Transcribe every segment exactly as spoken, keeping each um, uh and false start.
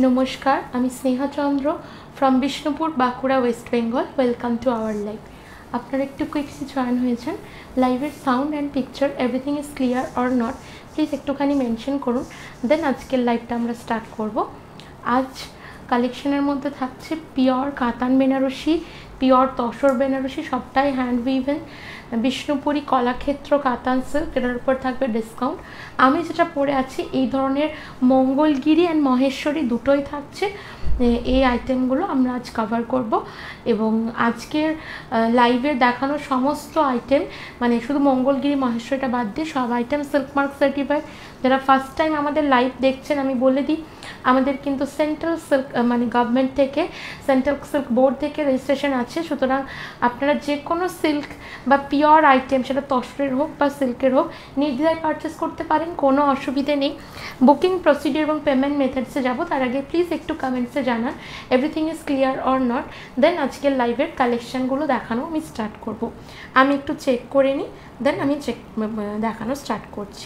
নমস্কার, আমি Sneha Chandra from Bishnupur, Bankura, West Bengal. Welcome to our live. আপনারা একটু কুইকলি জয়েন হয়েছেন। লাইভের sound and picture everything is clear or not, please একটুখানি মেনশন করুন। দেন আজকের লাইভটা আমরা স্টার্ট করব। আজ কালেকশনের মধ্যে থাকছে পিওর কাতান বেনারসি, পিওর তসর বেনারসি, সবটাই হ্যান্ড উইভেন, বিষ্ণুপুরি কলাক্ষেত্র কাতান সিল্ক, এটার উপর থাকবে ডিসকাউন্ট। আমি যেটা পরে আছি এই ধরনের মঙ্গলগিরি অ্যান্ড মহেশ্বরী দুটোই থাকছে। এই আইটেমগুলো আমরা আজ কভার করব এবং আজকের লাইভে দেখানো সমস্ত আইটেম, মানে শুধু মঙ্গলগিরি মহেশ্বরীটা বাদ দিয়ে সব আইটেম সিল্ক মার্ক সার্টিফাইড। যারা ফার্স্ট টাইম আমাদের লাইভ দেখছেন, আমি বলে দিই আমাদের কিন্তু সেন্ট্রাল সিল্ক মানে গভর্নমেন্ট থেকে, সেন্ট্রাল সিল্ক বোর্ড থেকে রেজিস্ট্রেশন আছে। সুতরাং আপনারা যে কোনো সিল্ক বা পিওর আইটেম, সেটা তসরের হোক বা সিল্কের হোক, নির্দ্বিধায় পারচেস করতে পারেন, কোনো অসুবিধে নেই। বুকিং প্রসিডিওর এবং পেমেন্ট মেথডসে যাব, তার আগে প্লিজ একটু কমেন্টসে জানান everything is clear or not. Then আজকের লাইভের কালেকশানগুলো দেখানো আমি স্টার্ট করব। আমি একটু চেক করে নিই, দেন আমি চেক দেখানো স্টার্ট করছি।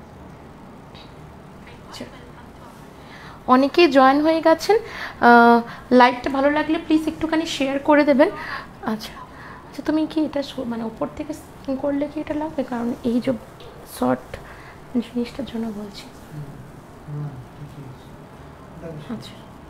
অনেকেই জয়েন হয়ে গেছেন। লাইভটা ভালো লাগলে প্লিজ একটুখানি শেয়ার করে দেবেন। আচ্ছা আচ্ছা, তুমি কি এটা মানে ওপর থেকে করলে কি এটা লাগবে? কারণ এই যে শর্ট জিনিসটার জন্য বলছি। আচ্ছা,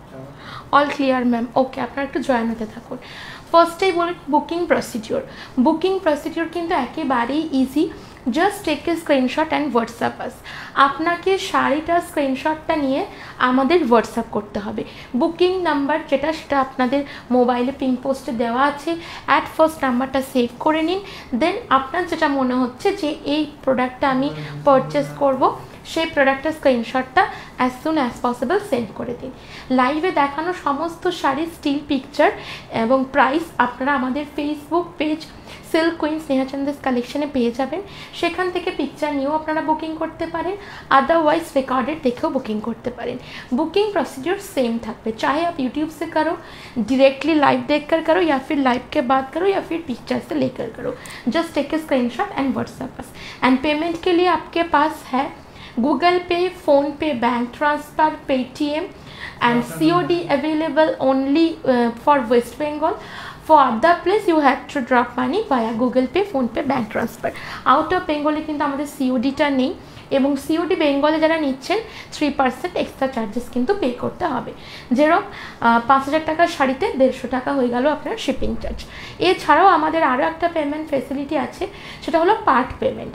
অল ক্লিয়ার ম্যাম, ওকে, আপনারা একটু জয়েন হতে থাকুন। ফার্স্টেই বলি বুকিং প্রসিডিওর। বুকিং প্রসিডিওর কিন্তু একেবারেই easy. Just take a screenshot and WhatsApp us. আপনাকে শাড়িটার স্ক্রিনশটটা নিয়ে আমাদের হোয়াটসঅ্যাপ করতে হবে। বুকিং নাম্বার যেটা, সেটা আপনাদের মোবাইলে পিঙ্ক পোস্টে দেওয়া আছে। অ্যাট ফার্স্ট নাম্বারটা সেভ করে নিন। দেন আপনার যেটা মনে হচ্ছে যে এই প্রোডাক্টটা আমি পারচেস করব, সেই প্রোডাক্টের স্ক্রিনশটটা as soon as possible send করে দিন। লাইভে দেখানো সমস্ত শাড়ির স্টিল পিকচার এবং প্রাইস আপনারা আমাদের Facebook page silk queen Sneha Chandra's কালেকশনে পেয়ে যাবেন। সেখান থেকে পিকচার নিয়েও আপনারা বুকিং করতে পারেন, আদারওয়াইজ রেকর্ডেড দেখেও বুকিং করতে পারেন। बुकिंग प्रोसीजर सेम থাকবে, चाहे आप यूट्यूब से करो, डायरेक्टली लाइव देखकर करो, या फिर लाइव के बाद करो, या फिर पिक्चर से लेकर करो। Just take a screenshot and WhatsApp us. And payment के लिए आपके पास है Google Pay, PhonePe, bank transfer, Paytm and C O D available only for West Bengal. For other place you have to drop money via Google Pay, Phone Pay, bank transfer. Out of Bengal কিন্তু আমাদের সিওডিটা নেই, এবং COD বেঙ্গলে যারা নিচ্ছেন three percent extra charges কিন্তু pay করতে হবে। যেরকম পাঁচ হাজার টাকার শাড়িতে দেড়শো টাকা হয়ে গেল আপনার শিপিং চার্জ। এছাড়াও আমাদের আরও একটা পেমেন্ট ফেসিলিটি আছে, সেটা হলো পার্ট পেমেন্ট।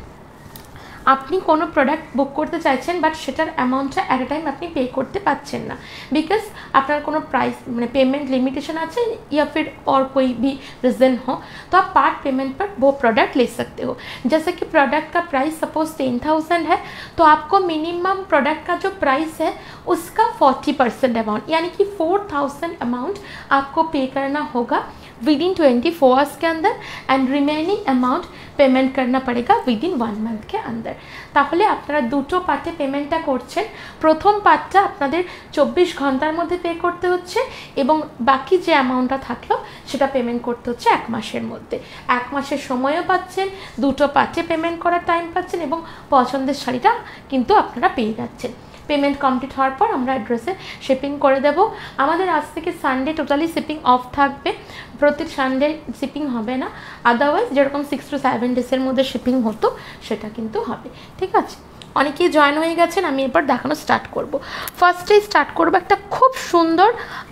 আপনি কোনো প্রোডাক্ট বুক করতে চাইছেন, বাট সেটার অ্যামাউন্টটা অ্যাট এ টাইম আপনি পে করতে পারছেন না, बिकॉज আপনার কোনো প্রাইস মানে पेमेंट लिमिटेशन আছে, या फिर और कोई भी रीज़न हो, तो आप पार्ट पेमेंट पर वो प्रोडक्ट ले सकते हो। जैसे कि प्रोडक्ट का प्राइस सपोज टेन थाउजेंड है, तो आपको मिनिमम प्रोडक्ट का जो प्राइस है उसका फोर्टी परसेंट अमाउंट, यानी कि फोर थाउजेंड अमाउंट आपको पे करना होगा within twenty four hours के अंदर, एंड रिमेनिंग अमाउंट पेमेंट करना पड़ेगा विद इन वन मंथ के अंदर। তাহলে আপনারা দুটো পার্টে পেমেন্টটা করছেন। প্রথম পার্টটা আপনাদের চব্বিশ ঘন্টার মধ্যে পে করতে হচ্ছে, এবং বাকি যে অ্যামাউন্টটা থাকলো সেটা পেমেন্ট করতে হচ্ছে এক মাসের মধ্যে। এক মাসের সময়ও পাচ্ছেন, দুটো পার্টে পেমেন্ট করার টাইম পাচ্ছেন, এবং পছন্দের শাড়িটা কিন্তু আপনারা পেয়ে যাচ্ছেন। পেমেন্ট কমপ্লিট হওয়ার পর আমরা অ্যাড্রেসে শিপিং করে দেব। আমাদের আজ থেকে সানডে টোটালি শিপিং অফ থাকবে, প্রতি সানডে শিপিং হবে না। আদারওয়াইজ যেরকম সিক্স টু সেভেন ডেজের মধ্যে শিপিং হতো সেটা কিন্তু হবে, ঠিক আছে? অনেকেই জয়েন হয়ে গেছেন, আমি এরপর দেখানো স্টার্ট করব। ফার্স্টেই স্টার্ট করব একটা খুব সুন্দর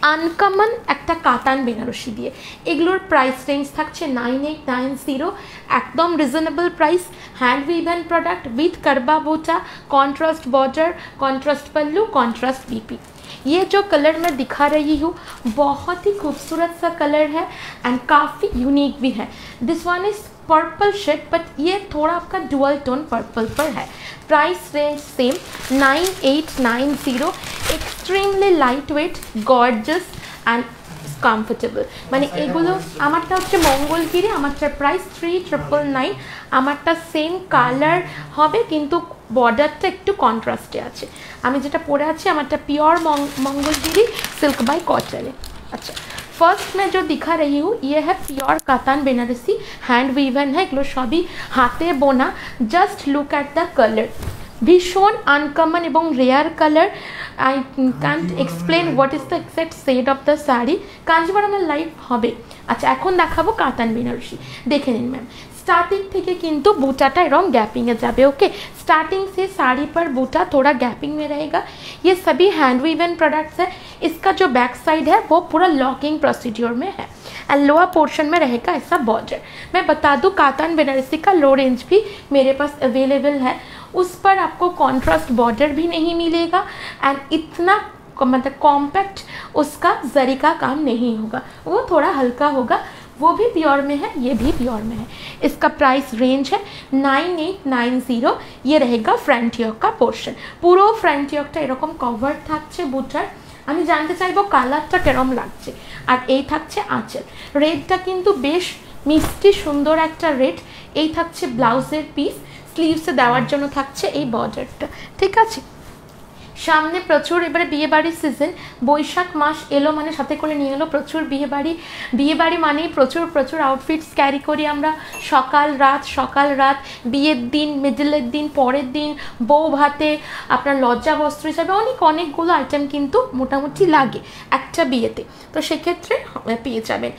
আনকমন একটা কাতান বেনারসি দিয়ে। এগুলোর প্রাইস রেঞ্জ থাকছে নাইন এইট নাইন জিরো, একদম reasonable price. Hand woven product with करबा बूटा, contrast border, contrast pallu, contrast BP. ये जो कलर मैं दिखा रही हूँ बहुत ही खूबसूरत सा कलर है एंड काफ़ी यूनिक भी है। This one is purple shade, but ये थोड़ा आपका डुअल टोन पर्पल पर है। Price range same nine eight nine zero. Extremely light weight, gorgeous and comfortable. মানে এগুলো আমারটা হচ্ছে মঙ্গলগিরি, আমারটার প্রাইস থ্রি ট্রিপল নাইন। আমারটা সেম কালার হবে, কিন্তু বর্ডারটা একটু কন্ট্রাস্টে আছে। আমি যেটা পরে আছি আমারটা pure Mangalagiri silk by cotton है। अच्छा, फर्स्ट मैं जो दिखा रही हूँ ये है pure katan Banarasi, hand woven है, एगुलो सभी हाथे बोना। Just look at the colour, ভীষণ আনকমন এবং rare colour. I can't explain what is the exact shade of the sari. কাঞ্জিভারমের লাইভ হবে। আচ্ছা এখন দেখাবো কাতান বেনারসি, দেখে নিন मैम। स्टार्टिंग থেকে কিন্তু बूटाटा एरम गैपिंग में जाबे। ओके, स्टार्टिंग से साड़ी पर बूटा थोड़ा गैपिंग में रहेगा। ये सभी हैंड वीवन प्रोडक्ट्स है। इसका जो बैक साइड है वो पूरा लॉकिंग प्रोसीड्योर में है एंड लोअर पोर्शन में रहेगा ऐसा बॉर्डर। मैं बता दूं कातान बनारसी का लो रेंज भी मेरे पास अवेलेबल है, उस पर आपको कॉन्ट्रास्ट बॉर्डर भी नहीं मिलेगा एंड इतना मतलब कॉम्पैक्ट उसका जरी का काम नहीं होगा, वो थोड़ा हल्का होगा। वो भी प्योर में है, ये भी प्योर में है। इसका प्राइस रेंज है नाइन एट नाइन जीरो। ये रहेगा फ्रंट योक का पोर्शन। पुरो फ्रंट योकटा एरकम कवर থাকছে বুটার। আমি জানতে চাইবো কালারটা কেরম লাগছে। আর এই থাকছে আঁচল, রেডটা কিন্তু বেশ মিষ্টি সুন্দর একটা রেড। এই থাকছে ব্লাউজের পিস, স্লিভসে দেওয়ার জন্য থাকছে এই বর্ডারটা, ঠিক আছে। সামনে প্রচুর এবারে বিয়েবাড়ির সিজন, বৈশাখ মাস এলো মানে সাথে করে নিয়ে এলো প্রচুর বিয়েবাড়ি। বিয়েবাড়ি মানেই প্রচুর প্রচুর আউটফিটস ক্যারি করি আমরা, সকাল রাত সকাল রাত, বিয়ের দিন, মিডলের দিন, পরের দিন, বউ ভাতে, আপনার লজ্জা বস্ত্র হিসাবে অনেক অনেকগুলো আইটেম কিন্তু মোটামুটি লাগে একটা বিয়েতে। তো সেক্ষেত্রে পেয়ে যাবেন।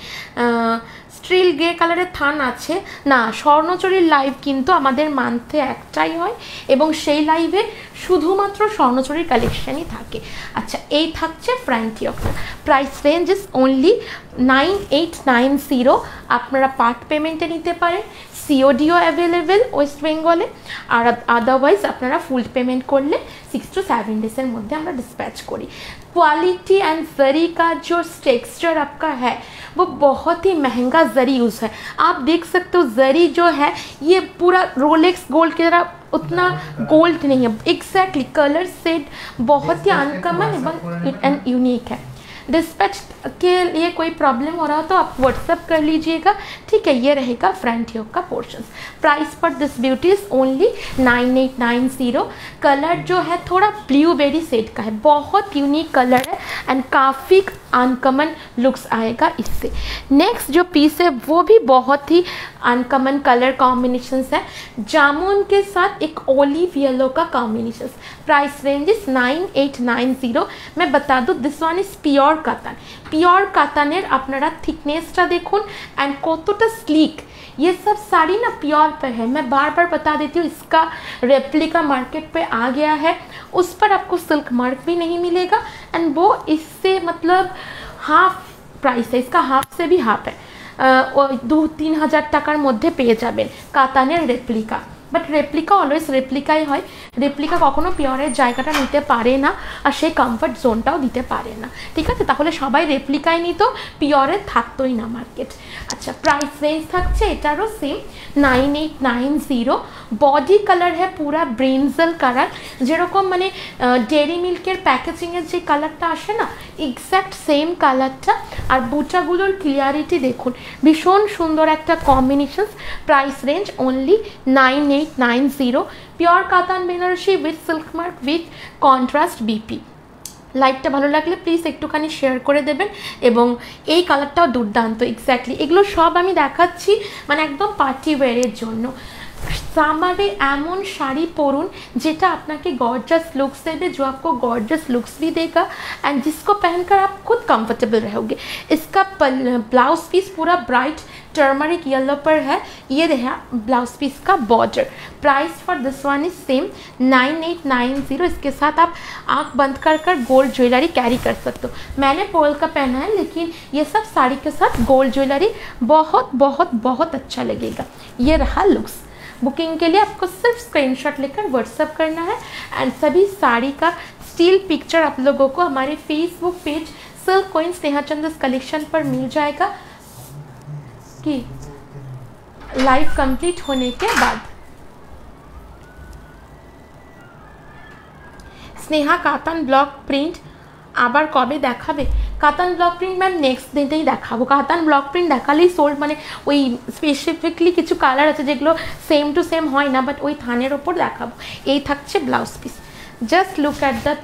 স্টিল গ্রে কালারের থান আছে না, স্বর্ণচরীর লাইভ কিন্তু আমাদের মান্থে একটাই হয় এবং সেই লাইভে শুধুমাত্র স্বর্ণচরীর কালেকশনই থাকে। আচ্ছা এই থাকছে ফ্রন্ট ইয়কটা। Price range is only nine eight nine zero. আপনারা পার্ট পেমেন্টে নিতে পারেন, সিওডিও অ্যাভেলেবেল ওয়েস্ট বেঙ্গলে, আর আদারওয়াইজ আপনারা ফুল পেমেंट করলে सिक्स टू सेवन डेज़ मध्य हम डिस्पैच करी। क्वालिटी एंड जरी का जो टेक्सचर आपका है वो बहुत ही महंगा जरी यूज़ है। आप देख सकते हो जरी जो है ये पूरा रोलेक्स गोल्ड की तरह उतना गोल्ड नहीं है, एग्जैक्टली कलर सेट बहुत ही अनकॉमन एंड यूनिक है। डिस्पैच के लिए कोई प्रॉब्लम हो रहा हो तो आप व्हाट्सअप कर लीजिएगा, ठीक है। ये रहेगा फ्रंट योक का पोर्शन। प्राइस पर this beauty is only nine eight nine zero. Colour जो है थोड़ा ब्लूबेरी सेट का है, बहुत यूनिक कलर है एंड काफ़ी अनकॉमन लुक्स आएगा इससे। नेक्स्ट जो पीस है वो भी बहुत ही अनकॉमन कलर कॉम्बिनेशंस है, जामुन के साथ एक ओलिव येलो का combination. Price range is nine eight nine zero. मैं बता दूँ this one is pure katan. Pure कातानेर अपनारा थिकनेसटा देखुन एंड कतटा स्लिक। ये सब साड़ी ना प्योर पे है, मैं बार बार बता देती हूँ। इसका रेप्लिका मार्केट पे आ गया है, उस पर आपको सिल्क मार्क भी नहीं मिलेगा एंड वो इससे मतलब हाफ प्राइस है, इसका हाफ से भी हाफ है। दो तीन हज़ार टाकार मध्य पेये जाबेन कातानेर रेप्लिका। बाट रेप्लिका अलवेज रेप्लिकाई है, रेप्लिका कखनो पियोरेर जायगाटा निते पारे ना और सेई कमफर्ट जोनटाओ दिते पारे ना, ठीक है। ताहले सबाई रेप्लिकाई नित, पियोरेर थाकतोई ना मार्केट। अच्छा प्राइस रेंज थाकছে এটারও same nine eight nine zero. Body colour है पूरा ब्रिंजल कलर, जेरकम माने डेयरी मिल्केर पैकेजिंगेर जे कलरटा आसे ना एक्जैक्ट सेम कलरटा। और बुटागुलोर क्लियारिटी देखुन, भीषण सुंदर एक combination. Price range only nine eight nine zero. Pure katan Banarasi with silk mark with contrast BP. लाइवटा भालो लागले प्लिज एकटुखानी शेयर करे देबेन एबं এই কালারটাও দুর্দান্ত। এক্স্যাক্টলি এগুলো সব আমি দেখাচ্ছি মানে একদম পার্টি ওয়্যারের জন্য। सामारे एमन शाड़ी परुन जेटा आपनाके गॉर्जियस लुक्स देगा, जो आपको गॉर्जियस लुक्स भी देगा एंड जिसको पहनकर आप खुद कंफर्टेबल रहोगे। इसका ब्लाउज पीस पूरा ब्राइट टर्मरिक येलो पर है, ये रहा ब्लाउज पीस का border. Price for this one is same nine eight nine zero. इसके साथ आप आँख बंद कर कर गोल्ड ज्वेलरी कैरी कर सकते हो। मैंने पोल का पहना है लेकिन ये सब साड़ी के साथ गोल्ड ज्वेलरी बहुत बहुत बहुत अच्छा लगेगा। ये रहा लुक्स। बुकिंग के लिए आपको सिर्फ स्क्रीनशॉट लेकर व्हाट्सअप करना है एंड सभी साड़ी का स्टिल पिक्चर आप लोगों को हमारे Facebook page silk queen Sneha Chandra's collection पर मिल जाएगा कि लाइव कंप्लीट होने के बाद। स्नेहा कातान ब्लॉक प्रिंट आबार कबे देखाबे? Katan block print ma'am next दिनेই দেখাবো। कातान ब्लॉक प्रिंट দেখালেই সোল্ড মানে ওই স্পেসিফিকলি কিছু কালার আছে যেগুলো সেম টু সেম হয় না, বাট ওই থানের ওপর দেখাবো। এই থাকছে blouse piece, just look at the piece.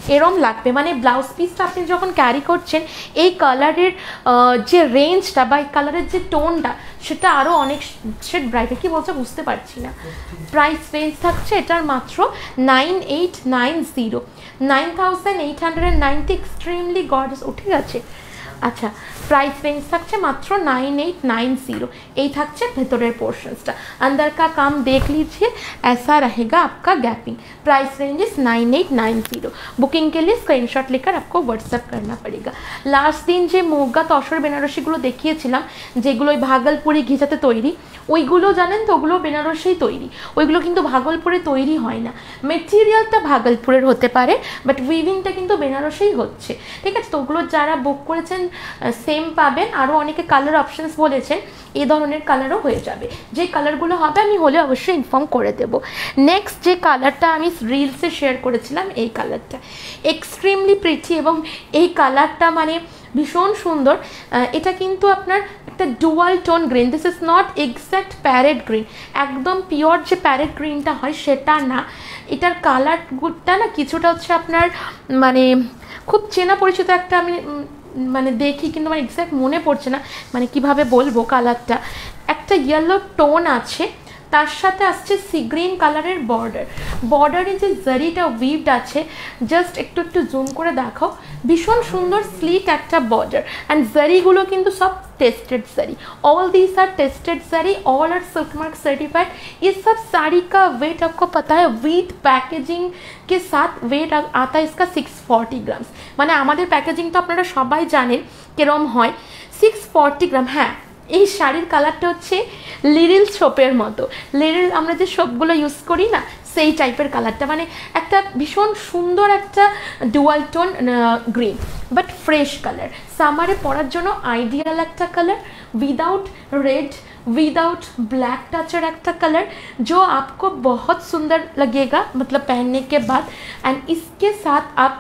এরম লাগবে, মানে ব্লাউজ পিসটা আপনি যখন ক্যারি করছেন এই কালারের যে রেঞ্জটা বা এই কালারের যে টোনটা সেটা আরও অনেক শেড ব্রাইট। কি বলছে বুঝতে পারছি না। প্রাইস রেঞ্জ থাকছে এটার মাত্র nine eight nine zero, nine thousand eight hundred ninety extremely gorgeous উঠে গেছে। আচ্ছা, প্রাইস रेंज থাকছে মাত্র नाइन एट नाइन जीरो। এই থাকছে ভেতরের পোর্শনসটা। अंदर का काम देख लीजिए, ऐसा रहेगा आपका गैपिंग। Price range is nine eight nine zero. Booking के लिए स्क्रीनशॉट लेकर आपको व्हाट्सएप करना पड़ेगा। लास्ट दिन যে মোগা তসর বেনারসিগুলো দেখিয়েছিলাম, যেগুলো ওই ভাগলপুরি ঘিচাতে তৈরি, ওইগুলো জানেন তো ওগুলো বেনারসেই তৈরি, ওইগুলো কিন্তু ভাগলপুরে তৈরি হয় না। মেটেরিয়ালটা ভাগলপুরের হতে পারে বাট উইভিংটা কিন্তু বেনারসেই হচ্ছে, ঠিক আছে। তো ওগুলো যারা বুক করেছেন সেম পাবেন। আরও অনেকে কালার অপশানস বলেছেন, এই ধরনের কালারও হয়ে যাবে। যে কালারগুলো হবে আমি হলে অবশ্যই ইনফর্ম করে দেব। নেক্সট যে কালারটা আমি রিলসে শেয়ার করেছিলাম, এই কালারটা এক্সট্রিমলি প্রিটি এবং এই কালারটা মানে ভীষণ সুন্দর। এটা কিন্তু আপনার একটা dual tone green, this is not exact parrot green, একদম পিওর যে প্যারেট গ্রিনটা হয় সেটা না। এটার কালারটা না কিছুটা হচ্ছে আপনার মানে খুব চেনা পরিচিত একটা, আমি মানে দেখি কিন্তু মানে এক্স্যাক্ট মনে পড়ছে না মানে কিভাবে বলবো। কালারটা একটা ইয়েলো টোন আছে, তার সাথে আসছে সি গ্রিন কালারের বর্ডার। বর্ডারে যে জারিটা উইভড আছে, জাস্ট একটু একটু জুম করে দেখাও, ভীষণ সুন্দর স্লিট একটা বর্ডার। অ্যান্ড জারিগুলো কিন্তু সব tested sari, all these are tested sari, all are silk mark certified. ये सब साड़ी का वेट आपको पता है, विथ पैकेजिंग के साथ वेट आता है इसका सिक्स फोर्टी ग्राम्स। মানে আমাদের প্যাকেজিং তো আপনারা সবাই জানেন কিরম হয়, সিক্স ফর্টি গ্রাম। হ্যাঁ, এই শাড়ির কালারটা হচ্ছে লিরিল সোপের মতো, লিরিল আমরা যে সোপগুলো ইউজ করি না সেই টাইপের কালারটা, মানে একটা ভীষণ সুন্দর একটা dual tone green but fresh colour, সামারে পরার জন্য আইডিয়াল একটা colour, without red without black टचर একটা कलर जो आपको बहुत सुंदर लगेगा मतलब पहनने के बाद। एंड इसके साथ आप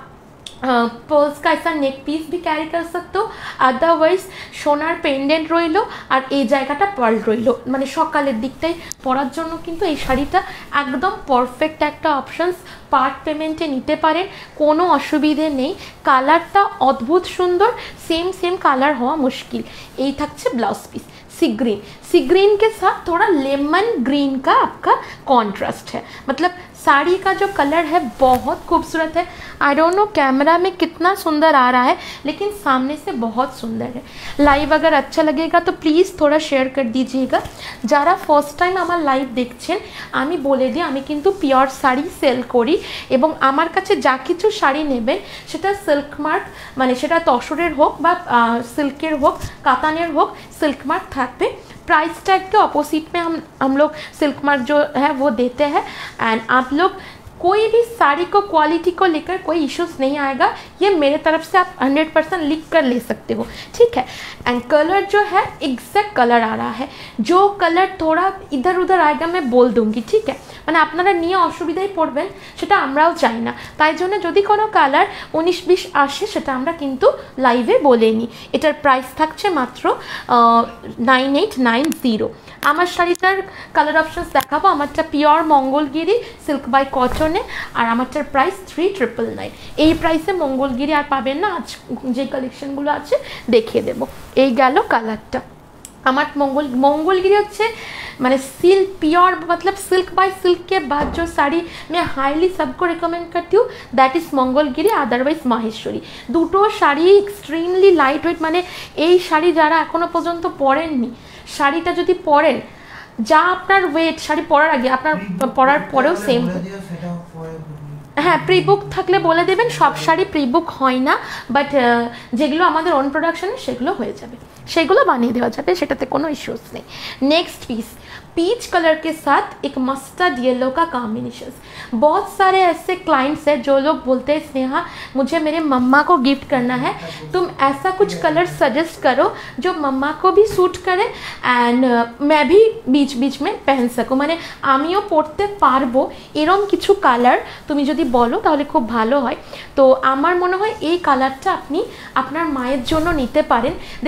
पर्ल्स का ऐसा नेक पीस भी कैरी कर सकते हो, अदरवाइज সোনার পেন্ডেন্ট রইলো আর এই জায়গাটা পার্ল রইলো, মানে সকালের দিকটাই পরার জন্য কিন্তু এই শাড়িটা একদম পারফেক্ট একটা অপশনস। পার্ট পেমেন্টে নিতে পারেন, কোনো অসুবিধে নেই। কালারটা অদ্ভুত সুন্দর, सेम सेम कलर हुआ मुश्किल। यही থাকছে blouse piece sea green, sea green के साथ थोड़ा लेमन ग्रीन का आपका कॉन्ट्रास्ट है, मतलब साड़ी का जो कलर है बहुत खूबसूरत है। आई डोंट नो कैमरा में कितना सुंदर आ रहा है, लेकिन सामने से बहुत सुंदर है। लाइव अगर अच्छा लगेगा तो प्लीज़ थोड़ा शेयर कर दीजिएगा। যারা ফার্স্ট টাইম আমার লাইভ দেখছেন আমি বলে দিই, আমি কিন্তু পিওর শাড়ি সেল করি এবং আমার কাছে যা কিছু শাড়ি নেবেন সেটা সিল্ক মার্ক, মানে সেটা তসরের হোক বা সিল্কের হোক কাতানের হোক, सिल्क मार्क থাকবে। प्राइस टैग के ऑपोजिट में हम हम लोग सिल्क मार्क जो है वो देते हैं। एंड आप लोग कोई भी साड़ी को क्वालिटी को लेकर कोई इश्यूज नहीं आएगा, ये मेरे तरफ से आप हंड्रेड परसेंट लिख कर ले सकते हो, ठीक है। एंड कलर जो है एग्जैक्ट कलर आ रहा है, जो कलर थोड़ा इधर उधर आएगा मैं बोल दूँगी, ठीक है। মানে আপনারা নিয়ে অসুবিধায় পড়বেন সেটা আমরাও চাই না, তাই জন্য যদি কোনো কালার উনিশ বিশ আসে সেটা আমরা কিন্তু লাইভে বলে নিই। এটার প্রাইস থাকছে মাত্র নাইন এইট নাইন জিরো। আমার শাড়িটার কালার অপশানস দেখাবো। আমারটা পিওর মঙ্গলগিরি সিল্ক বাই কটনে, আর আমারটার প্রাইস থ্রি ট্রিপল নাইন। এই প্রাইসে মঙ্গলগিরি আর পাবেন না, আজ যে কালেকশনগুলো আছে দেখিয়ে দেবো। এই গেল কালারটা। আমার मंगल मंगलगिरी হচ্ছে মানে सिल्क प्योर मतलब सिल्क बाय सिल्क के बाद जो साड़ी मैं हाईली सबको रिकमेंड करती हूँ that is Mangalagiri, otherwise Maheshwari. দুটো শাড়ি এক্সট্রিমলি লাইট ওয়েট, মানে এই শাড়ি যারা এখনো পর্যন্ত পরেননি, শাড়িটা যদি পরেন যা আপনার ওয়েট শাড়ি পরার আগে আপনার পরার পরেও সেম। হ্যাঁ, প্রি বুক থাকলে বলে দেবেন, সব শাড়ি প্রি বুক হয় না, বাট যেগুলো আমাদের অন প্রোডাকশনে সেগুলো হয়ে যাবে, সেগুলো বানিয়ে দেওয়া যাবে, সেটাতে কোনো ইস্যুস নেই। नेक्स्ट पीस पीच कलर के साथ एक मस्टर्ड येलो का कॉम्बिनेशन। बहुत सारे ऐसे क्लाइंट्स हैं जो लोग बोलते हैं स्नेहा मुझे मेरे मम्मा को गिफ्ट करना है, तुम ऐसा कुछ कलर सजेस्ट करो जो मम्मा को भी सूट करे एंड uh, मैं भी बीच बीच में पहन सकूँ, মানে আমিও পরতে পারবো এরকম কিছু কালার তুমি যদি বলো তাহলে খুব ভালো হয়। তো আমার মনে হয় এই কালারটা আপনি আপনার মায়ের জন্য নিতে পারেন। দেখুন কালার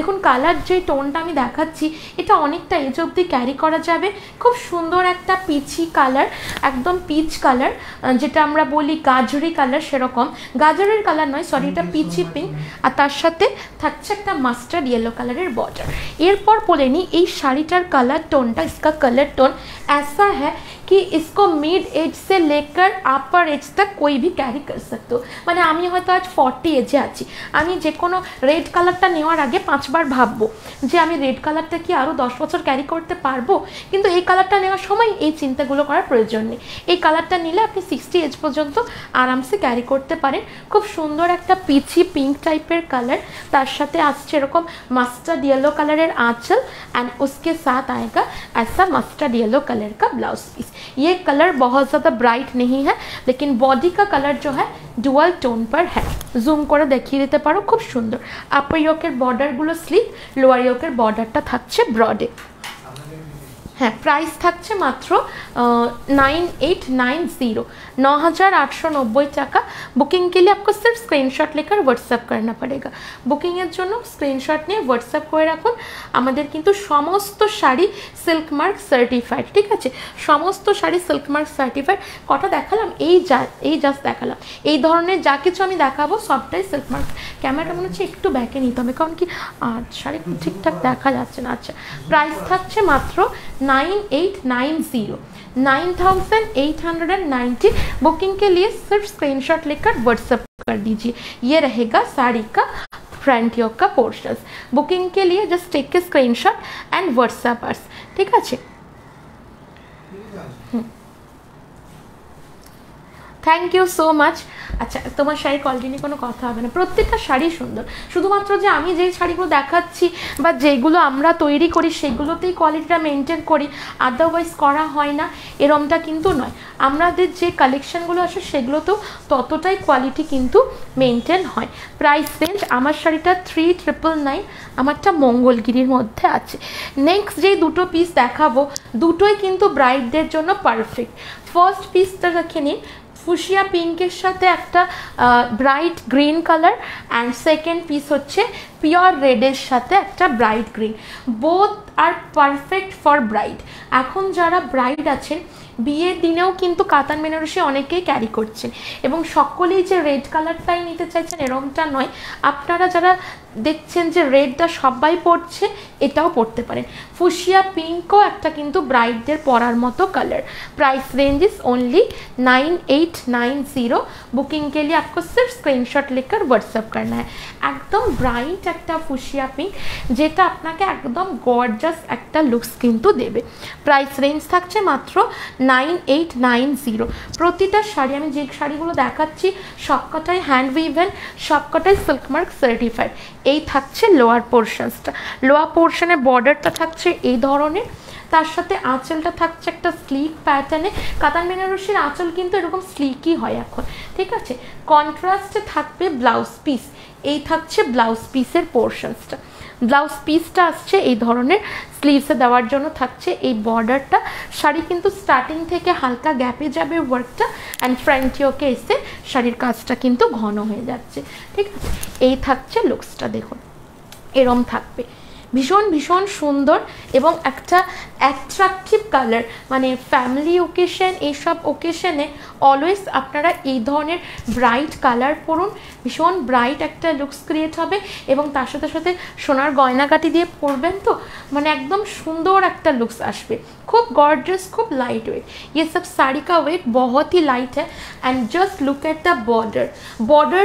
গলার যে টোনটা আমি দেখাচ্ছি এটা অনেকটা এজ অবধি ক্যারি করা যাবে। খুব সুন্দর একটা পিচি কালার, একদম পিচ কালার, যেটা আমরা বলি গাজরি কালার, সেরকম গাজরের কালার নয়, সরি, এটা পিচি পিঙ্ক। আর তার সাথে থাকছে একটা মাস্টার্ড येलो কালারের বর্ডার। এরপর বলে নিই এই শাড়িটার কালার টোনটা, इसका कलर टोन ऐसा है कि इसको मिड एज से लेकर अपर एज तक कोई भी कैरी कर सकते हो। মানে আমি হয়তো আজ ফর্টি এজে আছি, আমি যে কোনো রেড কালারটা নেওয়ার আগে পাঁচবার ভাববো যে আমি রেড কালারটা কি আরও দশ বছর ক্যারি করতে পারবো, কিন্তু এই কালারটা নেওয়ার সময় এই চিন্তাগুলো করার প্রয়োজন নেই। এই কালারটা নিলে আপনি সিক্সটি এজ পর্যন্ত আরামসে ক্যারি করতে পারেন। খুব সুন্দর একটা পিচি পিঙ্ক টাইপের কালার, তার সাথে আসছে এরকম মাস্টার্ड येलो कलर आंचल एंड उसके साथ आएगा ऐसा मस्टर्ड येलो कलर का ब्लाउज पीस। ये कलर बहुत ज़्यादा ब्राइट नहीं है, लेकिन बॉडी का कलर जो है डुअल टोन पर है। जूम করে দেখিয়ে দিতে পারো, খুব সুন্দর। আপার ইয়োকের বর্ডারগুলো স্লিভ, লোয়ার ইয়োকের বর্ডারটা থাকছে ব্রডে। হ্যাঁ, প্রাইস থাকছে মাত্র नाइन एट नाइन ज़ीरो, नौ हज़ार आठ सौ नब्बे টাকা। বুকিং के लिए आपको सिर्फ स्क्रीनशॉट लेकर व्हाट्सअप करना पड़ेगा। বুকিংয়ের জন্য স্ক্রিনশট নিয়ে হোয়াটসঅ্যাপ করে রাখুন। আমাদের কিন্তু সমস্ত শাড়ি সিল্ক মার্ক সার্টিফাইড, ঠিক আছে? সমস্ত শাড়ি সিল্ক মার্ক সার্টিফাইড। কটা দেখালাম? এই যা এই জাস্ট দেখালাম। এই ধরনের যা কিছু আমি দেখাবো সবটাই সিল্ক মার্ক। ক্যামেরাটা মনে হচ্ছে একটু ব্যাকে নিতে হবে, কারণ কি আর শাড়ি ঠিকঠাক দেখা যাচ্ছে না। আচ্ছা, প্রাইস থাকছে মাত্র nine eight nine zero, nine thousand eight hundred and ninety. Booking के लिए सिर्फ स्क्रीनशॉट लेकर व्हाट्सएप कर दीजिए। ये रहेगा साड़ी का फ्रंट योक का पोर्शन। बुकिंग के लिए just take a screenshot and WhatsApp us, ठीक है? Thank you so much. আচ্ছা, তোমার শাড়ি কোয়ালিটি নিয়ে কোনো কথা হবে না, প্রত্যেকটা শাড়ি সুন্দর। শুধুমাত্র যে আমি যেই শাড়িগুলো দেখাচ্ছি বা যেগুলো আমরা তৈরি করি সেগুলোতেই কোয়ালিটিটা মেনটেন করি, আদারওয়াইজ করা হয় না, এরমটা কিন্তু নয়। আমাদের যে কালেকশানগুলো আসে সেগুলোতেও ততটাই কোয়ালিটি কিন্তু মেনটেন হয়। প্রাইস রেঞ্জ আমার শাড়িটা থ্রি ট্রিপল নাইন, আমারটা মঙ্গলগিরির মধ্যে আছে। নেক্সট যেই দুটো পিস দেখাবো দুটোই কিন্তু ব্রাইডদের জন্য পারফেক্ট। ফার্স্ট পিসটা দেখে নিন, ফুশিয়া পিঙ্কের সাথে একটা bright green colour, and second piece হচ্ছে পিওর রেডের সাথে একটা bright green. Both are perfect for bride. এখন যারা ব্রাইড আছেন বিয়ের দিনেও কিন্তু কাতান বেনারসি অনেকেই ক্যারি করছেন, এবং সকলেই যে রেড কালারটাই নিতে চাইছেন এরমটা নয়। আপনারা যারা দেখছেন যে রেডটা সবাই পরছে, এটাও পরতে পারেন। ফুশিয়া পিঙ্কও একটা কিন্তু ব্রাইডদের পরার মতো colour. Price range is only nine eight nine zero. Booking के लिए आपको सिर्फ स्क्रीनशॉट लेकर व्हाट्सएप करना है। एकदम ब्राइट একটা ফুশিয়া পিঙ্ক, যেটা আপনাকে একদম গর্জাস একটা লুকস কিন্তু দেবে। প্রাইস রেঞ্জ থাকছে মাত্র নাইন এইট নাইন ज़ीरो। প্রতিটা শাড়ি আমি যে শাড়িগুলো দেখাচ্ছি সবকটাই হ্যান্ড উইভেন, সবকটাই সিল্ক মার্ক সার্টিফাইড। এই থাকছে লোয়ার পোর্শনসটা, লোয়ার পোর্শনের বর্ডারটা থাকছে এই ধরনের, তার সাথে আঁচলটা থাকছে একটা স্লিক প্যাটার্নে। কাতান বেনারসির আঁচল কিন্তু এরকম স্লিকই হয় এখন, ঠিক আছে? কন্ট্রাস্টে থাকবে ব্লাউজ পিস, এই থাকছে ব্লাউজ পিসের পোর্শনসটা। ব্লাউজ পিসটা আসছে এই ধরনের, স্লিভসে দেওয়ার জন্য থাকছে এই বর্ডারটা। শাড়ি কিন্তু স্টার্টিং থেকে হালকা গ্যাপে যাবে ওয়ার্কটা, অ্যান্ড ফ্রন্ট ইয়োকে এসে শাড়ির কাজটা কিন্তু ঘন হয়ে যাচ্ছে, ঠিক আছে? এই থাকছে লুকসটা, দেখুন এরম থাকবে। ভীষণ ভীষণ সুন্দর এবং একটা অ্যাট্রাকটিভ কালার। মানে ফ্যামিলি ওকেশন, এইসব ওকেশনে অলওয়েজ আপনারা এই ধরনের ব্রাইট কালার পরুন, ভীষণ ব্রাইট একটা লুকস ক্রিয়েট হবে। এবং তার সাথে সাথে সোনার গয়নাগাটি দিয়ে পরবেন তো মানে একদম সুন্দর একটা লুকস আসবে। खूब गॉर्जियस, खूब लाइट वेट। ये सब साड़ी का वेट बहुत ही लाइट है। And just look at the border, border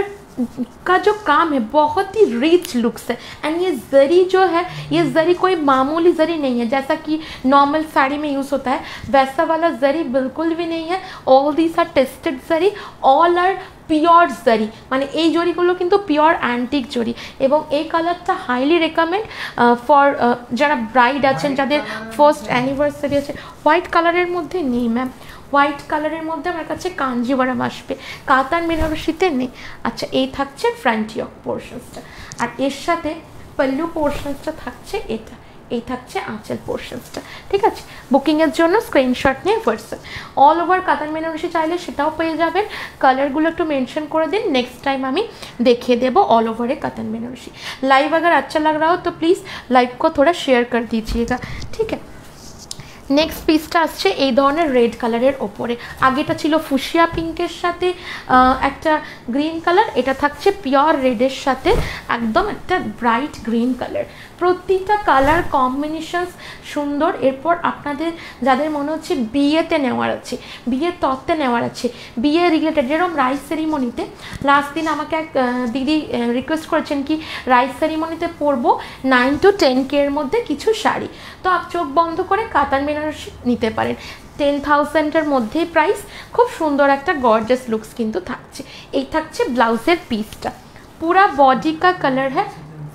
का जो काम है बहुत ही रिच लुक्स है। एंड ये जरी जो है, ये जरी कोई मामूली जरी नहीं है जैसा कि नॉर्मल साड़ी में यूज़ होता है, वैसा वाला जरी बिल्कुल भी नहीं है। All these are tested zari, all are pure zari, মানে এই জরিগুলো কিন্তু পিওর অ্যান্টিক জরি। এবং এই কালারটা হাইলি রেকমেন্ড ফর যারা ব্রাইড আছেন, যাদের ফার্স্ট অ্যানিভার্সারি আছে। হোয়াইট কালারের মধ্যে নেই ম্যাম, হোয়াইট কালারের মধ্যে আমার কাছে কাঞ্জিভারাম আসবে, কাতান বেনারসিতে নেই। আচ্ছা, এই থাকছে ফ্রন্ট ইয়োক পোর্শনসটা, আর এর সাথে পল্লু পোর্শনসটা থাকছে এটা। এই থাকছে আঁচল পোর্শনসটা, ঠিক আছে। বুকিংয়ের জন্য স্ক্রিনশট নিয়ে হোয়াটসঅ্যাপ। অল ওভার কাতান বেনারসি চাইলে সেটাও পেয়ে যাবেন। কালারগুলো একটু মেনশন করে দিন, নেক্সট টাইম আমি देखे देवो ऑल ओवर ए कतन बेनारसी। लाइव अगर अच्छा लग रहा हो तो प्लीज़ लाइव को थोड़ा शेयर कर दीजिएगा, ठीक है। नेक्स्ट पिसटा आसছে এই ধরনের রেড কালারের ওপরে, আগেটা ছিল ফুশিয়া পিঙ্কের সাথে একটা গ্রিন কালার, এটা থাকছে পিওর রেডের সাথে একদম একটা ব্রাইট গ্রিন কালার। প্রতিটা কালার কম্বিনেশনস সুন্দর। এরপর আপনাদের যাদের মনে হচ্ছে বিয়েতে নেওয়ার আছে, বিয়ের তত্ত্বে নেওয়ার আছে, বিয়ে রিলেটেড, যেরকম রাইস সেরিমনিতে লাস্ট দিন আমাকে এক দিদি রিকোয়েস্ট করেছেন কি রাইস সেরিমনিতে পরবো নাইন টু টেন কে এর মধ্যে কিছু শাড়ি, তো আপ চোখ বন্ধ করে কাতান বেনারসি নিতে পারেন। টেন থাউজেন্ডের মধ্যে প্রাইস, খুব সুন্দর একটা গর্জাস লুকস কিন্তু থাকছে। এই থাকছে ব্লাউজের পিসটা, পুরা বডি কা কালার হ্যাঁ।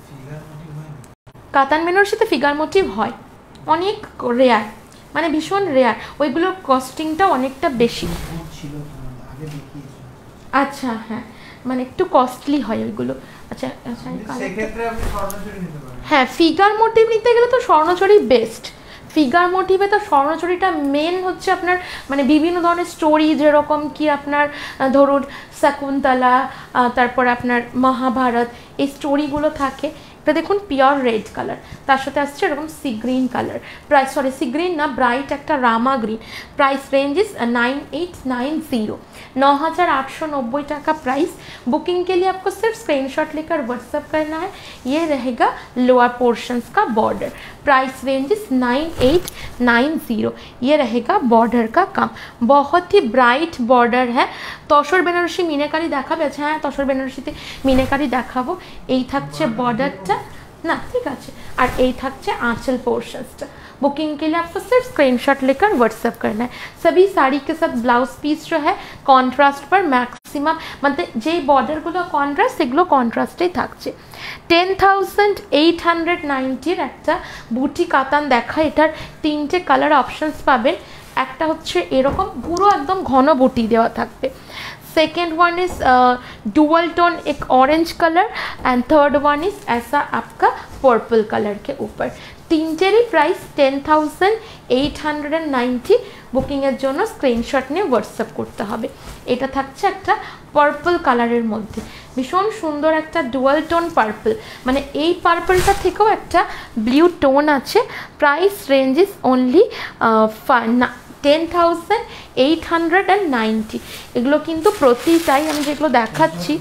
কাতান বেনারসিতে ফিগার মোটিভ হয়, অনেক রেয়ার, মানে ভীষণ রেয়ার, ওইগুলোর কস্টিংটা অনেকটা বেশি। আচ্ছা হ্যাঁ, মানে একটু কস্টলি হয় ওইগুলো। আচ্ছা আচ্ছা, হ্যাঁ ফিগার মোটিভ নিতে গেলে তো স্বর্ণচুরি বেস্ট। ফিগার মোটিভে তো স্বর্ণচুরিটা মেন হচ্ছে আপনার, মানে বিভিন্ন ধরনের স্টোরি, যেরকম কি আপনার ধরুন শকুন্তলা, তারপর আপনার মহাভারত, এই স্টোরিগুলো থাকে। এটা দেখুন পিওর রেড কালার, তার সাথে আসছে এরকম sea green colour, price sorry sea green না ব্রাইট একটা Rama green. Price range is nine eight nine zero, नौ हज़ार आठ सौ नब्बे टाका प्राइस। बुकिंग के लिए आपको सिर्फ स्क्रीनशॉट लेकर व्हाट्सअप करना है। ये रहेगा लोअर पोर्शंस का border, price range is nine eight nine zero. ये रहेगा बॉर्डर का काम, बहुत ही ब्राइट बॉर्डर है। तसर बेनारसी मीनाकारी देखाबे, अच्छा हाँ तसर बेनारसीते मीनाकारी देखाबो। এই থাকছে বর্ডারটা না, ঠিক আছে, আর এই থাকছে আঁচল পোর্শনসটা। बुकिंग के लिए आपको सिर्फ स्क्रीनशॉट लेकर व्हाट्सएप करना है। सभी साड़ी के साथ ब्लाउज पीस जो है कॉन्ट्रास्ट पर मैक्सिमाम, मतलब जे बॉर्डरगुलो कॉन्ट्रास्ट सेगुलो कॉन्ट्रास्टेই থাকছে। টেন থাউজেন্ড এইট হান্ড্রেড নাইনটির একটা বুটি কাতান দেখা, এটার তিনটে কালার অপশনস পাবেন। একটা হচ্ছে এরকম পুরো একদম ঘন বুটি দেওয়া থাকবে, second one is dual tone एक orange colour, and third one is ऐसा आपका पर्पल कलर के ऊपर। तीनटेरই प्राइस ten thousand eight hundred and ninety. बुकिंगের জন্য স্ক্রিনশট নিয়ে হোয়াটসঅ্যাপ করতে হবে। এটা থাকছে একটা পার্পল কালারের মধ্যে, ভীষণ সুন্দর একটা ডুয়াল টোন পার্পল, মানে এই পার্পলটা থেকেও একটা ব্লু টোন আছে। Price range is only ten thousand eight hundred and ninety. এগুলো কিন্তু প্রতিটাই আমি যেগুলো দেখাচ্ছি,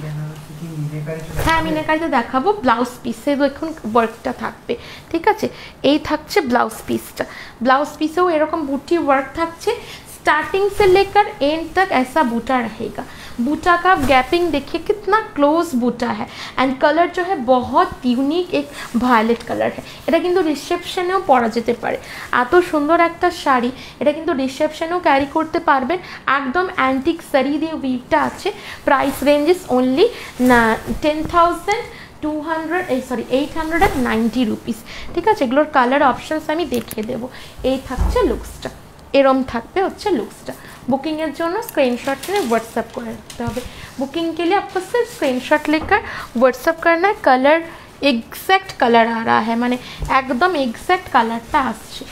হ্যাঁ মিনাকারিতে দেখাবো। ব্লাউজ পিসে দেখুন ওয়ার্কটা থাকবে, ঠিক আছে। এই থাকছে ব্লাউজ পিসটা, ব্লাউজ পিসেও এরকম বুটি ওয়ার্ক থাকছে। स्टार्टिंग से लेकर एंड तक ऐसा बूटा रहेगा। बूटा का गैपिंग देखिए कितना क्लोज बूटा है, एंड कलर जो है बहुत यूनिक एक वायलेट कलर है। এটা কিন্তু রিসেপশনেও পরা যেতে পারে, এত সুন্দর একটা শাড়ি, এটা কিন্তু রিসেপশনেও ক্যারি করতে পারবেন। একদম অ্যান্টিক সারি দিয়ে উইভটা আছে। Price range is only ten thousand two hundred এই sorry eight hundred and ninety rupees, ঠিক আছে। এগুলোর কালার অপশানস আমি দেখিয়ে দেবো। এই থাকছে লুকসটা, এরম থাকবে হচ্ছে লুকসটা। বুকিংয়ের জন্য স্ক্রিনশট নিয়ে व्हाट्सएप করে রাখতে হবে। बुकिंग के लिए आपको सिर्फ स्क्रीनशॉट लेकर व्हाट्सएप करना है। कलर एग्जैक्ट कलर आ रहा है, মানে একদম এক্স্যাক্ট কালারটা আসছে।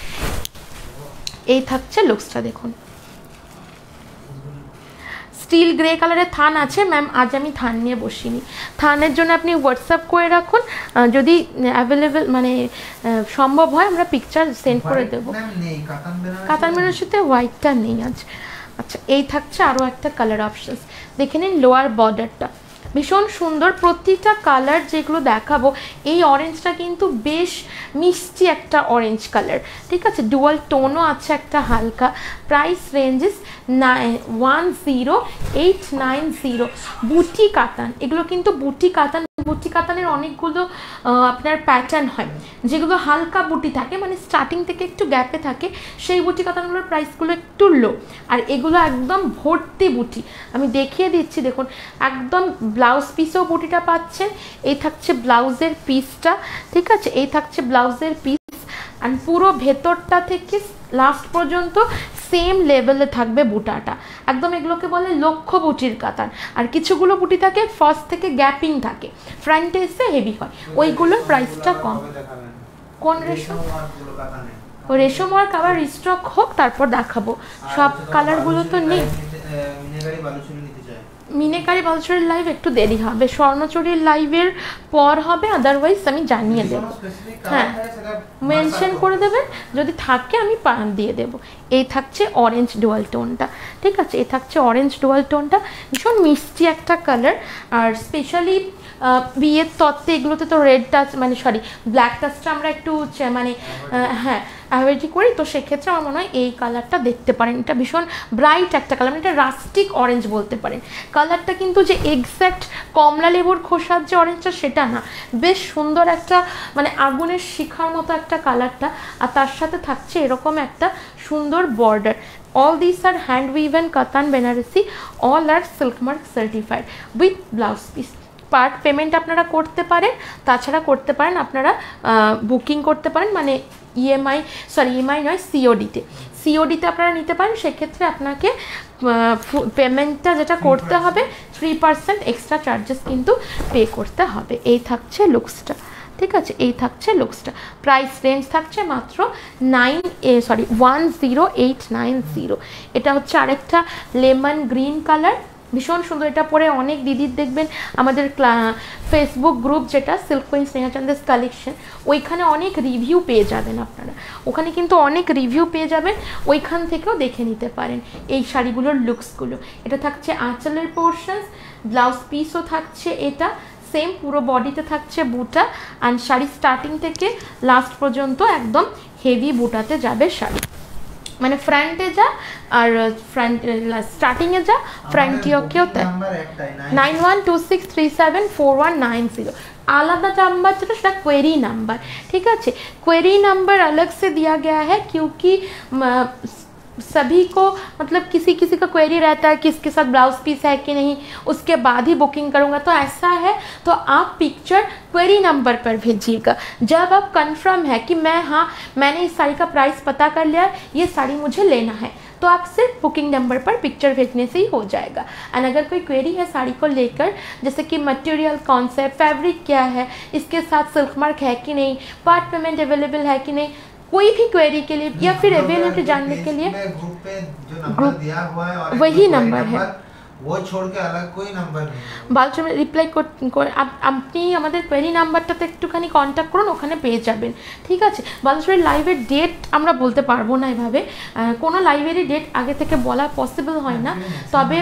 এই থাকছে লুকসটা দেখুন, স্টিল গ্রে কালারের থান আছে। ম্যাম আজ আমি থান নিয়ে বসিনি, থানের জন্য আপনি হোয়াটসঅ্যাপ করে রাখুন, যদি অ্যাভেলেবেল মানে সম্ভব হয় আমরা পিকচার সেন্ড করে দেবো। কাতান বেনারসিতে হোয়াইটটা নেই আজ। আচ্ছা এই থাকছে আরও একটা কালার অপশানস, দেখে নিন লোয়ার বর্ডারটা ভীষণ সুন্দর। প্রতিটা কালার যেগুলো দেখাবো, এই অরেঞ্জটা কিন্তু বেশ মিষ্টি একটা অরেঞ্জ কালার, ঠিক আছে। ডুয়াল টোনও আছে একটা হালকা। Price ranges nine one zero eight nine zero. বুটি কাতান, এগুলো কিন্তু বুটি কাতান। বুটি কাতানের অনেকগুলো আপনার প্যাটার্ন হয়, যেগুলো হালকা বুটি থাকে, মানে স্টার্টিং থেকে একটু গ্যাপে থাকে, সেই বুটি কাতানগুলোর প্রাইসগুলো একটু লো। আর এগুলো একদম ভর্তি বুটি, আমি দেখিয়ে দিচ্ছি দেখুন। একদম ব্লাউজ পিসেও বুটিটা পাচ্ছেন। এই থাকছে ব্লাউজের পিসটা, ঠিক আছে। এই থাকছে ব্লাউজের পিস, আর পুরো ভেতরটা থেকে লাস্ট পর্যন্ত সেম লেভেলে থাকবে বুটাটা একদম। এগুলোকে বলে লক্ষ্য বুটির কাতান। আর কিছুগুলো বুটি থাকে ফার্স্ট থেকে গ্যাপিং থাকে, ফ্রন্টে এসে হেভি হয়, ওইগুলোর প্রাইসটা কম। কোন রেশম? ও রেশম ওয়ার্ক আবার রিস্টক হোক তারপর দেখাবো। সব কালারগুলো তো নেই। মিনেকারি বালুচরীর লাইভ একটু দেরি হবে, স্বর্ণচরীর লাইভের পর হবে, আদারওয়াইজ আমি জানিয়ে দেবো। হ্যাঁ মেনশন করে দেবেন, যদি থাকে আমি দিয়ে দেবো। এই থাকছে অরেঞ্জ ডুয়াল টোনটা, ঠিক আছে? এই থাকছে অরেঞ্জ ডুয়াল টোনটা, ভীষণ মিষ্টি একটা কালার। আর স্পেশালি বিয়ের তত্ত্বে এগুলোতে তো রেড টাচ মানে সরি ব্ল্যাক টাচটা আমরা একটু মানে হ্যাঁ অ্যাভয়েডই করি, তো সেক্ষেত্রে আমার মনে হয় এই কালারটা দেখতে পারেন। এটা ভীষণ ব্রাইট একটা কালার, মানে এটা রাস্টিক অরেঞ্জ বলতে পারেন। কালারটা কিন্তু যে এক্স্যাক্ট কমলা লেবুর খোসার যে অরেঞ্জটা সেটা না, বেশ সুন্দর একটা মানে আগুনের শিখার মতো একটা কালারটা। আর তার সাথে থাকছে এরকম একটা সুন্দর border. All these are hand woven Katan Benarasi, all are silk mark certified with blouse piece. Part payment আপনারা করতে পারেন, তাছাড়া করতে পারেন আপনারা বুকিং করতে পারেন, মানে ইএমআই সরি ইএমআই নয় সিওডিতে সিওডিতে আপনারা নিতে পারেন। সেক্ষেত্রে আপনাকে পেমেন্টটা যেটা করতে হবে থ্রি পার্সেন্ট এক্সট্রা চার্জেস কিন্তু পে করতে হবে। এই থাকছে লুকসটা, ঠিক আছে? এই থাকছে লুকসটা। প্রাইস রেঞ্জ থাকছে মাত্র নাইন এ sorry one zero eight nine zero. এটা হচ্ছে আরেকটা লেমন গ্রিন কালার, ভীষণ সুন্দর। এটা পরে অনেক দিদির দেখবেন আমাদের ফেসবুক গ্রুপ যেটা সিল্ক কুইন স্নেহা চান্দেস কালেকশন, ওইখানে অনেক রিভিউ পেয়ে যাবেন আপনারা, ওখানে কিন্তু অনেক রিভিউ পেয়ে যাবেন, ওইখান থেকেও দেখে নিতে পারেন এই শাড়িগুলোর লুকসগুলো। এটা থাকছে আঁচলের পোর্শনস, ব্লাউজ পিসও থাকছে এটা সেম, পুরো বডিতে থাকছে বুটা। আর শাড়ি স্টার্টিং থেকে লাস্ট পর্যন্ত একদম হেভি বুটাতে যাবে শাড়ি, মানে ফ্রন্টে যা আর ফ্রন্ট স্টার্টিংয়ে যা ফ্রন্টিওকেও তাই। Nine one two six three seven four one nine zero आलादा नंबर जो है क्वेरी नंबर, ठीक है? क्वेरी नंबर अलग से दिया गया है क्योंकि सभी को मतलब किसी किसी का क्वेरी रहता है कि इसके साथ ब्लाउज पीस है कि नहीं, उसके बाद ही बुकिंग करूँगा। तो ऐसा है तो आप पिक्चर क्वेरी नंबर पर भेजिएगा। जब आप कंफर्म है कि मैं हाँ मैंने इस साड़ी का प्राइस पता कर लिया, ये साड़ी मुझे लेना है, तो आप सिर्फ बुकिंग नंबर पर पिक्चर भेजने से ही हो जाएगा। एंड अगर कोई क्वेरी है साड़ी को लेकर, जैसे कि मटेरियल कौन सा है, फैब्रिक क्या है, इसके साथ सिल्क मार्क है कि नहीं, पार्ट पेमेंट अवेलेबल है कि नहीं, कोई भी क्वेरी के लिए या फिर अवेलेबिलिटी जानने के लिए ग्रुप पे जो नंबर दिया हुआ है और वही नंबर है, वो छोड़ के अलग कोई नंबर नहीं। বালচর রিপ্লাই করে আপনি আমাদের কোয়েরি নাম্বারটাতে একটুখানি কন্ট্যাক্ট করুন, ওখানে পেয়ে যাবেন, ঠিক আছে? বালচরের লাইভের ডেট আমরা বলতে পারবো না এভাবে, কোনো লাইভেরই ডেট আগে থেকে বলা পসিবল হয় না, তবে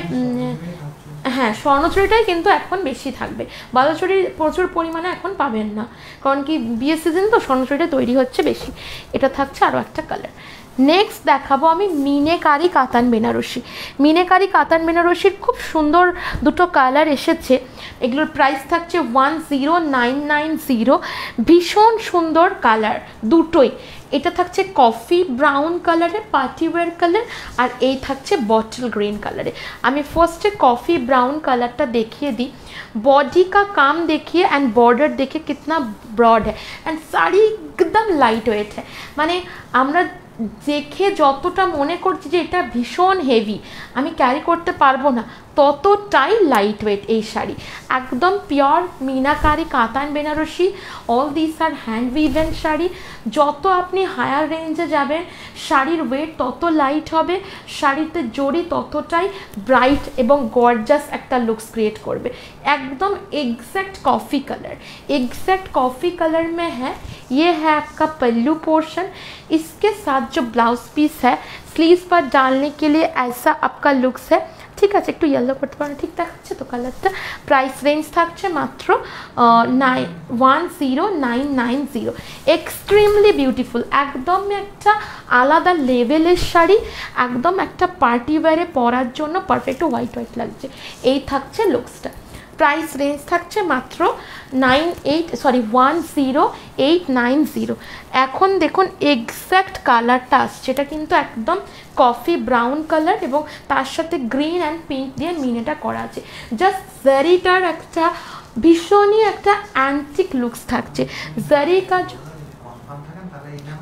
হ্যাঁ স্বর্ণচুরিটাই কিন্তু এখন বেশি থাকবে, বালুচুরি প্রচুর পরিমাণে এখন পাবেন না, কারণ কি বিয়ের সিজন তো স্বর্ণচুরিটা তৈরি হচ্ছে বেশি। এটা থাকছে আরও একটা কালার। নেক্সট দেখাবো আমি মিনেকারি কাতান বেনারসি। মিনেকারি কাতান বেনারসির খুব সুন্দর দুটো কালার এসেছে, এগুলোর প্রাইস থাকছে one zero nine nine zero. ভীষণ সুন্দর কালার দুটোই, এটা থাকছে কফি ব্রাউন কালারে পার্টি ওয়্যার কালার, আর এই থাকছে বটল গ্রিন কালারে। আমি ফার্স্টে কফি ব্রাউন কালারটা দেখিয়ে দিই। बॉडी का काम देखिए एंड बॉर्डर देखिए कितना ब्रॉड है एंड साड़ी एकदम लाइट वेट है, মানে আমরা দেখে যতটা মনে করছি যে এটা ভীষণ হেভি আমি ক্যারি করতে পারবো না, ততটাই লাইট ওয়েট এই শাড়ি। একদম পিওর মিনাকারি কাতান Banarasi, all this are hand woven sari. যত আপনি হায়ার রেঞ্জে যাবেন শাড়ির ওয়েট তত লাইট হবে, শাড়িতে জড়ি ততটাই ব্রাইট এবং গর্জাস একটা লুকস ক্রিয়েট করবে। एकदम exact coffee colour, exact coffee colour में है। ये है आपका पल्लू पोर्शन, इसके साथ जो ब्लाउज पीस है स्लीव्स पर डालने के लिए ऐसा आपका लुक्स है, ঠিক আছে? একটু ইয়েলো করতে পারেন, ঠিক দেখাচ্ছে তো কালারটা। প্রাইস রেঞ্জ থাকছে মাত্র nine one zero nine nine zero. Extremely beautiful, একদম একটা আলাদা লেভেলের শাড়ি, একদম একটা পার্টি ওয়্যারে পরার জন্য পারফেক্ট, হোয়াইট হোয়াইট লাগছে। এই থাকছে লুকসটা। প্রাইস রেঞ্জ থাকছে মাত্র nine eight sorry one zero eight nine zero. এখন দেখুন এক্স্যাক্ট কালারটা আসছে, এটা কিন্তু একদম কফি ব্রাউন কালার এবং তার সাথে গ্রিন অ্যান্ড পিঙ্ক দিয়ে মিনেটা করা আছে। জাস্ট জারিটার একটা ভীষণই একটা অ্যান্টিক লুকস থাকছে। জারি কাজ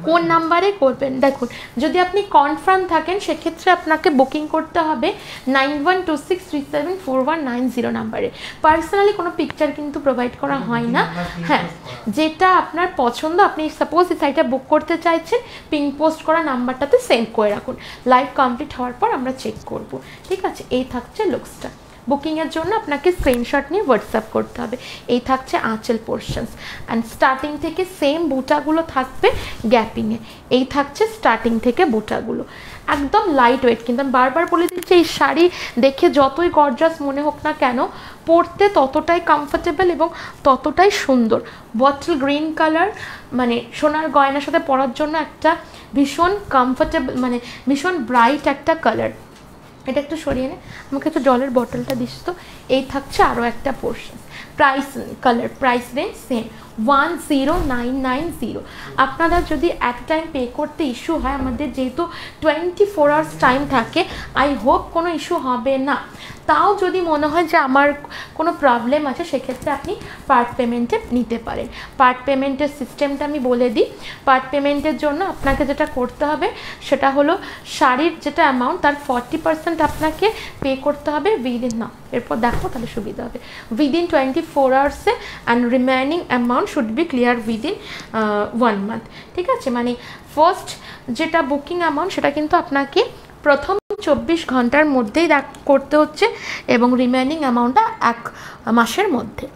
কোন নাম্বারে করবেন দেখুন, যদি আপনি কনফার্ম থাকেন সেক্ষেত্রে আপনাকে বুকিং করতে হবে nine one two six three seven four one nine zero নাম্বারে। পার্সোনালি কোনো পিকচার কিন্তু প্রোভাইড করা হয় না। হ্যাঁ, যেটা আপনার পছন্দ, আপনি সাপোজ এই সাইটটা বুক করতে চাইছেন, পিন পোস্ট করা নাম্বারটাতে সেন্ড করে রাখুন। লাইভ কমপ্লিট হওয়ার পর আমরা চেক করব, ঠিক আছে? এই থাকছে লুকসটা। বুকিংয়ের জন্য আপনাকে স্ক্রিনশট নিয়ে হোয়াটসঅ্যাপ করতে হবে। এই থাকছে আঁচল পোর্শনস, অ্যান্ড স্টার্টিং থেকে সেম বুটাগুলো থাকবে গ্যাপিংয়ে। এই থাকছে স্টার্টিং থেকে বুটাগুলো, একদম লাইট ওয়েট। কিন্তু আমি বারবার বলে দিচ্ছি, এই শাড়ি দেখে যতই গর্জাস মনে হোক না কেন, পরতে ততটাই কমফোর্টেবল এবং ততটাই সুন্দর। বটল গ্রিন কালার, মানে সোনার গয়নার সাথে পরার জন্য একটা ভীষণ কমফোর্টেবল, মানে ভীষণ ব্রাইট একটা কালার। এটা একটু সরিয়ে নে, আমাকে একটু জলের বটলটা দিস তো। এই থাকছে আরও একটা portion. Price colour price range same one zero nine nine zero. আপনারা যদি এক টাইম পে করতে ইস্যু হয়, আমাদের যেহেতু টোয়েন্টি ফোর আওয়ার্স টাইম থাকে, আই হোপ কোনো ইস্যু হবে না। তাও যদি মনে হয় যে আমার কোনো প্রবলেম আছে, সেক্ষেত্রে আপনি পার্ট পেমেন্টে নিতে পারেন। পার্ট পেমেন্টের সিস্টেমটা আমি বলে দিই। পার্ট পেমেন্টের জন্য আপনাকে যেটা করতে হবে সেটা হলো, শাড়ির যেটা অ্যামাউন্ট তার ফর্টি পার্সেন্ট আপনাকে পে করতে হবে উইদিন, না এরপর দেখো তাহলে সুবিধা হবে, উইদিন টোয়েন্টি ফোর আওয়ার্সে, and remaining amount should be clear within one month, ঠিক আছে? মানে ফার্স্ট যেটা বুকিং অ্যামাউন্ট সেটা কিন্তু আপনাকে প্রথম চব্বিশ ঘন্টার মধ্যেই করতে হচ্ছে, এবং রিমেনিং অ্যামাউন্টটা এক মাসের মধ্যে।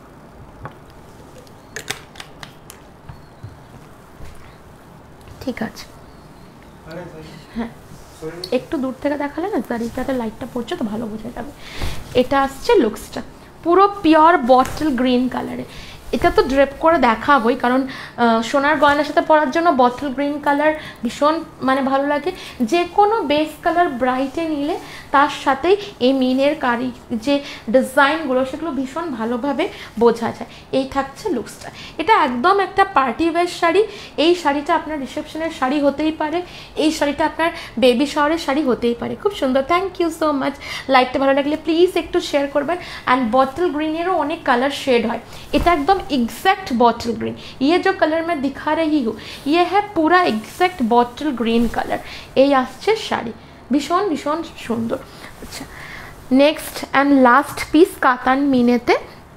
ঠিক আছে, হ্যাঁ একটু দূর থেকে দেখালে না, জারিটাতে লাইটটা পড়ছে তো ভালো বোঝা যাবে। এটা আসছে লুকসটা, পুরো পিওর বটল গ্রিন কালারে। এটা তো ড্রেপ করে দেখাবোই, কারণ সোনার গয়নার সাথে পরার জন্য বটল গ্রিন কালার ভীষণ মানে ভালো লাগে। যে কোনো বেস কালার ব্রাইটে নিলে তার সাথেই এই মিনের কারি যে ডিজাইনগুলো সেগুলো ভীষণ ভালোভাবে বোঝা যায়। এই থাকছে লুকসটা। এটা একদম একটা পার্টি ওয়্যার শাড়ি। এই শাড়িটা আপনার রিসেপশনের শাড়ি হতেই পারে, এই শাড়িটা আপনার বেবি শাওয়ারের শাড়ি হতেই পারে। খুব সুন্দর, থ্যাংক ইউ সো মাচ। লাইটটা ভালো লাগলে প্লিজ একটু শেয়ার করবেন। অ্যান্ড বটল গ্রিনেরও অনেক কালার শেড হয়, এটা একদম एग्जैक्ट बॉटल ग्रीन। ये जो कलर मैं दिखा रही हूँ ये है पूरा एग्जैक्ट बॉटल ग्रीन कलर। এই আসছে শাড়ি, ভীষণ ভীষণ সুন্দর। আচ্ছা, নেক্সট অ্যান্ড লাস্ট পিস কাতান মিনেতে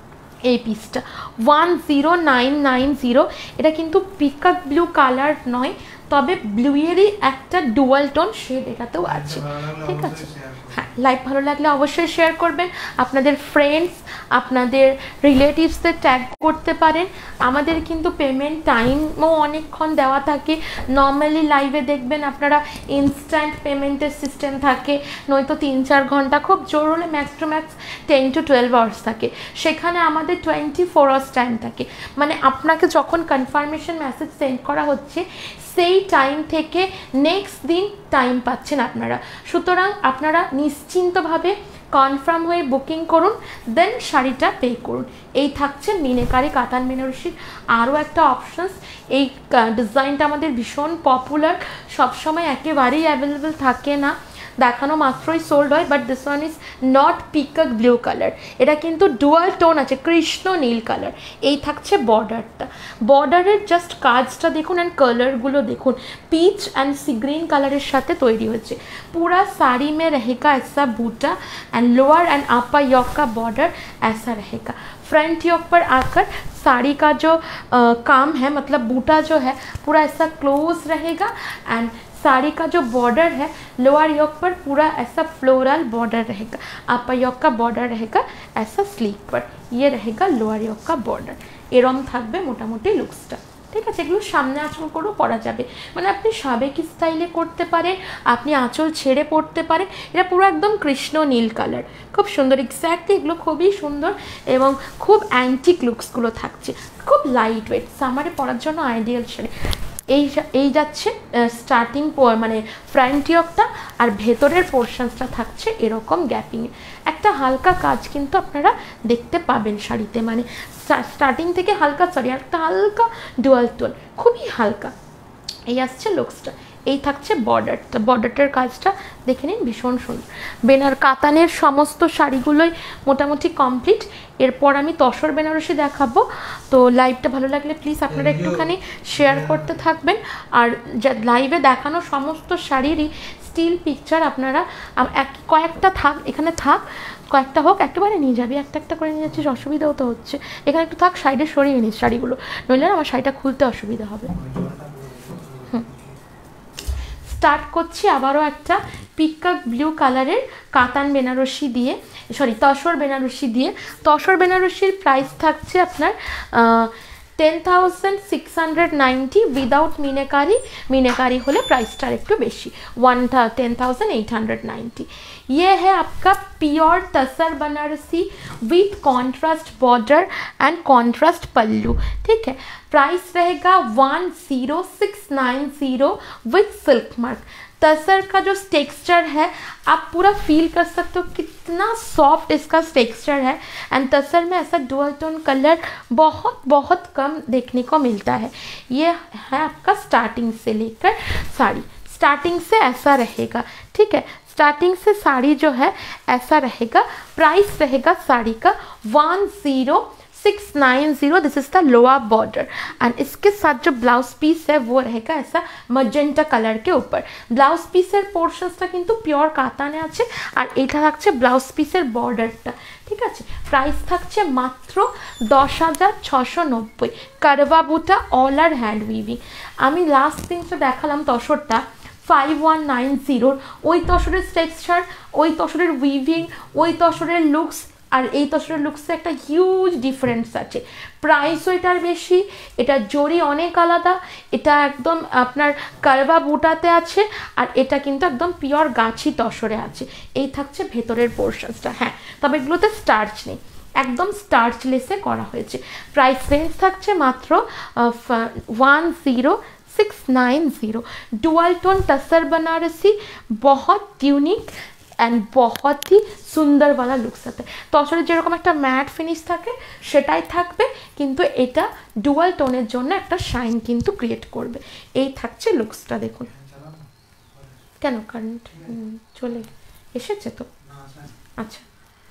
এই পিসটা one zero nine nine zero. এটা কিন্তু পিকক ব্লু কালার নয়, তবে ব্লুয়েরই একটা ডুয়াল টোন শেড এটাতেও আছে, ঠিক আছে? হ্যাঁ, লাইভ ভালো লাগলে অবশ্যই শেয়ার করবেন। আপনাদের ফ্রেন্ডস, আপনাদের রিলেটিভসদের ট্যাগ করতে পারেন। আমাদের কিন্তু পেমেন্ট টাইমও অনেকক্ষণ দেওয়া থাকে। নর্মালি লাইভে দেখবেন আপনারা ইনস্ট্যান্ট পেমেন্টের সিস্টেম থাকে, নয়তো তিন চার ঘন্টা, খুব জোর হলে max to max ten to twelve hours থাকে। সেখানে আমাদের টোয়েন্টি ফোর আওয়ার্স টাইম থাকে, মানে আপনাকে যখন কনফার্মেশন মেসেজ সেন্ড করা হচ্ছে সেই টাইম থেকে নেক্সট দিন টাইম পাচ্ছেন আপনারা। সুতরাং আপনারা নিশ্চিন্তভাবে কনফার্ম হয়ে বুকিং করুন, দেন শাড়িটা পে করুন। এই থাকছে মিনেকারি কাতান বেনারসির আরও একটা অপশানস। এই ডিজাইনটা আমাদের ভীষণ পপুলার, সবসময় একেবারেই অ্যাভেলেবেল থাকে না, দেখানো মাত্রই সোল্ড হয়। But this one is not peacock blue colour, এটা কিন্তু ডুয়াল টোন আছে, কৃষ্ণ নীল কালার। এই থাকছে বর্ডারটা, বর্ডারের জাস্ট কাজটা দেখুন অ্যান্ড কালারগুলো দেখুন, পিচ অ্যান্ড সি গ্রিন কালারের সাথে তৈরি হয়েছে। पूरा साड़ी में रहेगा ऐसा बूटा, and lower end upper yoke का बॉर्डर ऐसा रहेगा। फ्रंट योक पर आकर साड़ी का जो आ, काम है, मतलब बूटा जो है पूरा ऐसा क्लोज रहेगा, एंड साड़ी का जो बॉर्डर है लोअर योक पर पूरा ऐसा फ्लोरल बॉर्डर रहेगा, अपर योक का बॉर्डर रहेगा ऐसा स्लीक पर, ये रहेगा लोअर योक का बॉर्डर। एरम থাকবে মোটামুটি লুকসটা, ঠিক আছে? এগুলো সামনে আঁচল করেও পরা যাবে, মানে আপনি সাবেকি স্টাইলে করতে পারেন, আপনি আঁচল ছেড়ে পরতে পারেন। এটা পুরো একদম কৃষ্ণ নীল কালার, খুব সুন্দর। এক্স্যাক্টলি এগুলো খুবই সুন্দর এবং খুব অ্যান্টিক লুকসগুলো থাকছে, খুব লাইট ওয়েট, সামারে পরার জন্য আইডিয়াল শাড়ি। এই এই যাচ্ছে স্টার্টিং মানে ফ্রন্ট ইয়কটা, আর ভেতরের পোর্শনসটা থাকছে এরকম গ্যাপিংয়ে। একটা হালকা কাজ কিন্তু আপনারা দেখতে পাবেন শাড়িতে, মানে স্টার্টিং থেকে হালকা, সরি একটা হালকা ডুয়াল টোন, খুবই হালকা। এই আসছে লুকসটা। এই থাকছে বর্ডারটা, বর্ডারটার কাজটা দেখে নিন ভীষণ সুন্দর। বেনার কাতানের সমস্ত শাড়িগুলোই মোটামুটি কমপ্লিট। এরপর আমি তসর বেনারসি দেখাবো। তো লাইভটা ভালো লাগলে প্লিজ আপনারা একটুখানি শেয়ার করতে থাকবেন। আর যা লাইভে দেখানো সমস্ত শাড়িরই স্টিল পিকচার আপনারা এক কয়েকটা থাক, এখানে থাক, কয়েকটা হোক, একেবারে নিয়ে যাবি, একটা একটা করে নিয়ে যাচ্ছিস, অসুবিধাও তো হচ্ছে। এখানে একটু থাক, সাইডে সরিয়ে নিস শাড়িগুলো, নইলে আমার শাড়িটা খুলতে অসুবিধা হবে। হুম, স্টার্ট করছি আবারও একটা পিকক ব্লু কালারের কাতান বেনারসি দিয়ে, সরি তসর বেনারসি দিয়ে। তসর বেনারসির প্রাইস থাকছে আপনার ten thousand six hundred ninety without मीनाकारी। मीनाकारी होले प्राइसटा एकटू बेशी, वन था ten thousand eight hundred ninety. ये है आपका pure tussar Banarasi with contrast border and contrast pallu, ठीक है। प्राइस रहेगा one zero six nine zero with silk mark. Tussar का जो टेक्सचर है आप पूरा फील कर सकते हो कितना सॉफ्ट इसका टेक्सचर है। एंड तसर में ऐसा डुअल टोन कलर बहुत बहुत कम देखने को मिलता है। ये है आपका स्टार्टिंग से लेकर साड़ी, स्टार्टिंग से ऐसा रहेगा, ठीक है। स्टार्टिंग से साड़ी जो है ऐसा रहेगा। प्राइस रहेगा साड़ी का one zero six nine zero. This is the lower border and इसके साथ जो ब्लाउज पीस है वो रहेगा ऐसा मजेंटा कलर के ऊपर। ब्लाउज पीसर पोर्शनसटा किन्तु पियोर काताने आछे और एटा थाकছে ब्लाउज पीसर बॉर्डरटा, ठीक আছে। प्राइस থাকছে মাত্র দশ হাজার ছশো নব্বই। কারবা বুটা অল আর হ্যান্ড উইভিং। আমি লাস্ট দিন তো দেখালাম তসরটা ফাইভ ওয়ান নাইন জিরোর, ওই তসরের টেক্সচার, ওই তসরের উইভিং, ওই তসরের লুকস আর এই তসরের লুকসে একটা হিউজ ডিফারেন্স আছে। প্রাইসও এটার বেশি, এটা জরি অনেক আলাদা, এটা একদম আপনার কারবা বুটাতে আছে আর এটা কিন্তু একদম পিওর গাছি তসরে আছে। এই থাকছে ভেতরের পোর্শনসটা, হ্যাঁ, তবে এগুলোতে স্টার্চ নেই, একদম স্টার্চলেসে করা হয়েছে। প্রাইস রেঞ্জ থাকছে মাত্র one zero six nine zero. Dual tone tussar Banarasi बहुत यूनिक एंड बहुत ही सुंदर वाला लुक्स आते। तसरे जेरकम एक मैट फिनिश थाके सेटाई थाकबे, किन्तु एटा डुअल टोनेर जोन्नो एकटा शाइन किन्तु क्रिएट करबे। एई थाकছে लुक्सटा देखुन। केन कारेंट चले एसेছে तो? अच्छा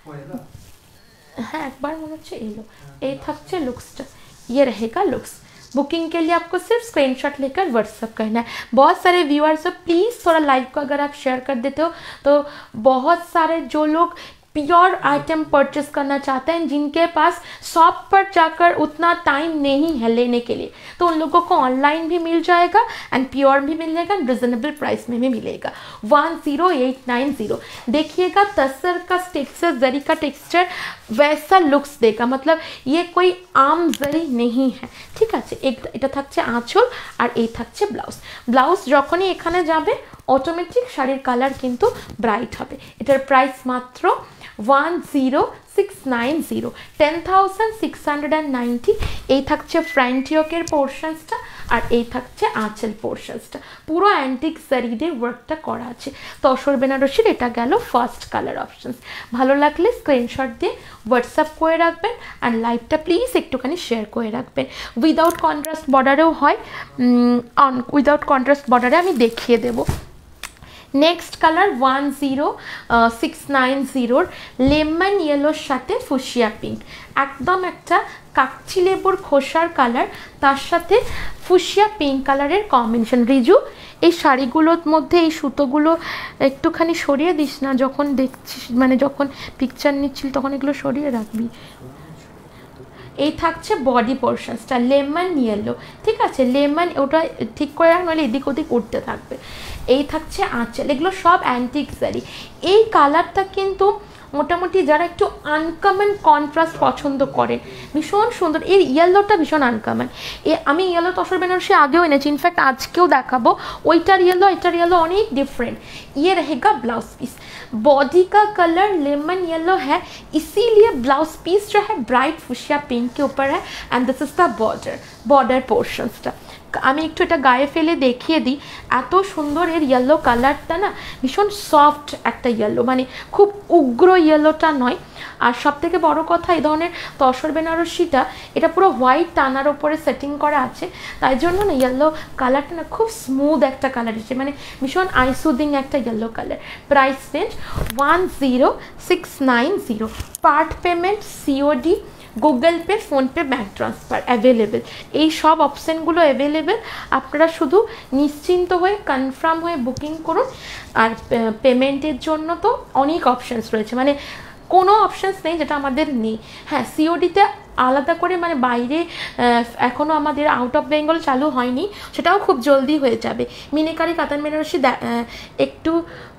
हाँ, एक बार মনে হচ্ছে এলো। এই থাকছে লুকসটা, ये रहेगा लुक्स। बुकिंग के लिए आपको सिर्फ स्क्रीनशॉट लेकर व्हाट्सअप करना है। बहुत सारे व्यूअर्स हो, प्लीज़ थोड़ा लाइव को अगर आप शेयर कर देते हो तो बहुत सारे जो लोग प्योर आइटम परचेस करना चाहते हैं, जिनके पास शॉप पर जाकर उतना टाइम नहीं है लेने के लिए, तो उन लोगों को ऑनलाइन भी मिल जाएगा एंड प्योर भी मिलेगा, रिजनेबल प्राइस में भी मिलेगा। One zero eight nine zero. देखिएगा तसर का टेक्सचर, जरी का टेक्सचर वैसा लुक्स देगा, मतलब ये कोई आम जरी नहीं है, ठीक है। एक এটা থাকছে আঁচল আর এই থাকছে ব্লাউজ। ব্লাউজ যখনই এখানে যাবে অটোমেটিক শাড়ির কালার কিন্তু ব্রাইট হবে। এটার প্রাইস মাত্র one zero six nine zero, ten thousand six hundred and ninety. এই থাকছে ফ্রন্ট ইয়োকের পোর্শনসটা আর এই থাকছে আঁচল পোর্শনসটা, পুরো অ্যান্টিক জারি দিয়ে ওয়ার্কটা করা আছে। তসর বেনারসির এটা গেল ফার্স্ট কালার অপশনস। ভালো লাগলে স্ক্রিনশট দিয়ে হোয়াটসঅ্যাপ করে রাখবেন আর লাইভটা প্লিজ একটুখানি শেয়ার করে রাখবেন। উইদাউট কন্ট্রাস্ট বর্ডারেও হয়, উইদাউট কন্ট্রাস্ট বর্ডারে আমি দেখিয়ে দেবো। Next colour one zero six nine ज़ीरोर लेमन येलोर साथे फुशिया पिंक, एकदम एक काकची लेबुर खोसार कलर तार साथे फुशिया पिंक कलर कम्बिनेशन। रिजू এই শাড়িগুলোর মধ্যে এই সুতোগুলো একটুখানি সরিয়ে দিস না, যখন দেখছিস মানে যখন পিকচার নিচ্ছিল তখন এগুলো সরিয়ে রাখবি। এই থাকছে বডি পোর্শনসটা লেমন ইয়েলো, ঠিক আছে, লেমন ওটা ঠিক করে রাখ, নাহলে এদিক ওদিক উঠতে থাকবে। এই থাকছে আঁচল, এগুলো সব অ্যান্টিক জারি। এই কালারটা কিন্তু মোটামুটি যারা একটু আনকমন কন্ট্রাস্ট পছন্দ করেন ভীষণ সুন্দর। এর ইয়েলোটা ভীষণ আনকমন। এ আমি ইয়েলো তসর বেনারসি আগেও এনেছি, ইনফ্যাক্ট আজকেও দেখাবো। ওইটার ইয়েলো এটার ইয়েলো অনেক ডিফারেন্ট। ये रहेगा ब्लाउज पीस, बॉडी का कलर लेमन येलो है, इसीलिए ब्लाउज पीस जो है ब्राइट फुशिया पिंक के ऊपर है and this is the border border पोर्शंसটা। আমি একটু এটা গায়ে ফেলে দেখিয়ে দিই, এত সুন্দর এর ইয়েলো কালারটা না, ভীষণ সফট একটা ইয়েলো, মানে খুব উগ্র ইয়েলোটা নয়। আর সব থেকে বড়ো কথা, এই ধরনের তসর বেনারসিটা এটা পুরো হোয়াইট টানার ওপরে সেটিং করা আছে, তাই জন্য না ইয়েলো কালারটা না খুব স্মুথ একটা কালার এসেছে, মানে ভীষণ আইসুদিং একটা yellow colour. Price range one zero six nine zero. Part payment, COD, Google pay, PhonePe, bank transfer available. এই সব অপশানগুলো অ্যাভেলেবেল, আপনারা শুধু নিশ্চিন্ত হয়ে কনফার্ম হয়ে বুকিং করুন। আর পেমেন্টের জন্য তো অনেক অপশানস রয়েছে, মানে কোনো অপশানস নেই যেটা আমাদের নেই। হ্যাঁ, সিওডিতে আলাদা করে, মানে বাইরে এখনও আমাদের আউট অফ বেঙ্গল চালু হয়নি, সেটাও খুব জলদি হয়ে যাবে। মিনেকারি কাতান বেনারসি একটু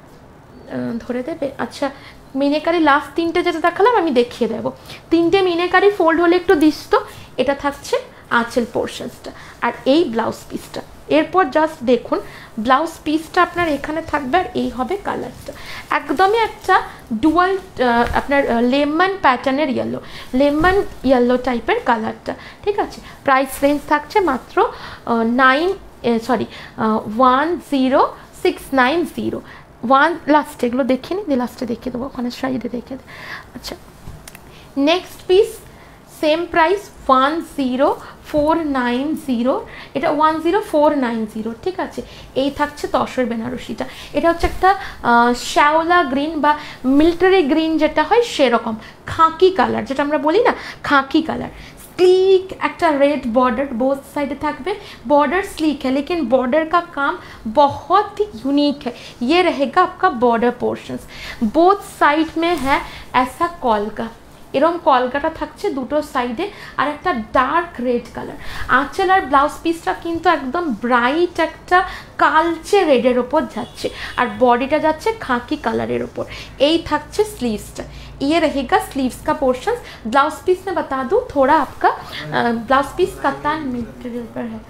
ধরে দেবে? আচ্ছা, মিনেকারি লাস্ট তিনটে যেটা দেখালাম আমি দেখিয়ে দেবো। তিনটে মিনেকারি ফোল্ড হলে একটু দিস তো। এটা থাকছে আঁচল পোর্শনসটা, আর এই ব্লাউজ পিসটা। এরপর জাস্ট দেখুন, ব্লাউজ পিসটা আপনার এখানে থাকবে, আর এই হবে কালারটা একদমই একটা ডুয়াল আপনার লেমন প্যাটার্নের ইয়েলো, লেমন ইয়েলো টাইপের কালারটা, ঠিক আছে। প্রাইস রেঞ্জ থাকছে মাত্র nine sorry one zero six nine zero. One লাস্টে এগুলো দেখিয়ে নিই, লাস্টে দেখিয়ে দেবো, ওখানে সাইডে দেখে দেবো। আচ্ছা, next piece same price one zero four nine zero, এটা one zero four nine zero, ঠিক আছে। এই থাকছে তসর বেনারসিটা, এটা হচ্ছে একটা শ্যাওলা গ্রিন বা মিলিটারি গ্রিন যেটা হয় সেরকম খাকি কালার, যেটা আমরা বলি না খাকি কালার। स्लीक একটা रेड बॉर्डर बोथ साइड থাকবে, बॉर्डर स्लीक है लेकिन बॉर्डर का काम बहुत ही यूनिक है। ये रहेगा आपका बॉर्डर पोर्शंस, बोथ साइड में है ऐसा कॉलका, এরকম কলকাটা থাকছে দুটো সাইডে, আর একটা ডার্ক রেড কালার। আঁচল আর ব্লাউজ পিসটা কিন্তু একদম ব্রাইট একটা কালচে রেডের ওপর যাচ্ছে, আর বডিটা যাচ্ছে খাকি কালারের ওপর। এই থাকছে স্লিভসটা, ये रहेगा स्लीव्स का पोर्शन। ब्लाउज पीस में बता दूँ थोड़ा, आपका ब्लाउज पीस कतान मटेरियल पर है।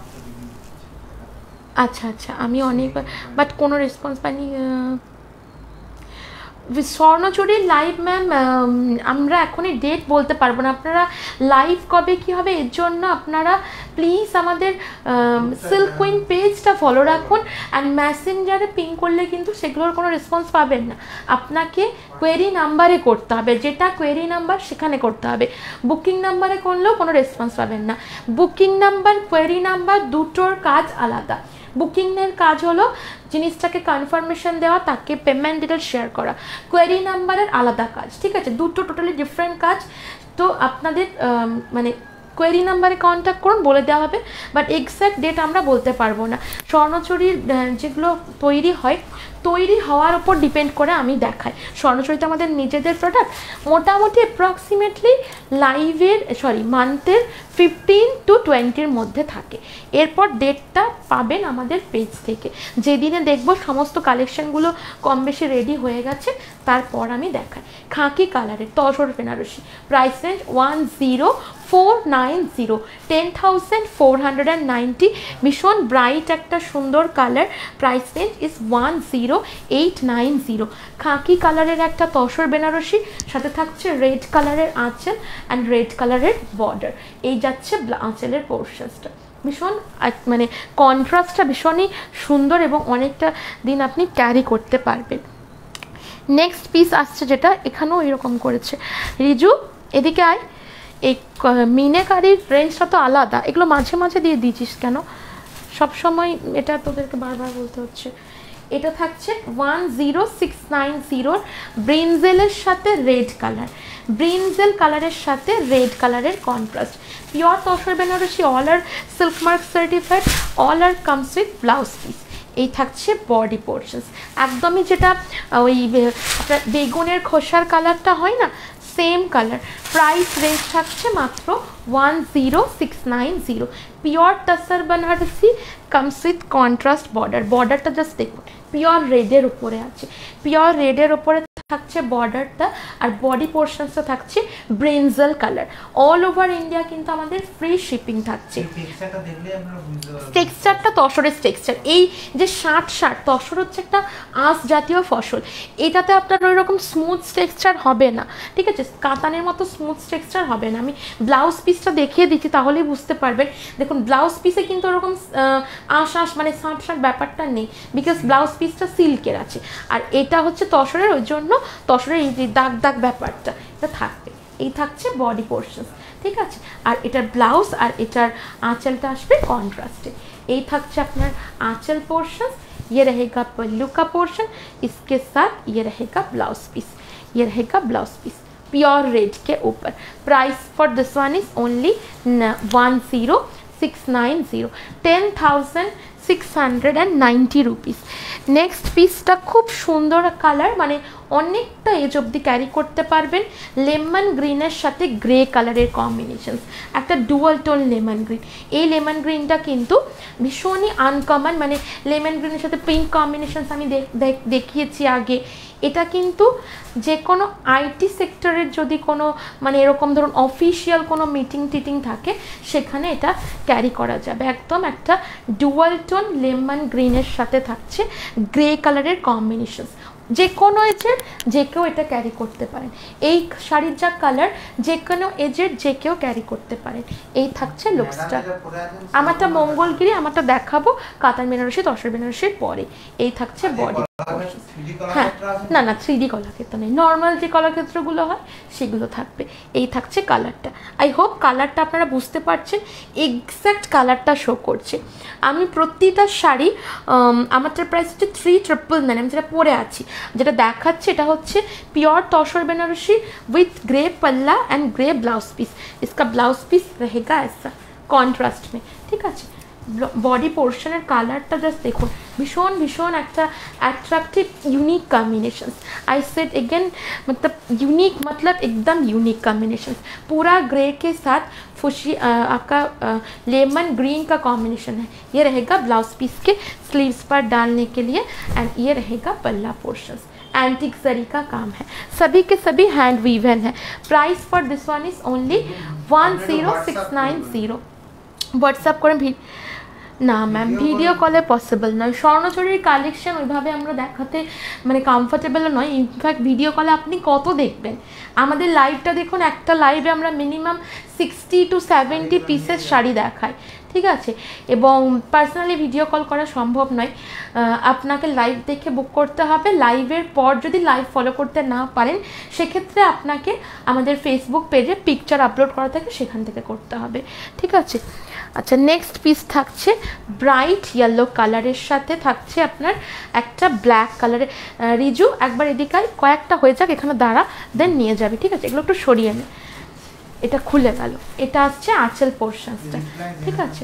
अच्छा अच्छा, আমি অনেক বাট কোনো রেসপন্স পাইনি। স্বর্ণচুরির লাইভ ম্যাম আমরা এখনই ডেট বলতে পারবো না, আপনারা লাইভ কবে কী হবে এর জন্য আপনারা প্লিজ আমাদের সিল্ক কুইন পেজটা ফলো রাখুন। অ্যান্ড মেসেঞ্জারে পিং করলে কিন্তু সেগুলোর কোনো রেসপন্স পাবেন না, আপনাকে কোয়েরি নাম্বারে করতে হবে, যেটা কোয়েরি নাম্বার সেখানে করতে হবে। বুকিং নাম্বারে করলেও কোনো রেসপন্স পাবেন না। বুকিং নাম্বার, কোয়েরি নাম্বার দুটোর কাজ আলাদা। বুকিংয়ের কাজ হলো জিনিসটাকে কনফার্মেশন দেওয়া, তাকে পেমেন্ট ডিটেল শেয়ার করা। কোয়েরি নাম্বারের আলাদা কাজ, ঠিক আছে, দুটো টোটালি ডিফারেন্ট কাজ। তো আপনাদের মানে কোয়েরি নাম্বারে কন্ট্যাক্ট করুন, বলে দেওয়া হবে, বাট এক্স্যাক্ট ডেট আমরা বলতে পারবো না। স্বর্ণচুরির যেগুলো তৈরি হয়, তৈরি হওয়ার উপর ডিপেন্ড করে আমি দেখাই। স্বর্ণচুরিটা আমাদের নিজেদের প্রোডাক্ট, মোটামুটি অ্যাপ্রক্সিমেটলি লাইভের সরি মান্থের ফিফটিন টু টোয়েন্টির মধ্যে থাকে। এরপর ডেটটা পাবেন আমাদের পেজ থেকে, যেদিনে দেখবো সমস্ত কালেকশানগুলো কম বেশি রেডি হয়ে গেছে, তারপর আমি দেখাই। খাকি কালারের tussar Banarasi, price range one zero four nine zero, ten thousand four hundred and ninety. ভীষণ ব্রাইট একটা সুন্দর colour, price range is one zero eight nine zero. Khaki কালারের একটা তসর বেনারসি, সাথে থাকছে রেড কালারের আঁচল অ্যান্ড রেড কালারের বর্ডার। এই যাচ্ছে আঁচলের পোর্শনসটা, ভীষণ মানে কন্ট্রাস্টটা ভীষণই সুন্দর এবং অনেকটা দিন আপনি ক্যারি করতে পারবেন। নেক্সট পিস আসছে যেটা এখানেও এরকম করেছে। রিজু এদিকে আয়, এই মিনেকারির রেঞ্জটা তো আলাদা, এগুলো মাঝে মাঝে দিয়ে দিয়েছিস কেন সব সময়? এটা তোদেরকে বারবার বলতে হচ্ছে। এটা থাকছে ওয়ান জিরো সিক্স নাইন জিরোর ব্রিনজেলের সাথে রেড কালার, ব্রিনজেল কালারের সাথে রেড কালারের contrast. Pure tussar Banarasi, all are silk mark certified, all are comes with blouse piece. এই থাকছে বডি পোর্শনস, একদমই যেটা ওই আপনার বেগুনের খোসার কালারটা হয় না, সেম কালার। প্রাইস রেঞ্জ থাকছে মাত্র one zero six nine zero. Pure tussar Banarasi comes with contrast border, বর্ডারটা জাস্ট দেখুন পিওর রেডের উপরে আছে, পিওর রেডের উপরে থাকছে বর্ডারটা, আর বডি পোর্শনসটা থাকছে brinjal colour. All over India কিন্তু আমাদের ফ্রি শিপিং থাকছে। টেক্সচারটা তসরের টেক্সচার, এই যে ষাট ষাট তসর হচ্ছে একটা আঁশ জাতীয় ফসল, এটাতে আপনার ওই রকম স্মুথ টেক্সচার হবে না, ঠিক আছে, কাতানের মতো স্মুথ টেক্সচার হবে না। আমি ব্লাউজ পিসটা দেখিয়ে দিচ্ছি তাহলেই বুঝতে পারবেন। দেখুন ব্লাউজ পিসে কিন্তু ওরকম আঁশ আঁশ মানে ষাট ষাট ব্যাপারটা নেই, বিকজ ব্লাউজ পিসটা সিল্কের আছে, আর এটা হচ্ছে তসরের, ওই জন্য তসরের এই দাগ দাগ ব্যাপারটা এটা থাকবে। এই থাকছে বডি পোর্শন, ঠিক আছে, আর এটার ব্লাউজ আর এটার आंचलটা আসবে কন্ট্রাস্টে। এই থাকছে আপনার आंचल पोर्शन, ये रहेगा पल्लू का पोर्शन, इसके साथ ये रहेगा ब्लाउज पीस, ये रहेगा ब्लाउज पीस प्योर रेड के ऊपर। Price for this one is only one zero six nine zero, ten thousand six hundred and ninety rupees. Next पिसटा खूब सुंदर कलर, माने অনেকটা এজ অবধি ক্যারি করতে পারবেন। লেমন গ্রিনের সাথে গ্রে কালারের কম্বিনেশন, একটা ডুয়াল টোন লেমন গ্রিন। এই লেমন গ্রিনটা কিন্তু ভীষণই আনকমন, মানে লেমন গ্রিনের সাথে পিঙ্ক কম্বিনেশনস আমি দেখিয়েছি আগে। এটা কিন্তু যে কোনো আইটি সেক্টরের যদি কোনো মানে এরকম ধরুন অফিসিয়াল কোনো মিটিং টিটিং থাকে সেখানে এটা ক্যারি করা যাবে। একদম একটা ডুয়াল টোন লেমন গ্রিনের সাথে থাকছে গ্রে কালারের কম্বিনেশন, যে কোনো এজের যে কেউ এটা ক্যারি করতে পারেন। এই শাড়ির যা কালার যে কোনো এজের যে কেউ ক্যারি করতে পারেন। এই থাকছে লুকসটা। আমারটা মঙ্গলগিরি, আমারটা দেখাবো কাতান বেনারসি তসর বেনারসির পরে। এই থাকছে বডি। হ্যাঁ, না না থ্রি ডি কলাক্ষেত্র নেই, নর্মাল যে কলাক্ষেত্রগুলো হয় সেগুলো থাকবে। এই থাকছে কালারটা। আই হোপ কালারটা আপনারা বুঝতে পারছেন, এক্স্যাক্ট কালারটা শো করছে। আমি প্রতিটা শাড়ি আমারটার প্রাইস হচ্ছে থ্রি ট্রিপল নাইন, আমি যেটা পরে আছি যেটা দেখাচ্ছে এটা হচ্ছে pure tussar Banarasi with grey पल्ला एंड ग्रे ब्लाउज पीस। इसका ब्लाउज पीस रहेगा ऐसा कॉन्ट्रास्ट में, ठीक है। बॉडी पोर्शनर कलरटा जस्ट देखो भीषण भीषण एक attractive unique combination. I said again मतलब यूनिक मतलब एकदम यूनिक कॉम्बिनेशन। पूरा ग्रे के साथ फुशी आपका लेमन ग्रीन का कॉम्बिनेशन है। ये रहेगा ब्लाउज पीस के स्लीव्स पर डालने के लिए, एंड ये रहेगा पल्ला पोर्शंस। एंटिक जरी का काम है, सभी के सभी हैंड वीवन है। Price for this one is only one zero six nine zero. WhatsApp करें भी না ম্যাম, ভিডিও কলে পসিবল নয়। স্বর্ণচুরির কালেকশন ওইভাবে আমরা দেখাতে মানে কমফোর্টেবল নয়। ইনফ্যাক্ট ভিডিও কলে আপনি কত দেখবেন? আমাদের লাইভটা দেখুন, একটা লাইভে আমরা minimum sixty to seventy pieces sari দেখাই, ঠিক আছে, এবং পার্সোনালি ভিডিও কল করা সম্ভব নয়। আপনাকে লাইভ দেখে বুক করতে হবে। লাইভের পর যদি লাইভ ফলো করতে না পারেন সেক্ষেত্রে আপনাকে আমাদের ফেসবুক পেজে পিকচার আপলোড করা থাকে সেখান থেকে করতে হবে, ঠিক আছে। আচ্ছা, নেক্সট পিস থাকছে ব্রাইট ইয়েলো কালারের সাথে থাকছে আপনার একটা ব্ল্যাক কালারের। রিজু একবার এদিকে কয়েকটা হয়ে যাক, এখানে দাঁড়া, দেন নিয়ে যাবে, ঠিক আছে। এগুলো একটু সরিয়ে নে, এটা খুলে গেল। এটা আসছে আঁচল পোর্শনসটা, ঠিক আছে।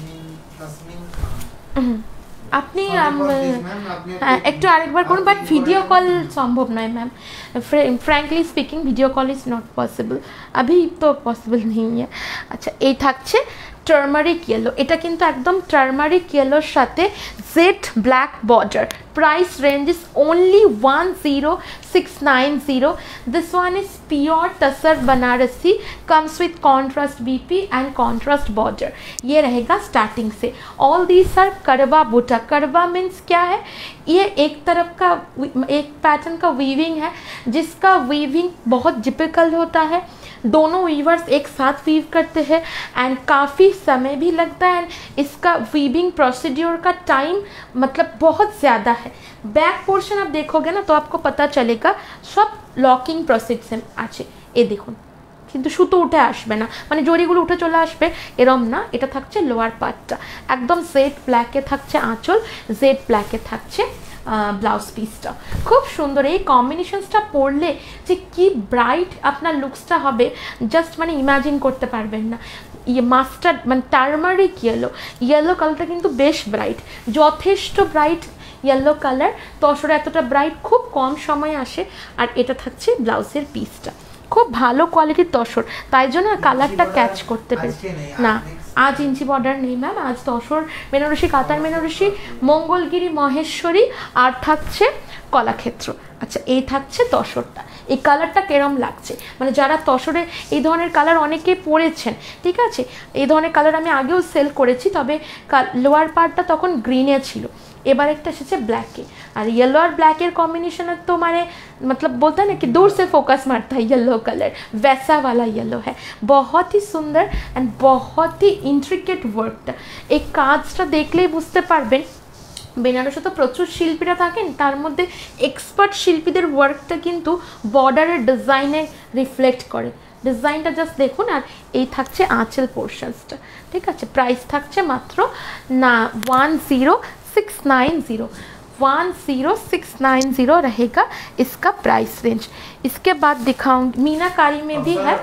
আপনি হ্যাঁ একটু আরেকবার করুন, বাট ভিডিও কল সম্ভব নয় ma'am. Frankly speaking video call is not possible, अभी तो पॉसिबल नहीं है। अच्छा, ये থাকছে টার্মারিক ইয়েলো। এটা কিন্তু একদম টার্মারিক ইয়েলোর সাথে jade black border. Price range is only one zero six nine zero. This one is pure tussar Banarasi, comes with contrast BP and contrast border. ये रहेगा स्टार्टिंग से। ऑल दीज आर करवा बूटा। करवा मीन्स क्या है? ये एक तरफ का एक पैटर्न का वीविंग है जिसका वीविंग बहुत डिफिकल्ट होता है। दोनों वीवर्स एक साथ वीव करते हैं एंड काफ़ी समय भी लगता है। इसका वीविंग प्रोसीड्योर का टाइम मतलब बहुत ज़्यादा है। बैक पोर्शन आप देखोगे ना तो आपको पता चलेगा सब लॉकिंग प्रोसेस আছে। এ দেখুন কিন্তু সুতো উঠে আসবে না, মানে জড়িগুলো উঠে চলে আসবে এরম না। এটা থাকছে লোয়ার পার্টটা, একদম জেড ব্ল্যাকে থাকছে আঁচল, জেড ব্ল্যাকে থাকছে ব্লাউজ পিসটা। খুব সুন্দর এই কম্বিনেশনসটা পরলে যে কি ব্রাইট আপনার লুকসটা হবে জাস্ট মানে ইমাজিন করতে পারবেন না। ইয়ে মাস্টার্ড মানে টার্মারিক ইয়েলো, ইয়েলো কালারটা কিন্তু বেশ ব্রাইট, যথেষ্ট ব্রাইট ইয়েলো কালার। তসরে এতটা ব্রাইট খুব কম সময়ে আসে। আর এটা থাকছে ব্লাউজের পিসটা, খুব ভালো কোয়ালিটির তসর, তাই জন্য কালারটা ক্যাচ করতে পেরেছি না। आज इंची बॉर्डर नहीं मैम, आज तसर बेनारसी कातार बेनारसी मंगलगिरी महेश्वरी और थाकছে কলাক্ষেত্র। আচ্ছা এই থাকছে তসরটা। এই কালারটা কেরম লাগছে, মানে যারা তসরে এই ধরনের কালার অনেকে পরেছেন, ঠিক আছে, এই ধরনের কালার আমি আগেও সেল করেছি, তবে লোয়ার পার্টটা তখন গ্রিনে ছিল, এবার একটা এসেছে ব্ল্যাকে। আর येलो और ब्लैक এর কম্বিনেশনের তো মানে मतलब बोलता है ना कि दूर से फोकस मारता है येलो कलर, वैसा वाला येलो है। बहुत ही सुंदर एंड बहुत ही इंट्रिकेट वर्कটা, এই কাজটা দেখলেই বুঝতে পারবেন বেনারসে তো প্রচুর শিল্পীরা থাকেন, তার মধ্যে এক্সপার্ট শিল্পীদের ওয়ার্কটা কিন্তু বর্ডারের ডিজাইনে রিফ্লেক্ট করে। ডিজাইনটা জাস্ট দেখুন। আর এই থাকছে আঁচল পোর্শনসটা, ঠিক আছে। প্রাইস থাকছে মাত্র না one zero six nine zero one zero six nine zero रहेगा इसका प्राइस रेंज। इसके बाद दिखाऊंगी मीनाकारी में भी है,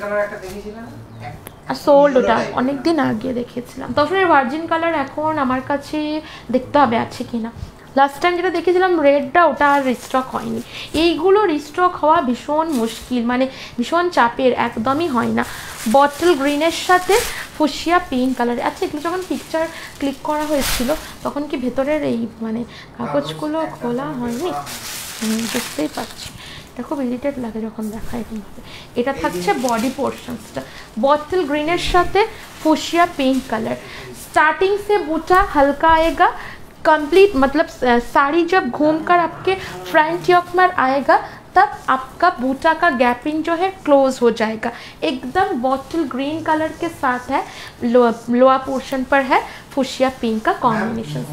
সোল্ড, ওটা অনেক দিন আগে দেখেছিলাম। তসরের ভার্জিন কালার এখন আমার কাছে দেখতে হবে আছে কিনা। লাস্ট টাইম যেটা দেখেছিলাম রেডটা, ওটা আর রিস্টক হয়নি। এইগুলো রিস্টক হওয়া ভীষণ মুশকিল, মানে ভীষণ চাপের, একদমই হয় না। বটল গ্রিনের সাথে ফুসিয়া পিঙ্ক কালারে। আচ্ছা এগুলো যখন পিকচার ক্লিক করা হয়েছিল তখন কি ভেতরের এই মানে কাগজগুলো খোলা হয়নি? বুঝতেই পারছি, এটা খুব ইরিটেট লাগে যখন দেখা এরকমভাবে। এটা থাকছে বডি পোর্শনসটা, বটল গ্রিনের সাথে ফুসিয়া পিঙ্ক कलर। स्टार्टिंग से बूटा हल्का आएगा, कंप्लीट मतलब साड़ी जब घूमकर आपके फ्रंट योक में आएगा तब आपका बूटा का गैपिंग जो है क्लोज हो जाएगा। एकदम बॉटल ग्रीन कलर के साथ है, लोअर लोअर पोर्शन पर है ফুসিয়া পিঙ্ক का কম্বিনেশন।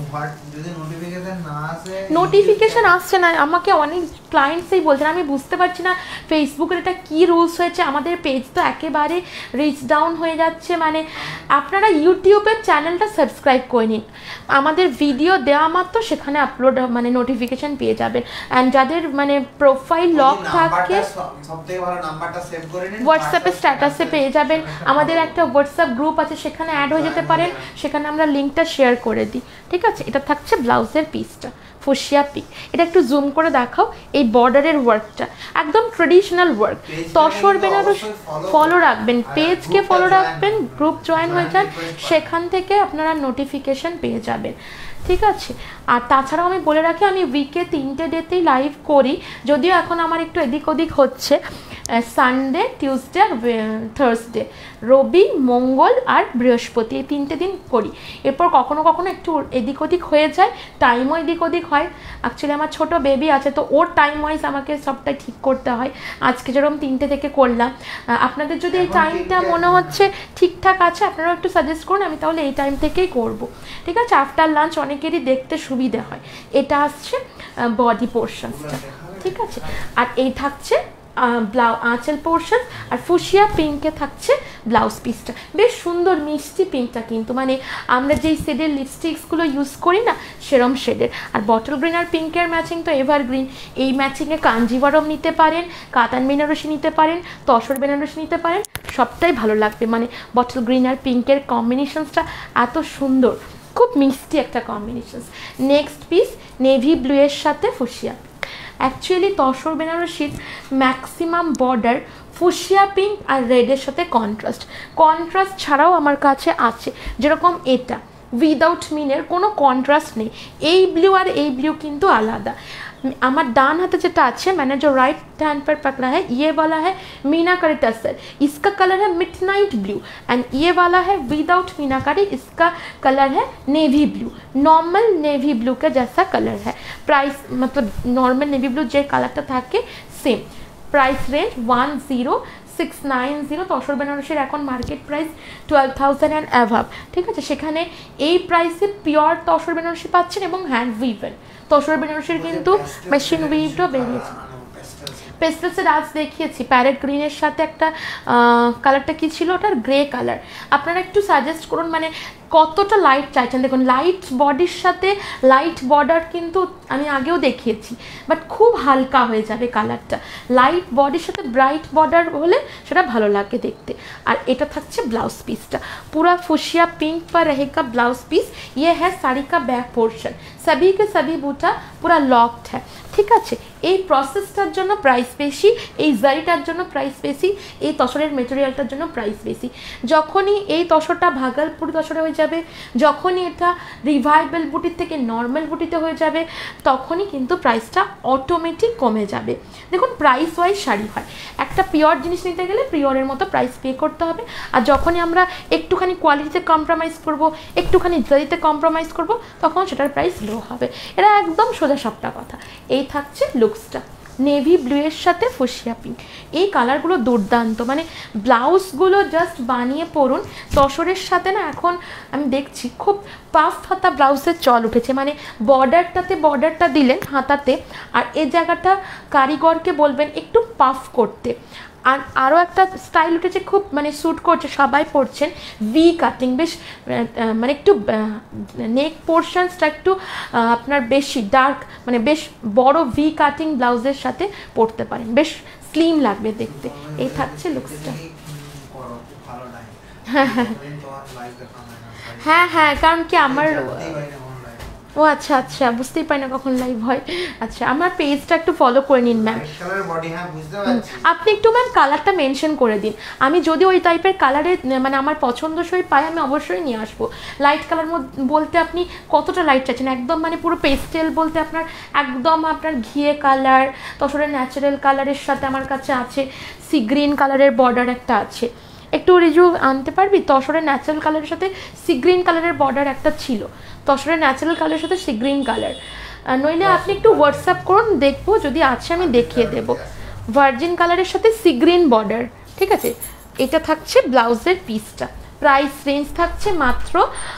নোটিফিকেশন আসছে না, আমাকে অনেক ক্লায়েন্টসই বলছেন, আমি বুঝতে পারছি না ফেসবুকের এটা কী রুলস হয়েছে, আমাদের পেজ তো একেবারে রিচ ডাউন হয়ে যাচ্ছে। মানে আপনারা ইউটিউবের চ্যানেলটা সাবস্ক্রাইব করে নিন, আমাদের ভিডিও দেওয়া মাত্র সেখানে আপলোড মানে নোটিফিকেশন পেয়ে যাবেন। অ্যান্ড যাদের মানে প্রোফাইল লক থাকে হোয়াটসঅ্যাপে স্ট্যাটাসে পেয়ে যাবেন। আমাদের একটা হোয়াটসঅ্যাপ গ্রুপ আছে, সেখানে অ্যাড হয়ে যেতে পারেন, সেখানে আমরা লিঙ্কটা শেয়ার করে দিই, ঠিক আছে। এটা থাকছে ব্লাউজের পিসটা ফুসিয়া পিঙ্ক। এটা একটু জুম করে দেখাও, এই বর্ডারের ওয়ার্কটা একদম traditional work. Tussar Banarasi follow রাখবেন, পেজকে ফলো রাখবেন, গ্রুপ জয়েন হয়ে যান, সেখান থেকে আপনারা নোটিফিকেশন পেয়ে যাবেন, ঠিক আছে। আর তাছাড়াও আমি বলে রাখি আমি উইকে তিনটে ডেতেই লাইভ করি, যদিও এখন আমার একটু এদিক ওদিক হচ্ছে। সানডে, টিউসডে আর থার্সডে, রবি, মঙ্গল আর বৃহস্পতি, এই তিনটে দিন করি। এরপর কখনো কখনো একটু এদিক ওদিক হয়ে যায়, টাইমও এদিক ওদিক হয়। অ্যাকচুয়ালি আমার ছোট বেবি আছে, তো ওর টাইম ওয়াইজ আমাকে সবটাই ঠিক করতে হয়। আজকে যেরকম তিনটে থেকে করলাম, আপনাদের যদি এই টাইমটা মনে হচ্ছে ঠিকঠাক আছে আপনারা একটু সাজেস্ট করুন, আমি তাহলে এই টাইম থেকেই করব, ঠিক আছে। আফটার লাঞ্চ অনেকেরই দেখতে সুবিধে হয়। এটা আসছে বডি পোর্শনসটা, ঠিক আছে। আর এই থাকছে ব্লাউ আঁচল পোর্শন, আর ফুসিয়া পিঙ্কে থাকছে ব্লাউজ পিসটা। বেশ সুন্দর মিষ্টি পিঙ্কটা, কিন্তু মানে আমরা যেই শেডের লিপস্টিক্সগুলো ইউজ করি না সেরম শেডের। আর বটল গ্রিন আর পিঙ্কের ম্যাচিং তো এভারগ্রিন। এই ম্যাচিংয়ে কাঞ্জিভারম নিতে পারেন, কাতান বেনারসি নিতে পারেন, তসর বেনারসি নিতে পারেন, সবটাই ভালো লাগবে। মানে বটল গ্রিন আর পিঙ্কের কম্বিনেশনসটা এত সুন্দর, খুব মিষ্টি একটা combination. Next piece navy blue এর সাথে ফুসিয়া। অ্যাকচুয়ালি তসর বেনারসির ম্যাক্সিমাম বর্ডার ফুসিয়া পিঙ্ক আর রেডের সাথে কন্ট্রাস্ট কন্ট্রাস্ট ছাড়াও আমার কাছে আছে। যেরকম এটা উইদাউট মিনের কোনো কন্ট্রাস্ট নেই, এই ব্লু আর এই ব্লু কিন্তু আলাদা। আমার ডান हाथ যেটা আছে मैंने जो राइट हैंड पर पकड़ा है ये वाला है मीनाकारी टसर, इसका कलर है मिडनाइट ब्लू एंड ये वाला है विदाउट मीनाकारी, इसका कलर है navy blue. Normal navy blue का जैसा कलर है। प्राइस मतलब नॉर्मल नेवी ब्लू जे कलरটা থাকে সেম। Price range one zero six nine zero. Tussar বেনারসির এখন market price twelve thousand and above, ঠিক আছে। সেখানে এই প্রাইসে পিওর তসর বেনারসি পাচ্ছেন এবং হ্যান্ড উইভেন। তসর বেনারসির কিন্তু মেশিন উইভও বেরিয়েছে। পেস্টেলসের আজ দেখিয়েছি প্যারেট গ্রিনের সাথে একটা কালারটা কি ছিল, ওটার গ্রে কালার। আপনারা একটু সাজেস্ট করুন মানে কতটা লাইট চাইছেন। দেখুন লাইট বডির সাথে লাইট বর্ডার কিন্তু আমি আগেও দেখিয়েছি, বাট খুব হালকা হয়ে যাবে কালারটা। লাইট বডির সাথে ব্রাইট বর্ডার হলে সেটা ভালো লাগে দেখতে। আর এটা থাকছে ব্লাউজ পিসটা, पूरा फुशिया पिंक पर रहेगा ब्लाउज पीस। ये है साड़ी का बैक पोर्शन, सभी के सभी बूटा पूरा लॉक्ड है, ঠিক আছে। এই প্রসেসটার জন্য প্রাইস বেশি, এই জারিটার জন্য প্রাইস বেশি, এই তসরের মেটেরিয়ালটার জন্য প্রাইস বেশি। যখনই এই তসরটা ভাগলপুরি তসরে হয়ে যাবে, যখনই এটা রিভাইভাল বুটির থেকে নর্মাল বুটিতে হয়ে যাবে, তখনই কিন্তু প্রাইসটা অটোমেটিক কমে যাবে। দেখুন প্রাইস ওয়াইজ শাড়ি হয়, একটা পিওর জিনিস নিতে গেলে পিওরের মতো প্রাইস পে করতে হবে, আর যখনই আমরা একটুখানি কোয়ালিটিতে কম্প্রোমাইজ করব, একটুখানি জারিতে কম্প্রোমাইজ করব, তখন সেটার প্রাইস লো হবে। এটা একদম সোজা সাপটা কথা। এই থাকছে লুকসটা, নেভি ব্লু এর সাথে ফুসিয়া পিঙ্ক। এই কালারগুলো দুর্দান্ত, মানে ব্লাউজগুলো জাস্ট বানিয়ে পরুন। তসরের সাথে না এখন আমি দেখছি খুব পাফ হাতা ব্লাউজের চল উঠেছে, মানে বর্ডারটাতে বর্ডারটা দিলেন হাতাতে, আর এই জায়গাটা কারিগরকে বলবেন একটু পাফ করতে। আর আরও একটা স্টাইল উঠেছে, খুব মানে স্যুট করছে, সবাই পরছেন, ভি কাটিং, বেশ মানে একটু নেক পোর্শনসটা একটু আপনার বেশি ডার্ক, মানে বেশ বড় ভি কাটিং ব্লাউজের সাথে পরতে পারেন, বেশ স্লিম লাগবে দেখতে। এই থাকছে লুকসটা। হ্যাঁ হ্যাঁ হ্যাঁ হ্যাঁ কারণ কি আমার ও আচ্ছা আচ্ছা বুঝতেই পারি না কখন লাইভ হয়। আচ্ছা আমার পেজটা একটু ফলো করে নিন ম্যাম। আপনি একটু ম্যাম কালারটা মেনশন করে দিন, আমি যদি ওই টাইপের কালারে মানে আমার পছন্দসই পাই আমি অবশ্যই নিয়ে আসবো। লাইট কালার বলতে আপনি কতটা লাইট চাচ্ছেন? একদম মানে পুরো পেস্টেল বলতে আপনার একদম আপনার ঘিয়ে কালার, তসরের ন্যাচারাল কালারের সাথে আমার কাছে আছে সি গ্রিন কালারের বর্ডার একটা আছে, একটু রিজু আনতে পারবি? তসরের ন্যাচারাল কালারের সাথে সি গ্রিন কালারের বর্ডার একটা ছিল, তসরের ন্যাচারাল কালারের সাথে সি গ্রিন কালার। নইলে আপনি একটু হোয়াটসঅ্যাপ করুন, দেখবো যদি আছে আমি দেখিয়ে দেবো। ভার্জিন কালারের সাথে সি গ্রিন বর্ডার, ঠিক আছে। এটা থাকছে ব্লাউজের পিসটা, প্রাইস রেঞ্জ থাকছে মাত্র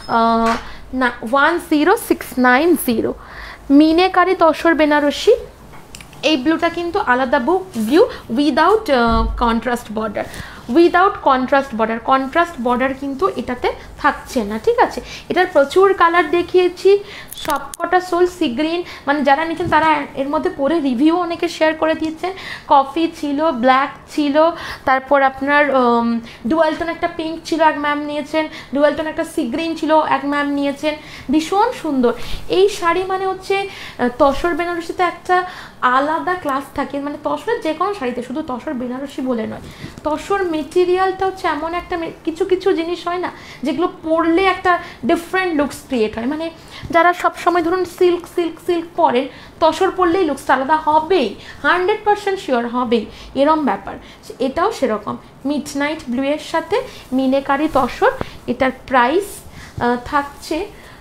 না one zero six nine zero. মিনেকারি তসর বেনারসি, এই ব্লুটা কিন্তু আলাদা বুক blue without contrast border, without contrast border, contrast border কিন্তু এটাতে থাকছে না, ঠিক আছে। এটার প্রচুর কালার দেখিয়েছি, সবকটা সোল সি গ্রিন, মানে যারা নিচ্ছেন তারা এর মধ্যে পরে রিভিউ অনেকে শেয়ার করে দিয়েছেন। কফি ছিল, ব্ল্যাক ছিল, তারপর আপনার ডুয়ালটন একটা পিঙ্ক ছিল এক ম্যাম নিয়েছেন, ডুয়ালটন একটা সি গ্রিন ছিল এক ম্যাম নিয়েছেন, ভীষণ সুন্দর। এই শাড়ি মানে হচ্ছে তসর বেনারসিতে একটা আলাদা ক্লাস থাকে, মানে তসরের যে কোনো শাড়িতে, শুধু তসর বেনারসি বলে নয়, তসর মেটেরিয়ালটা হচ্ছে এমন একটা কিছু কিছু জিনিস হয় না যেগুলো পরলে একটা ডিফারেন্ট লুকস ক্রিয়েট হয়। মানে যারা সবসময় ধরুন সিল্ক সিল্ক সিল্ক পরেন, তসর পরলেই লুকসটা আলাদা হবেই, হান্ড্রেড পারসেন্ট শিওর হবেই, এরম ব্যাপার। এটাও সেরকম, মিড নাইট ব্লু এর সাথে মিনেকারি তসর। এটার প্রাইস থাকছে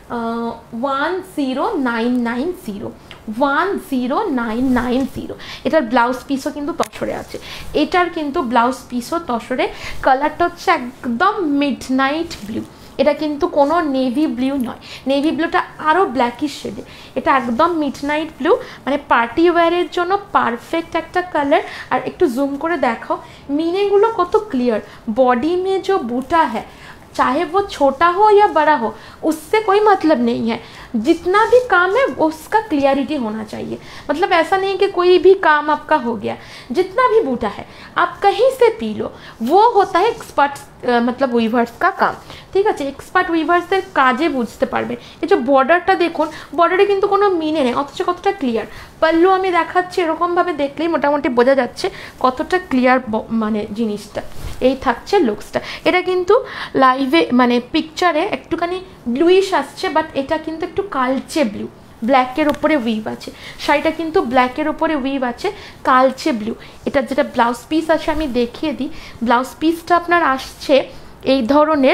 one zero nine nine zero, one zero nine nine zero. এটার ব্লাউজ পিসও কিন্তু তসরে আছে, এটার কিন্তু ব্লাউজ পিসও তসরে। কালারটা হচ্ছে একদম মিড নাইট ব্লু, এটা কিন্তু কোনো নেভি ব্লু নয়, নেভি ব্লুটা আরও ব্ল্যাকিশ শেডে, এটা একদম মিড নাইট ব্লু, মানে পার্টি ওয়্যারের জন্য পারফেক্ট একটা কালার। আর একটু জুম করে দেখো মিনেগুলো কত ক্লিয়ার, बॉडी में जो बूटा है चाहे वो छोटा हो या बड़ा हो उससे कोई मतलब नहीं है, जितना भी काम है उसका क्लियरिटी होना चाहिए। मतलब ऐसा नहीं कि कोई भी काम आपका हो गया, जितना भी बूटा है आप कहीं से पी लो, वो होता है एक्सपर्ट मतलब উইভার্স का काम, ঠিক আছে। এক্সপার্ট উইভার্সদের কাজে বুঝতে পারবেন। এই যে বর্ডারটা দেখুন, বর্ডারে কিন্তু কোনো মিনে নেই, অথচ কতটা ক্লিয়ার। পাল্লু আমি দেখাচ্ছি, এরকমভাবে দেখলেই মোটামুটি বোঝা যাচ্ছে কতটা ক্লিয়ার মানে জিনিসটা। এই থাকছে লুকসটা। এটা কিন্তু লাইভে মানে পিকচারে একটুখানি ব্লুইশ আসছে, বাট এটা কিন্তু একটু কালচে ব্লু, ব্ল্যাকের ওপরে উইভ আছে, শাড়িটা কিন্তু ব্ল্যাকের ওপরে উইভ আছে, কালচে ব্লু। এটা যেটা ব্লাউজ পিস আছে আমি দেখিয়ে দিই, ব্লাউজ পিসটা আপনার আসছে এই ধরনের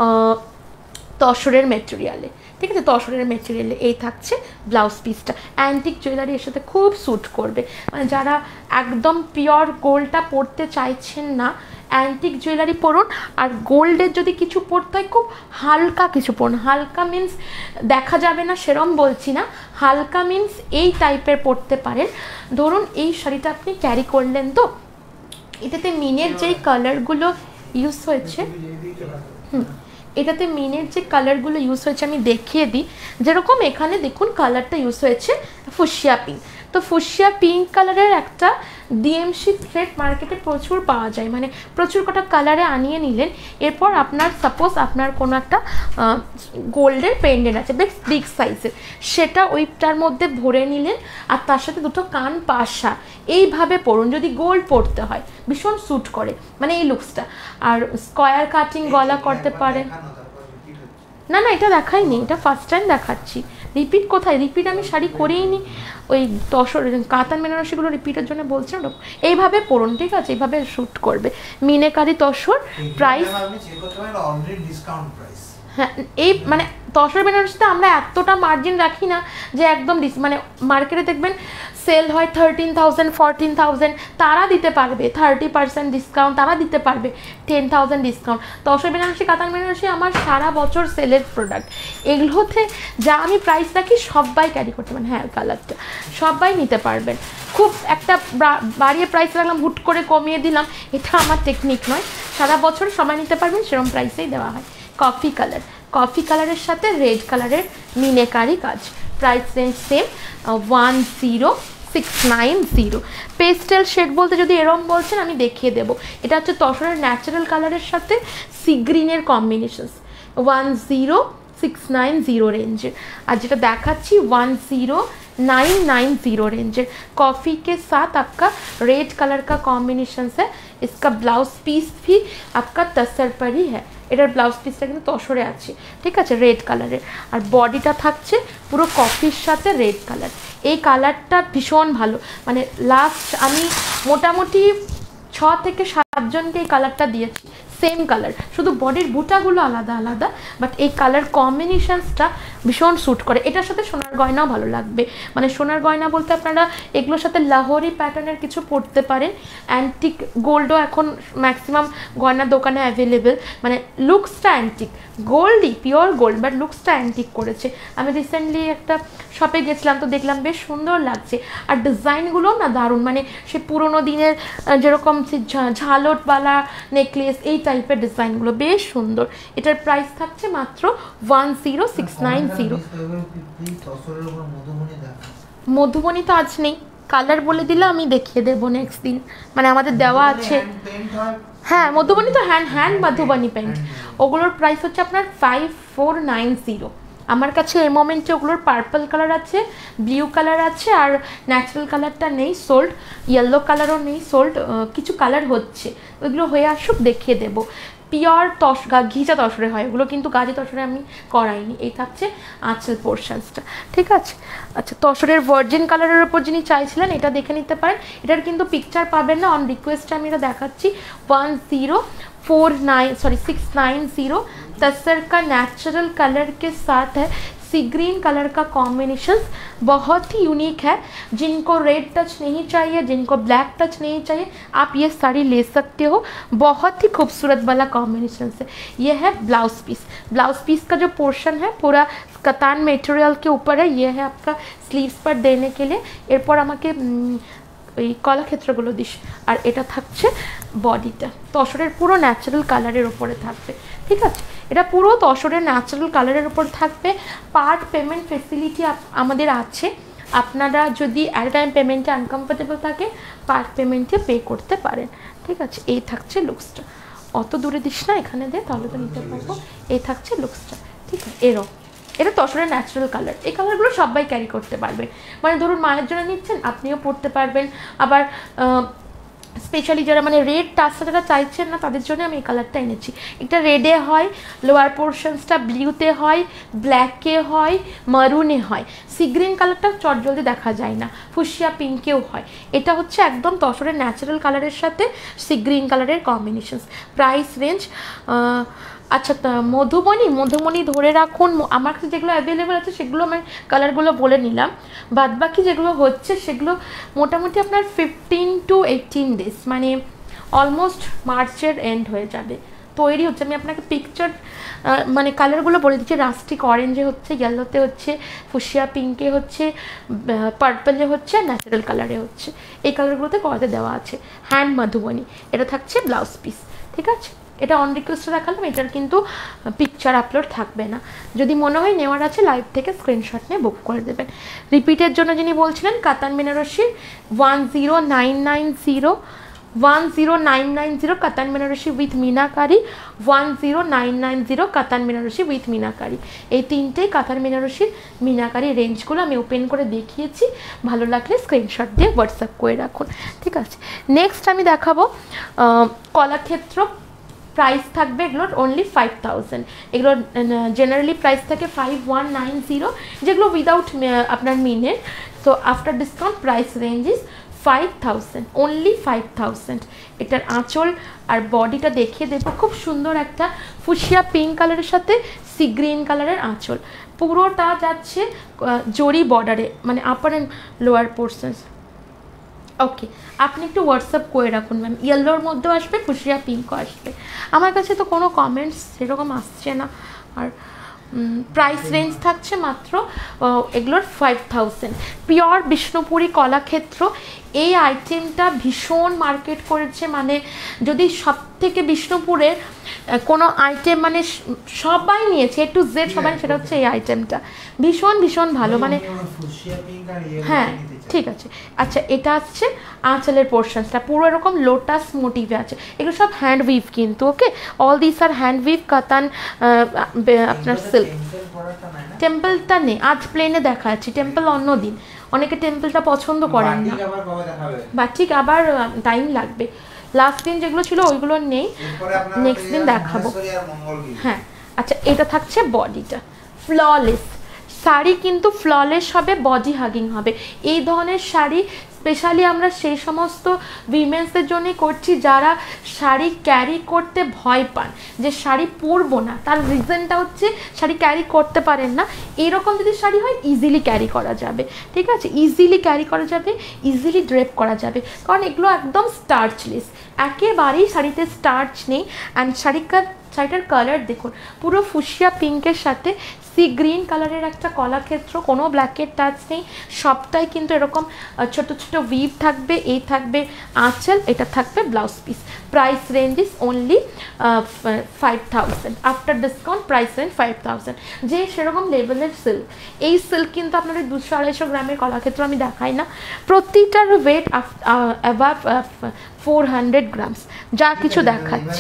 তসরের মেটেরিয়ালে, ঠিক আছে, তসরের মেটেরিয়ালে এই থাকছে ব্লাউজ পিসটা। অ্যান্টিক জুয়েলারি এর সাথে খুব স্যুট করবে, মানে যারা একদম পিওর গোল্ডটা পরতে চাইছেন না, অ্যান্টিক জুয়েলারি পরুন। আর গোল্ডের যদি কিছু পরতে হয় খুব হালকা কিছু পরুন, হালকা মিন্স দেখা যাবে না সেরম বলছি না, হালকা মিন্স এই টাইপের পরতে পারেন। ধরুন এই শাড়িটা আপনি ক্যারি করলেন, তো এটাতে মিনের যেই কালারগুলো ইউজ হয়েছে, হুম এটাতে মিনের যে কালারগুলো ইউজ হয়েছে আমি দেখিয়ে দিই। যেরকম এখানে দেখুন কালারটা ইউজ হয়েছে ফুসিয়া পিঙ্ক, তো ফুসিয়া পিঙ্ক কালারের একটা ডিএমসি থ্রেড মার্কেটে প্রচুর পাওয়া যায়, মানে প্রচুর কটা কালারে আনিয়ে নিলেন। এরপর আপনার সাপোজ আপনার কোনো একটা গোল্ডের পেন্ডেন্ট আছে বেশ বিগ সাইজের, সেটা ওইটার মধ্যে ভরে নিলেন আর তার সাথে দুটো কান পাশা, এইভাবে পরুন। যদি গোল্ড পরতে হয় ভীষণ স্যুট করে, মানে এই লুকসটা। আর স্কোয়ার কাটিং গলা করতে পারেন। না না এটা দেখাইনি, এটা ফার্স্ট টাইম দেখাচ্ছি। রিপিট কোথায়? রিপিট আমি শাড়ি করেই নি, ওই তসর কাতান বেনারসিগুলো রিপিটের জন্য বলছিলাম। এইভাবে পরুন, ঠিক আছে? এইভাবে শ্যুট করবে। মিনেকারি তসর, প্রাইস হ্যাঁ এই মানে তসর বেনারসিতে আমরা এতটা মার্জিন রাখি না যে একদম মানে মার্কেটে দেখবেন সেল হয় থার্টিন থাউজেন্ড ফোরটিন থাউজেন্ড, তারা দিতে পারবে থার্টি পার্সেন্ট ডিসকাউন্ট, তারা দিতে পারবে ten thousand discount. Tussar Banarasi katan Banarasi আমার সারা বছর সেলের প্রোডাক্ট, এগুলোতে যা আমি প্রাইস রাখি সবাই ক্যারি করতে পারেন। হ্যাঁ কালারটা সবাই নিতে পারবেন। খুব একটা বাড়িয়ে প্রাইস রাখলাম, হুট করে কমিয়ে দিলাম, এটা আমার টেকনিক নয়। সারা বছর সবাই নিতে পারবেন, সেরকম প্রাইসেই দেওয়া হয়। কফি কালার, কফি কালারের সাথে রেড কালারের মিনেকারি কাজ, price range same one zero six nine zero. Pastel shade বলতে যদি এরম বলছেন আমি দেখিয়ে দেবো। এটা হচ্ছে তসরের ন্যাচারাল কালারের সাথে সি গ্রিনের combination, one zero six nine zero रेंजर। और जेटा देखाচ্ছি one zero nine nine zero रेंजर। कॉफ़ी के साथ आपका रेड कलर का कॉम्बिनेशन है। इसका ब्लाउज पीस भी आपका तसर पर ही है। এটার ব্লাউজ পিসটা কিন্তু তসরে আছে, ঠিক আছে, রেড কালারের। আর বডিটা থাকছে পুরো কফির সাথে রেড কালার। এই কালারটা ভীষণ ভালো, মানে লাস্ট আমি মোটামুটি ছ থেকে সাতজনকে এই কালারটা দিয়েছি, সেম কালার, শুধু বডির বুটাগুলো আলাদা আলাদা, বাট এই কালার কম্বিনেশনসটা ভীষণ স্যুট করে। এটার সাথে সোনার গয়নাও ভালো লাগবে, মানে সোনার গয়না বলতে আপনারা এগুলোর সাথে লাহোরি প্যাটার্নের কিছু পরতে পারেন। অ্যান্টিক গোল্ডও এখন ম্যাক্সিমাম গয়নার দোকানে অ্যাভেলেবেল, মানে লুকসটা অ্যান্টিক, গোল্ডই পিওর গোল্ড, বাট লুকসটা অ্যান্টিক করেছে। আমি রিসেন্টলি একটা শপে গেছিলাম তো দেখলাম বেশ সুন্দর লাগছে, আর ডিজাইনগুলোও না দারুণ, মানে সে পুরোনো দিনের যেরকম ঝালটওয়ালা নেকলেস এই টাইপের ডিজাইনগুলো বেশ সুন্দর। এটার প্রাইস থাকছে মাত্র one zero six nine zero. Madhubani তো আজ নেই, কালার বলে দিলে আমি দেখিয়ে দেবো নেক্সট দিন, মানে আমাদের দেওয়া আছে। হ্যাঁ মধুবনী তো হ্যান্ড হ্যান্ড মধুবনী পেন্ট, ওগুলোর প্রাইস হচ্ছে আপনার ফাইভ ফোর নাইন জিরো। আমার কাছে এই মোমেন্টে ওগুলোর পার্পল কালার আছে, ব্লু কালার আছে, আর ন্যাচারাল কালারটা নেই সোল্ড, ইয়েলো কালারও নেই সোল্ড, কিছু কালার হচ্ছে, ওইগুলো হয়ে আসুক দেখিয়ে দেবো। পিওর তস ঘিচা তসরে হয় ওগুলো, কিন্তু গাজি তসরে আমি করাইনি। এই থাকছে আঁচল পোর্শনসটা, ঠিক আছে। আচ্ছা তসরের ভার্জিন কালারের ওপর যিনি চাইছিলেন এটা দেখে নিতে পারেন। এটার কিন্তু পিকচার পাবেন না, অন রিকোয়েস্টে আমি এটা দেখাচ্ছি। One zero four nine sorry six nine zero tussar का नेचुरल कलर के साथ है। सी ग्रीन कलर का कॉम्बिनेशन बहुत ही यूनिक है। जिनको रेड टच नहीं चाहिए, जिनको ब्लैक टच नहीं चाहिए, आप ये साड़ी ले सकते हो। बहुत ही खूबसूरत वाला कॉम्बिनेशन है। ये है ब्लाउज पीस, ब्लाउज पीस का जो पोर्शन है पूरा कतान मटेरियल के ऊपर है। ये है आपका स्लीव्स पर देने के लिए। एरपर আমাকে ওই কলাক্ষেত্রগুলো দিস। আর এটা থাকছে বডিটা তসরের পুরো ন্যাচারাল কালারের উপরে থাকবে, ঠিক আছে। এটা পুরো তসরের ন্যাচারাল কালারের উপর থাকবে। পার্ট পেমেন্ট ফেসিলিটি আমাদের আছে, আপনারা যদি অ্যাট টাইম পেমেন্টে আনকমফোর্টেবল থাকে পার্ট পেমেন্টে পে করতে পারেন, ঠিক আছে। এই থাকছে লুকসটা, অত দূরে দিস না, এখানে দে তাহলে তো নিতে পারবো। এই থাকছে লুকসটা, ঠিক আছে। এরও এটা তসরের ন্যাচারাল কালার, এই কালারগুলো সবাই ক্যারি করতে পারবে, মানে ধরুন মায়ের জন্য নিচ্ছেন আপনিও পরতে পারবেন। আবার স্পেশালি যারা মানে রেড টাচটা যারা চাইছেন না তাদের জন্য আমি এই কালারটা এনেছি। এটা রেডে হয়, লোয়ার পোর্শনসটা ব্লুতে হয়, ব্ল্যাকে হয়, মারুনে হয়। সি গ্রিন কালারটা চট জলদি দেখা যায় না, ফুসিয়া পিঙ্কেও হয়। এটা হচ্ছে একদম তসরের ন্যাচারাল কালারের সাথে সি গ্রিন কালারের কম্বিনেশন। প্রাইস রেঞ্জ আচ্ছা মধুবনী মধুবনী ধরে রাখুন, আমার কাছে যেগুলো অ্যাভেলেবেল আছে সেগুলো আমি কালারগুলো বলে নিলাম। বাদ বাকি যেগুলো হচ্ছে সেগুলো মোটামুটি আপনার ফিফটিন টু এইটিন ডেজ, মানে অলমোস্ট মার্চের এন্ড হয়ে যাবে, তৈরি হচ্ছে। আমি আপনাকে পিকচার মানে কালারগুলো বলে দিচ্ছি। রাস্টিক অরেঞ্জে হচ্ছে, ইয়েলোতে হচ্ছে, ফুসিয়া পিঙ্কে হচ্ছে, পার্পলে হচ্ছে, ন্যাচারাল কালারে হচ্ছে। এই কালারগুলোতে করাতে দেওয়া আছে। হ্যান্ড মধুবনী, এটা থাকছে ব্লাউজ পিস, ঠিক আছে। এটা অন রিকোয়েস্টে দেখালাম, এটার কিন্তু পিকচার আপলোড থাকবে না। যদি মনে হয় নেওয়ার আছে লাইভ থেকে স্ক্রিনশট নিয়ে বুক করে দেবেন। রিপিটের জন্য যিনি বলছিলেন katan Banarasi one zero nine nine zero one zero nine nine zero katan Banarasi with meenakari, one zero nine nine zero katan Banarasi with meenakari. এই তিনটেই কাতান বেনারসির মিনাকারি রেঞ্জগুলো আমি ওপেন করে দেখিয়েছি, ভালো লাগলে স্ক্রিনশট দিয়ে হোয়াটসঅ্যাপ করে রাখুন, ঠিক আছে। নেক্সট আমি দেখাবো কলাক্ষেত্র। প্রাইস থাকবে এগুলোর অনলি ফাইভ থাউজেন্ড। এগুলোর জেনারেলি প্রাইস থাকে ফাইভ ওয়ান নাইন জিরো, যেগুলো উইদাউট আপনার মিনের। So after discount price range is five thousand, only five thousand. এটার আঁচল আর বডিটা দেখিয়ে দেবো, খুব সুন্দর একটা ফুশিয়া পিঙ্ক কালারের সাথে সি গ্রিন কালারের আঁচল, পুরোটা যাচ্ছে জরি বর্ডারে, মানে upper and lower portions. Okay, আপনি একটু হোয়াটসঅ্যাপ করে রাখুন ম্যাম। ইয়েলোর মধ্যেও আসবে, ফুশিয়া পিঙ্কও আসবে। আমার কাছে তো কোনো কমেন্টস সেরকম আসছে না। আর প্রাইস রেঞ্জ থাকছে মাত্র এগুলোর five thousand. Pure Bishnupuri Kalakshetra, এই আইটেমটা ভীষণ মার্কেট করেছে। মানে যদি সব থেকে বিষ্ণুপুরের কোনো আইটেম মানে সবাই নিয়েছে এ টু জেড সবাই, সেটা হচ্ছে এই আইটেমটা ভীষণ ভীষণ ভালো। মানে হ্যাঁ ঠিক আছে। আচ্ছা, এটা হচ্ছে আঁচলের পোর্শনসটা পুরো এরকম লোটাস মোটিভে আছে। এগুলো সব হ্যান্ড উইভ কিন্তু, okay, all this are hand weave katan আপনার সিল্ক। টেম্পলটা নেই, আজ প্লেনে দেখা যাচ্ছে, টেম্পল অন্য দিন। অনেকে টেম্পলটা পছন্দ করেন না, বা ঠিক আবার টাইম লাগবে। লাস্ট দিন যেগুলো ছিল ওইগুলো নেই, নেক্সট দিন দেখাবো। হ্যাঁ আচ্ছা, এটা থাকছে বডিটা ফ্ললেস শাড়ি, কিন্তু ফ্ললেস হবে, বডি হাগিং হবে। এই ধরনের শাড়ি স্পেশালি আমরা সেই সমস্ত উইমেন্সদের জন্যই করছি যারা শাড়ি ক্যারি করতে ভয় পান, যে শাড়ি পরবো না, তার রিজনটা হচ্ছে শাড়ি ক্যারি করতে পারেন না। এরকম যদি শাড়ি হয় ইজিলি ক্যারি করা যাবে, ঠিক আছে, ইজিলি ক্যারি করা যাবে, ইজিলি ড্রেপ করা যাবে, কারণ এগুলো একদম স্টার্চলেস, একেবারেই শাড়িতে স্টার্চ নেই। অ্যান্ড শাড়িকার শাড়িটার কালার দেখুন, পুরো ফুশিয়া পিঙ্কের সাথে সি গ্রিন কালারের একটা কলাক্ষেত্র, কোনো ব্ল্যাকের টাচ নেই, সবটাই কিন্তু এরকম ছোট ছোট উইভ থাকবে। এই থাকবে আঁচল, এটা থাকবে blouse piece. Price range is only five thousand. After discount price range five thousand. যে সেরকম লেভেলের সিল্ক, এই সিল্ক কিন্তু আপনাদের দুশো আড়াইশো গ্রামের কলাক্ষেত্র আমি দেখাই না, প্রতিটার weight above four hundred grams, যা কিছু দেখাচ্ছি।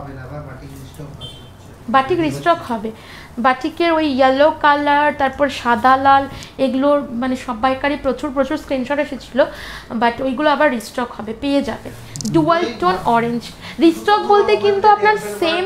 বাটিক রিস্টক হবে, বাটিকের ওই ইয়েলো কালার, তারপর সাদা লাল, এগুলোর মানে সবাইকারই প্রচুর প্রচুর স্ক্রিনশট এসেছিলো, বাট ওইগুলো আবার রিস্টক হবে, পেয়ে যাবে। ডুয়াল টোন অরেঞ্জ রিস্টক বলতে কিন্তু আপনার সেম,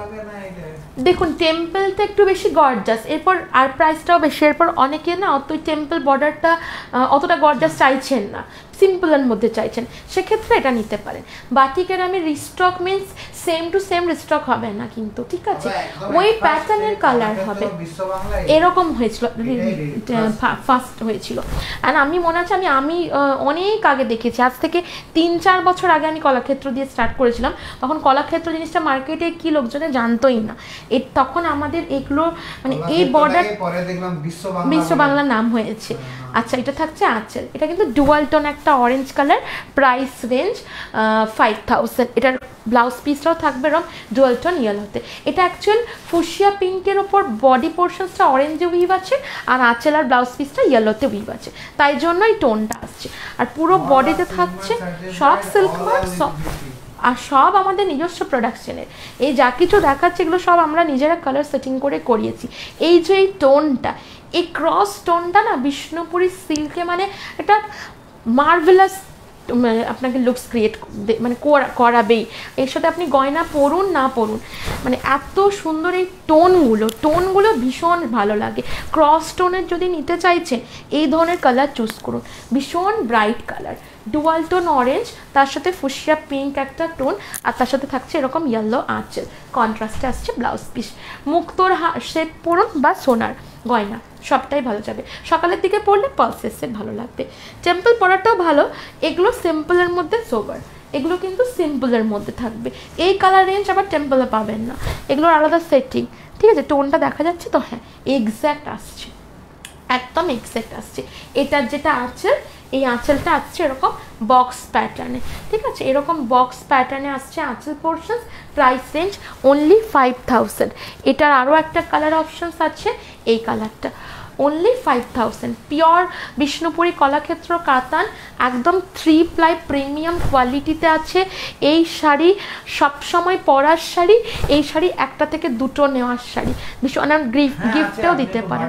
দেখুন টেম্পলটা একটু বেশি গর্জাস, এরপর আর প্রাইসটাও বেশি, এরপর অনেকে না অত টেম্পল বর্ডারটা অতটা গর্জাস চাইছেন না, সিম্পলের মধ্যে চাইছেন, সেক্ষেত্রে এটা নিতে পারেন। বাটিকের আমি restock means same to same restock হবে না কিন্তু, ঠিক আছে, ওই প্যাটার্নের কালার হবে, এরকম হয়েছিল ফার্স্ট হয়েছিল। অ্যান্ড আমি মনে আছে আমি আমি অনেক আগে দেখেছি, আজ থেকে তিন চার বছর আগে আমি কলাক্ষেত্র দিয়ে স্টার্ট করেছিলাম, তখন কলাক্ষেত্র জিনিসটা মার্কেটে কি লোকজনে জানতোই না। এর তখন আমাদের এগুলো মানে এই বর্ডার বিশ্ব বাংলা নাম হয়েছে। আচ্ছা, এটা থাকছে আঁচল, এটা কিন্তু ডুয়াল টোন একটা orange colour, price range five thousand. এটার ব্লাউজ পিসটাও থাকবে এরকম ডুয়াল টোন ইয়েলোতে। এটা অ্যাকচুয়াল ফুশিয়া পিঙ্কের ওপর বডি পোর্শনসটা অরেঞ্জে উইভ আছে, আর আঁচল আর ব্লাউজ পিসটা ইয়েলোতে উইভ আছে, তাই জন্য এই টোনটা আসছে। আর পুরো বডিতে থাকছে সব সিল্ক মার্ক, সব আর সব আমাদের নিজস্ব প্রোডাকশনের। এই যা কিছু দেখাচ্ছে এগুলো সব আমরা নিজেরা কালার সেটিং করে করিয়েছি। এই যে এই টোনটা, এই ক্রস টোনটা না বিষ্ণুপুরি সিল্কে মানে এটা মার্ভেলাস আপনাকে লুকস ক্রিয়েট মানে করাবেই। এর সাথে আপনি গয়না পরুন না পরুন, মানে এত সুন্দর এই টোনগুলো, টোনগুলো ভীষণ ভালো লাগে। ক্রস টোনের যদি নিতে চাইছেন এই ধরনের কালার চুজ করুন, ভীষণ bright colour, dual tone orange, তার সাথে ফুশিয়া পিঙ্ক একটা টোন, আর তার সাথে থাকছে এরকম ইয়েলো আঁচল, কন্ট্রাস্টে আসছে ব্লাউজ পিস। মুক্তোর সেট পরুন বা সোনার গয়না, সবটাই ভালো যাবে। সকালের দিকে পরলে পালসের সেট ভালো লাগবে। টেম্পল পরাটাও ভালো, এগুলো সিম্পলের মধ্যে সোবার, এগুলো কিন্তু সিম্পলের মধ্যে থাকবে। এই কালার রেঞ্জ আবার টেম্পলে পাবেন না, এগুলোর আলাদা সেটিং, ঠিক আছে। টোনটা দেখা যাচ্ছে তো, হ্যাঁ এক্স্যাক্ট আসছে, একদম এক্স্যাক্ট আসছে। এটার যেটা আছে এই আঁচলটা আসছে এরকম বক্স প্যাটার্নে, ঠিক আছে, এরকম বক্স প্যাটার্নে আসছে আঁচল portion. Price range only five thousand. এটার আরও একটা কালার অপশনস আছে, এই কালারটা only five thousand. Pure Bishnupuri Kalakshetra katan, একদম থ্রি প্লাই প্রিমিয়াম কোয়ালিটিতে আছে। এই শাড়ি সবসময় পরার শাড়ি, এই শাড়ি একটা থেকে দুটো নেওয়ার শাড়ি, ভীষণ গিফটেও দিতে পারে।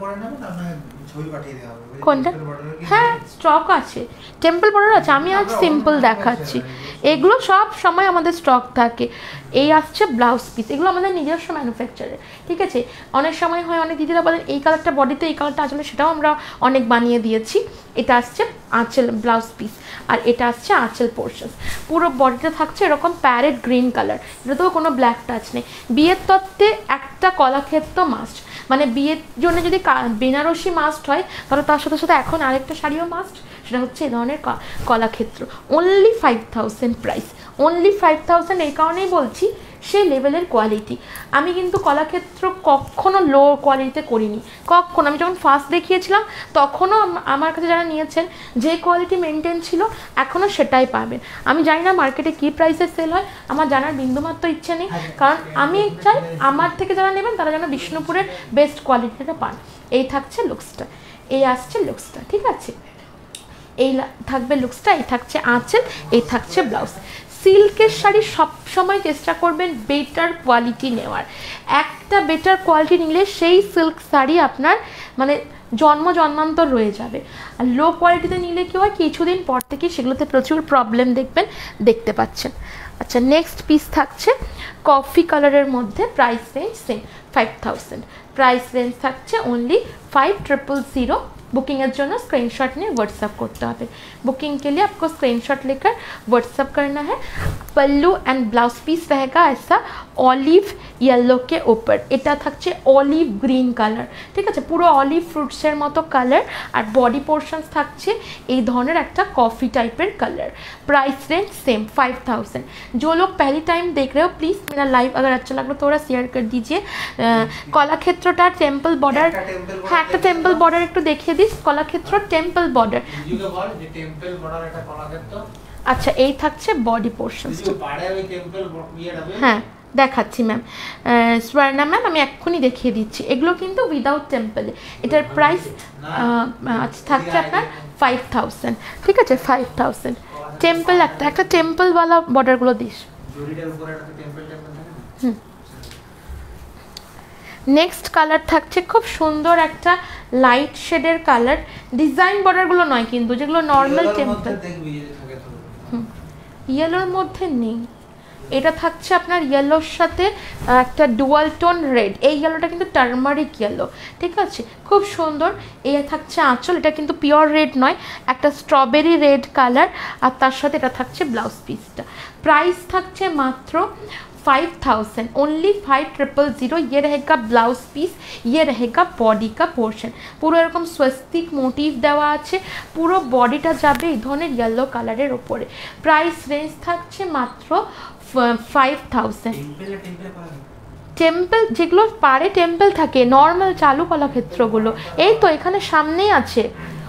কোনটা? হ্যাঁ স্টক আছে, টেম্পল বর্ডার আছে, আমি আজ সিম্পল দেখাচ্ছি, এগুলো সব সময় আমাদের স্টক থাকে। এই আসছে ব্লাউজ পিস, এগুলো আমাদের নিজস্ব ম্যানুফ্যাকচারের, ঠিক আছে। অনেক সময় হয় অনেক দিদিরা বলেন এই কালারটা বডিতে, এই কালারটা আসলে, সেটাও আমরা অনেক বানিয়ে দিয়েছি। এটা আসছে আঁচল ব্লাউজ পিস, আর এটা আসছে আঁচল পোর্শন। পুরো বডিতে থাকছে এরকম প্যারেট গ্রিন কালার, এটাতেও কোনো ব্ল্যাক টাচ নেই। বিয়ের তত্ত্বে একটা কলাক্ষেত্র মাস্ট, মানে বিয়ের জন্য যদি বেনারসি মাস্ট হয় তাহলে তার সাথে সাথে এখন আরেকটা শাড়িও মাস্ট, সেটা হচ্ছে এই ধরনের Kalakshetra. Only five thousand price, only five thousand. এই কারণেই বলছি সেই লেভেলের কোয়ালিটি। আমি কিন্তু কলাক্ষেত্র কখনো লো কোয়ালিটিতে করিনি, কখনো। আমি যখন ফার্স্ট দেখিয়েছিলাম তখনও আমার কাছে যারা নিয়েছেন যে কোয়ালিটি মেনটেন ছিল, এখনও সেটাই পাবেন। আমি জানি না মার্কেটে কী প্রাইসে সেল হয়, আমার জানার বিন্দুমাত্র ইচ্ছে নেই, কারণ আমি চাই আমার থেকে যারা নেবেন তারা যেন বিষ্ণুপুরের বেস্ট কোয়ালিটিটা পান। এই থাকছে লুকসটা, এই আসছে লুকসটা, ঠিক আছে, এই থাকবে লুকসটা, এই থাকছে আঁচল, এই থাকছে ব্লাউজ। সিল্কের শাড়ি সবসময় চেষ্টা করবেন বেটার কোয়ালিটি নেওয়ার, একটা বেটার কোয়ালিটি নিলে সেই সিল্ক শাড়ি আপনার মানে জন্ম জন্মান্তর রয়ে যাবে। আর লো কোয়ালিটিতে নিলে কি হয়, কিছুদিন পর থেকে সেগুলোতে প্রচুর প্রবলেম দেখবেন, দেখতে পাচ্ছেন। আচ্ছা, নেক্সট পিস থাকছে কফি কালারের মধ্যে, price range same five thousand. Price range থাকছে only five triple zero. Booking জন্য स्क्रीनशॉट ने व्हाट्सअप करते हैं। बुकिंग के लिए आपको स्क्रीनशॉट लेकर व्हाट्सअप करना है। पल्लू एंड ब्लाउज पीस रहेगा ऐसा ऑलिव येलो के ऊपर, এটা থাকছে অলিভ গ্রিন কালার, ঠিক আছে, পুরো অলিভ ফ্রুটসের মতো কালার। আর বডি পোর্শনস থাকছে এই ধরনের একটা কফি टाइपर colour. Price range same five thousand. जो लोग पहली टाइम देख रहे हो प्लीज़ मेरा लाइव अगर अच्छा लग रहा है थोड़ा शेयर कर दीजिए। कलाक्षेत्रটা टेम्पल बॉर्डर, हाँ एक टेम्पल बॉर्डर একটু দেখিয়ে দিস। কলাক্ষেত্র টেম্পল বর্ডার, আচ্ছা এই থাকছে বডি পোর্শন। হ্যাঁ দেখাচ্ছি ম্যাম, স্বর্ণা ম্যাম আমি এক্ষুনি দেখিয়ে দিচ্ছি। এগুলো কিন্তু উইদাউট টেম্পলে, এটার প্রাইস থাকছে আপনার ফাইভ থাউজেন্ড, ঠিক আছে, ফাইভ থাউজেন্ড। টেম্পল একটা একটা টেম্পলওয়ালা বর্ডারগুলো দিস। হুম, নেক্সট কালার থাকছে খুব সুন্দর একটা লাইট শেডের কালার, ডিজাইন বর্ডারগুলো নয় কিন্তু, যেগুলো নর্মাল টেম্পল। হুম, ইয়েলোর মধ্যে নেই, এটা থাকছে আপনার ইয়েলোর সাথে একটা ডুয়াল টোন রেড। এই ইয়েলোটা কিন্তু টার্মারিক ইয়েলো, ঠিক আছে, খুব সুন্দর। এই থাকছে আঁচল, এটা কিন্তু পিওর রেড নয়, একটা স্ট্রবেরি রেড কালার। আর তার সাথে এটা থাকছে ব্লাউজ পিসটা। প্রাইস থাকছে মাত্র five thousand, only five triple zero. ये रहेगा ब्लाउज पीस, ये रहेगा बॉडी का पोर्शन। পুরো এরকম স্বস্তিক মোটিভ দেওয়া আছে, পুরো বডিটা যাবে এই ধরনের ইয়েলো কালারের ওপরে। প্রাইস রেঞ্জ থাকছে মাত্র ফাইভ থাউজেন্ড। টেম্পল যেগুলো পারে টেম্পল থাকে, নর্মাল চালু কলাক্ষেত্রগুলো এই তো এখানে সামনেই আছে।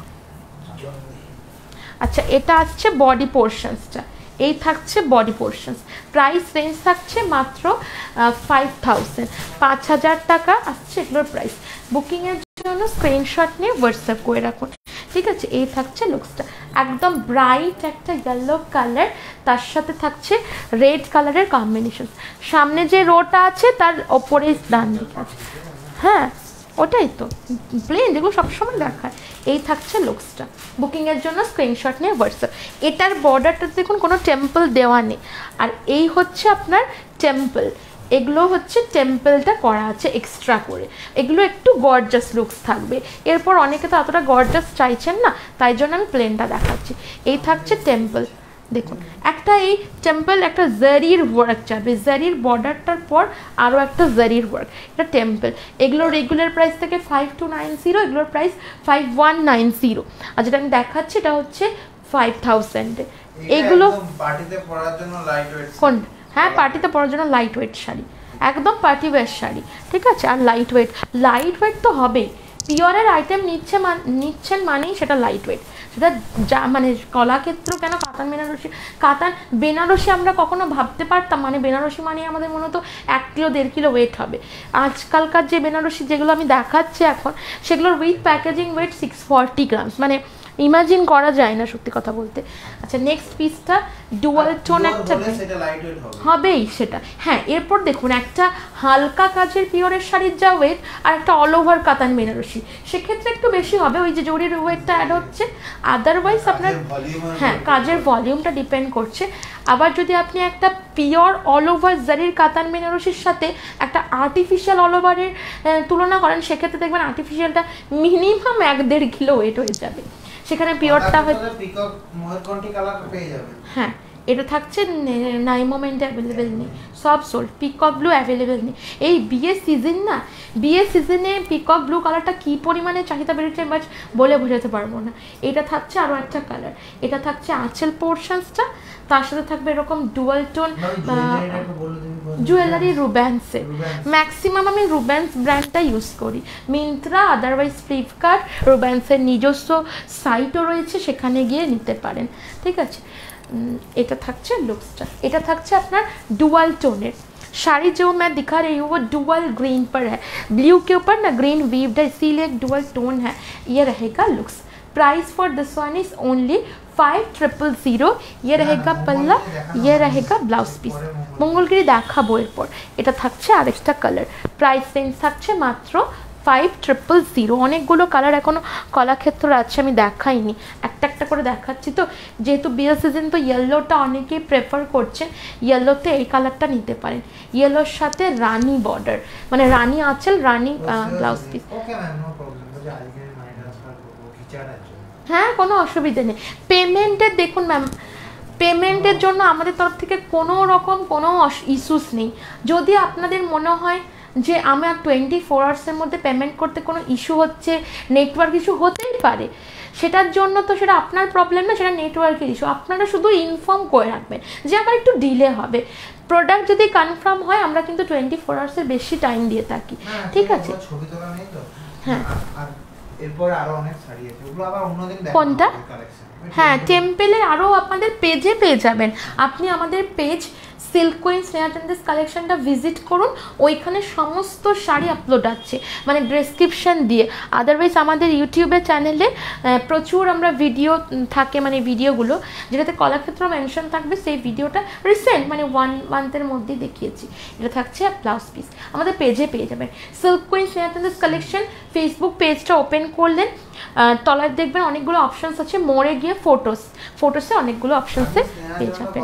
আচ্ছা, এটা আসছে বডি পোর্শনসটা, এই থাকছে বডি পোর্শনস। প্রাইস রেঞ্জ থাকছে মাত্র ফাইভ থাউজেন্ড, পাঁচ হাজার টাকা আসছে এগুলোর প্রাইস। বুকিংয়ের জন্য স্ক্রিনশট নিয়ে হোয়াটসঅ্যাপ করে রাখুন, ঠিক আছে। এই থাকছে লুকসটা, একদম ব্রাইট একটা ইয়েলো কালার, তার সাথে থাকছে রেড কালারের কম্বিনেশন। সামনে যে রোটা আছে তার ওপরে ডান দিকে আছে, হ্যাঁ ওটাই তো প্লেন যেগুলো সবসময় দেখায়। এই থাকছে লুকসটা। বুকিংয়ের জন্য স্ক্রিনশট নিয়ে হোয়াটসঅ্যাপ। এটার বর্ডারটা দেখুন কোনো টেম্পল দেওয়া নেই, আর এই হচ্ছে আপনার টেম্পল, এগুলো হচ্ছে টেম্পলটা করা আছে এক্সট্রা করে, এগুলো একটু গর্জাস লুকস থাকবে। এরপর অনেকে তো অতটা গর্জাস চাইছেন না, তাই জন্য আমি প্লেনটা দেখাচ্ছি। এই থাকছে টেম্পল, দেখুন একটা এই টেম্পল একটা জারির ওয়ার্ক যাবে, জারির বর্ডারটার পর আরও একটা জারির ওয়ার্ক, এটা টেম্পল। এগুলোর রেগুলার প্রাইস থেকে ফাইভ টু নাইন জিরো, এগুলোর price five one nine zero. আর যেটা আমি দেখাচ্ছি এটা হচ্ছে ফাইভ থাউজেন্ডে। এগুলো পার্টিতে পরার জন্য লাইট ওয়েট, কোন হ্যাঁ পার্টিতে পরার জন্য লাইট ওয়েট শাড়ি, একদম পার্টি ওয়্যার শাড়ি, ঠিক আছে। আর লাইট ওয়েট, লাইট ওয়েট তো হবেই, পিওরের আইটেম নিচ্ছে মান নিচ্ছেন মানেই সেটা লাইট ওয়েট, সেটা যা মানে কলাক্ষেত্র কেন কাতান বেনারসি, কাতান বেনারসি আমরা কখনো ভাবতে পারতাম মানে বেনারসি মানে আমাদের মনে হতো এক কিলো দেড় কিলো ওয়েট হবে। আজকালকার যে বেনারসি যেগুলো আমি দেখাচ্ছি এখন সেগুলোর with packaging weight six forty grams, মানে ইমাজিন করা যায় না সত্যি কথা বলতে। আচ্ছা নেক্সট পিসটা ডুয়াল টোন একটা হবেই সেটা। হ্যাঁ এরপর দেখুন একটা হালকা কাজের পিওরের শাড়ির যা ওয়েট আর একটা অল ওভার কাতান বেনারসি, সেক্ষেত্রে একটু বেশি হবে ওই যে জরির ওয়েটটা অ্যাড হচ্ছে। আদারওয়াইজ আপনার হ্যাঁ কাজের ভলিউমটা ডিপেন্ড করছে। আবার যদি আপনি একটা পিওর অল ওভার জারির কাতান বেনারসির সাথে একটা আর্টিফিশিয়াল অল ওভারের তুলনা করেন সেক্ষেত্রে দেখবেন আর্টিফিশিয়ালটা মিনিমাম এক দেড় কিলো ওয়েট হয়ে যাবে, সেখানে পিওরটা হয়তো পিকক ময়ূরকণ্ঠী কালার পেয়ে যাবে। হ্যাঁ এটা থাকছে নাই মোমেন্টে অ্যাভেলেবেল নেই, সব সোল্ড। পিকক ব্লু অ্যাভেলেবেল নেই, এই বিয়ের সিজন না, বিয়ের সিজনে পিকক ব্লু কালারটা কী পরিমাণে চাহিদা বেড়েছে বাট বলে বোঝাতে পারবো না। এটা থাকছে আরও একটা কালার, এটা থাকছে আঁচল পোর্শনসটা, তার সাথে থাকবে এরকম ডুয়াল টোন জুয়েলারি রুব্যান্সে। ম্যাক্সিমাম আমি রুব্যান্স ব্র্যান্ডটা ইউজ করি, মিন্ত্রা আদারওয়াইজ ফ্লিপকার্ট, রুব্যান্সের নিজস্ব সাইটও রয়েছে সেখানে গিয়ে নিতে পারেন, ঠিক আছে। এটা থাকছে লুকসটা, এটা থাকছে আপনার डुअल टोनेर साड़ी जो मैं दिखा रही हूँ वो डुअल ग्रीन पर है, ब्लू के ऊपर ना ग्रीन वीव्ड है इसीलिए एक डुअल टोन है। ये रहेगा looks. Price for this one is only five triple zero. ये रहेगा पल्ला, ये रहेगा ब्लाउज पिस। मंगलगिरी देखाबो एरपर। এটা থাকছে আরেকটা কালার, প্রাইস রেঞ্জ থাকছে মাত্র ফাইভ ট্রিপল জিরো। অনেকগুলো কালার এখনও কলাক্ষেত্র আছে আমি দেখাইনি, একটা একটা করে দেখাচ্ছি। তো যেহেতু বিয়ের সিজন তো ইয়েলোটা অনেকেই প্রেফার করছেন, ইয়েলোতে এই কালারটা নিতে পারেন। ইয়েলোর সাথে রানি বর্ডার মানে রানি আঁচল, রানি ব্লাউজ পিস। হ্যাঁ কোনো অসুবিধা নেই। পেমেন্টের দেখুন ম্যাম, পেমেন্টের জন্য আমাদের তরফ থেকে কোনো রকম কোনো ইস্যুস নেই। যদি আপনাদের মনে হয় যে আমার টোয়েন্টি ফোর আওয়ার্সের মধ্যে পেমেন্ট করতে কোনো ইস্যু হচ্ছে, নেটওয়ার্ক ইস্যু হতেই পারে, সেটার জন্য তো সেটা আপনার প্রবলেম না, সেটা নেটওয়ার্কের ইস্যু। আপনারা শুধু ইনফর্ম করে রাখবেন যে আমার একটু ডিলে হবে। প্রোডাক্ট যদি কনফার্ম হয় আমরা কিন্তু টোয়েন্টি ফোর আওয়ার্সের বেশি টাইম দিয়ে থাকি, ঠিক আছে। হ্যাঁ এরপর আরো অনেক শাড়ি আছে, ওগুলো আবার অন্যদিন দেখাবো। কোনটা? হ্যাঁ টেম্পেলের আরও আপনাদের পেজে পেয়ে যাবেন। আপনি আমাদের page silk queen Sneha trends কালেকশনটা ভিজিট করুন, ওইখানে সমস্ত শাড়ি আপলোড আছে মানে ডেসক্রিপশন দিয়ে। আদারওয়াইজ আমাদের ইউটিউবের চ্যানেলে প্রচুর আমরা ভিডিও থাকে মানে ভিডিওগুলো যেটাতে কলাক্ষেত্র মেনশন থাকবে, সেই ভিডিওটা রিসেন্ট মানে ওয়ান মান্থের মধ্যেই দেখিয়েছি। এটা থাকছে ব্লাউজ পিস, আমাদের পেজে পেয়ে যাবেন। Silk queen Sneha trends collection Facebook পেজটা ওপেন করলেন, তলায় দেখবেন অনেকগুলো অপশনস আছে, মোড়ে গিয়ে ফটোস, ফটোসে অনেকগুলো অপশনসে পেয়ে যাবেন।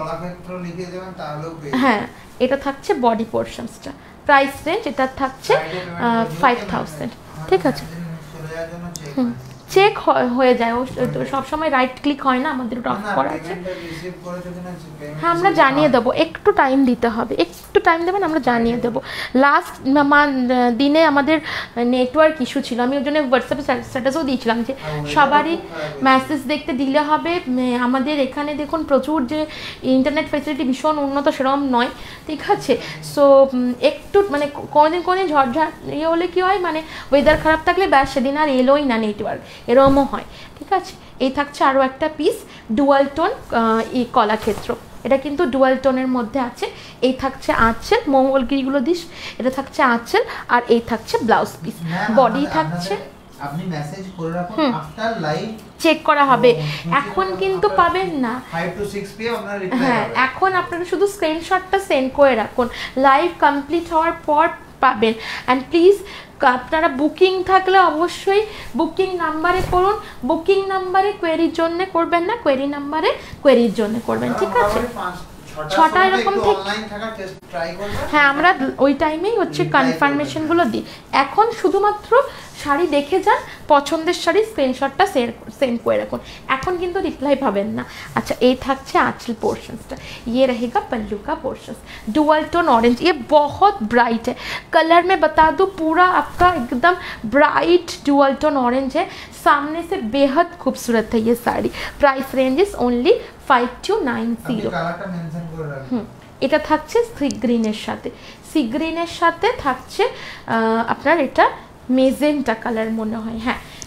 হ্যাঁ এটা থাকছে বডি পোর্শনসটা, প্রাইস রেঞ্জ এটা থাকছে ফাইভ থাউজেন্ড, ঠিক আছে। হুম চেক হয়ে যায়, ও সবসময় রাইট ক্লিক হয় না, আমাদের ওটা অফ করা আছে। হ্যাঁ আমরা জানিয়ে দেবো, একটু টাইম দিতে হবে, একটু টাইম দেবেন আমরা জানিয়ে দেবো। লাস্ট দিনে আমাদের নেটওয়ার্ক ইস্যু ছিল, আমি ওই জন্য হোয়াটসঅ্যাপে স্ট্যাটাসও দিয়েছিলাম যে সবারই মেসেজ দেখতে দিলে হবে। আমাদের এখানে দেখুন প্রচুর যে ইন্টারনেট ফেসিলিটি ভীষণ উন্নত সেরকম নয়, ঠিক আছে। সো একটু মানে কোনোদিন কোনোদিন ঝড়ঝাড় ইয়ে হলে কী হয় মানে ওয়েদার খারাপ থাকলে ব্যাস সেদিন আর এলোই না নেটওয়ার্ক, এরকমও হয়, ঠিক আছে। এই থাকছে আরও একটা পিস ডুয়াল টোন এই কলাক্ষেত্র, এটা কিন্তু ডুয়াল টোনের মধ্যে আছে। এই থাকছে আঁচল, মঙ্গলগিরিগুলো দিস, এটা থাকছে আঁচল, আর এই থাকছে ব্লাউজ পিস। বডি থাকছে, আপনি মেসেজ করে রাখুন, আফটার লাইভ চেক করা হবে। এখন কিন্তু পাবেন না, ফাইভ টু সিক্স পিএম আপনারা রিপ্লাই হ্যাঁ এখন আপনারা শুধু স্ক্রিনশটটা সেন্ড করে রাখুন, লাইভ কমপ্লিট হওয়ার পর পাবেন। অ্যান্ড প্লিজ আপনারা বুকিং থাকলে অবশ্যই বুকিং নাম্বারে করুন, বুকিং নাম্বারে কোয়েরির জন্য করবেন না, কোয়েরি নাম্বারে কোয়েরির জন্য করবেন, ঠিক আছে। ছটা এরকম ঠিক, হ্যাঁ আমরা ওই টাইমেই হচ্ছে কনফার্মেশনগুলো দিই। এখন শুধুমাত্র শাড়ি দেখে যান, পছন্দের শাড়ি স্ক্রিনশটটা সেন্ড করে রাখুন, এখন কিন্তু রিপ্লাই পাবেন না। अच्छा ये থাকছে आंचल पोर्शंसটা, ये रहेगा पल्लू का पोर्शंस। डुअल टोन ऑरेंज, ये बहुत ब्राइट है, कलर में बता दूँ पूरा आपका एकदम ब्राइट डुअल टोन ऑरेंज है, सामने से बेहद खूबसूरत है ये sari. Price range is only five two nine zero. হুম এটা থাকছে সি গ্রিনের সাথে, সি গ্রিনের সাথে থাকছে আপনার এটা মেজেন্টা কালার মনে হয়, হ্যাঁ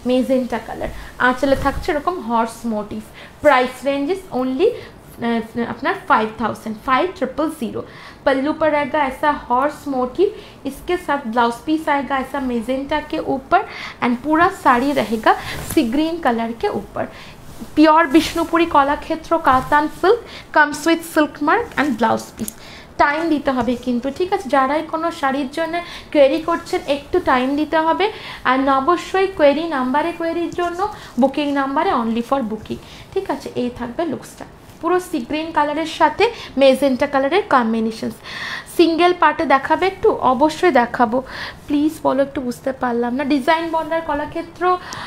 মেজেন্টা কালার, আঁচলে থাকছে এরকম horse motif. Price range is only अपना five thousand five triple zero. पल्लू पर आएगा ऐसा हॉर्स मोटिव, इसके साथ ब्लाउज पीस आएगा ऐसा मेजेंटा के ऊपर एंड पूरा साड़ी रहेगा सी ग्रीन कलर के ऊपर। Pure Bishnupuri Kalakshetra katan silk comes with silk mark and blouse piece. Time দিতে হবে কিন্তু, ঠিক আছে? যারাই কোনো শাড়ির জন্য কোয়েরি করছেন একটু টাইম দিতে হবে। আর অবশ্যই কোয়েরি নাম্বারে কোয়েরির জন্য, বুকিং নাম্বারে অনলি ফর বুকিং, ঠিক আছে? এই থাকবে লুকসটা পুরো সি গ্রিন কালারের সাথে মেজেন্টা কালারের কম্বিনেশনস। সিঙ্গেল পার্টে দেখাবে একটু? অবশ্যই দেখাবো, প্লিজ বলো, একটু বুঝতে পারলাম না। ডিজাইন বর্ডার কলাক্ষেত্র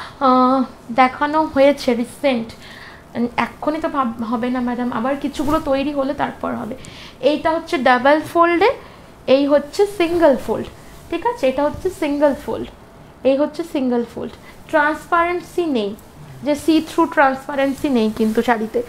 দেখানো হয়েছে রিসেন্ট, এক্ষুনি তো ভাব হবে না ম্যাডাম, আবার কিছুগুলো তৈরি হলে তারপর হবে। এইটা হচ্ছে ডাবল ফোল্ডে, এই হচ্ছে সিঙ্গেল ফোল্ড, ঠিক আছে? এটা হচ্ছে সিঙ্গেল ফোল্ড, এই হচ্ছে সিঙ্গেল ফোল্ড। ট্রান্সপারেন্সি নেই, যে সি থ্রু ট্রান্সপারেন্সি নেই কিন্তু শাড়িতে।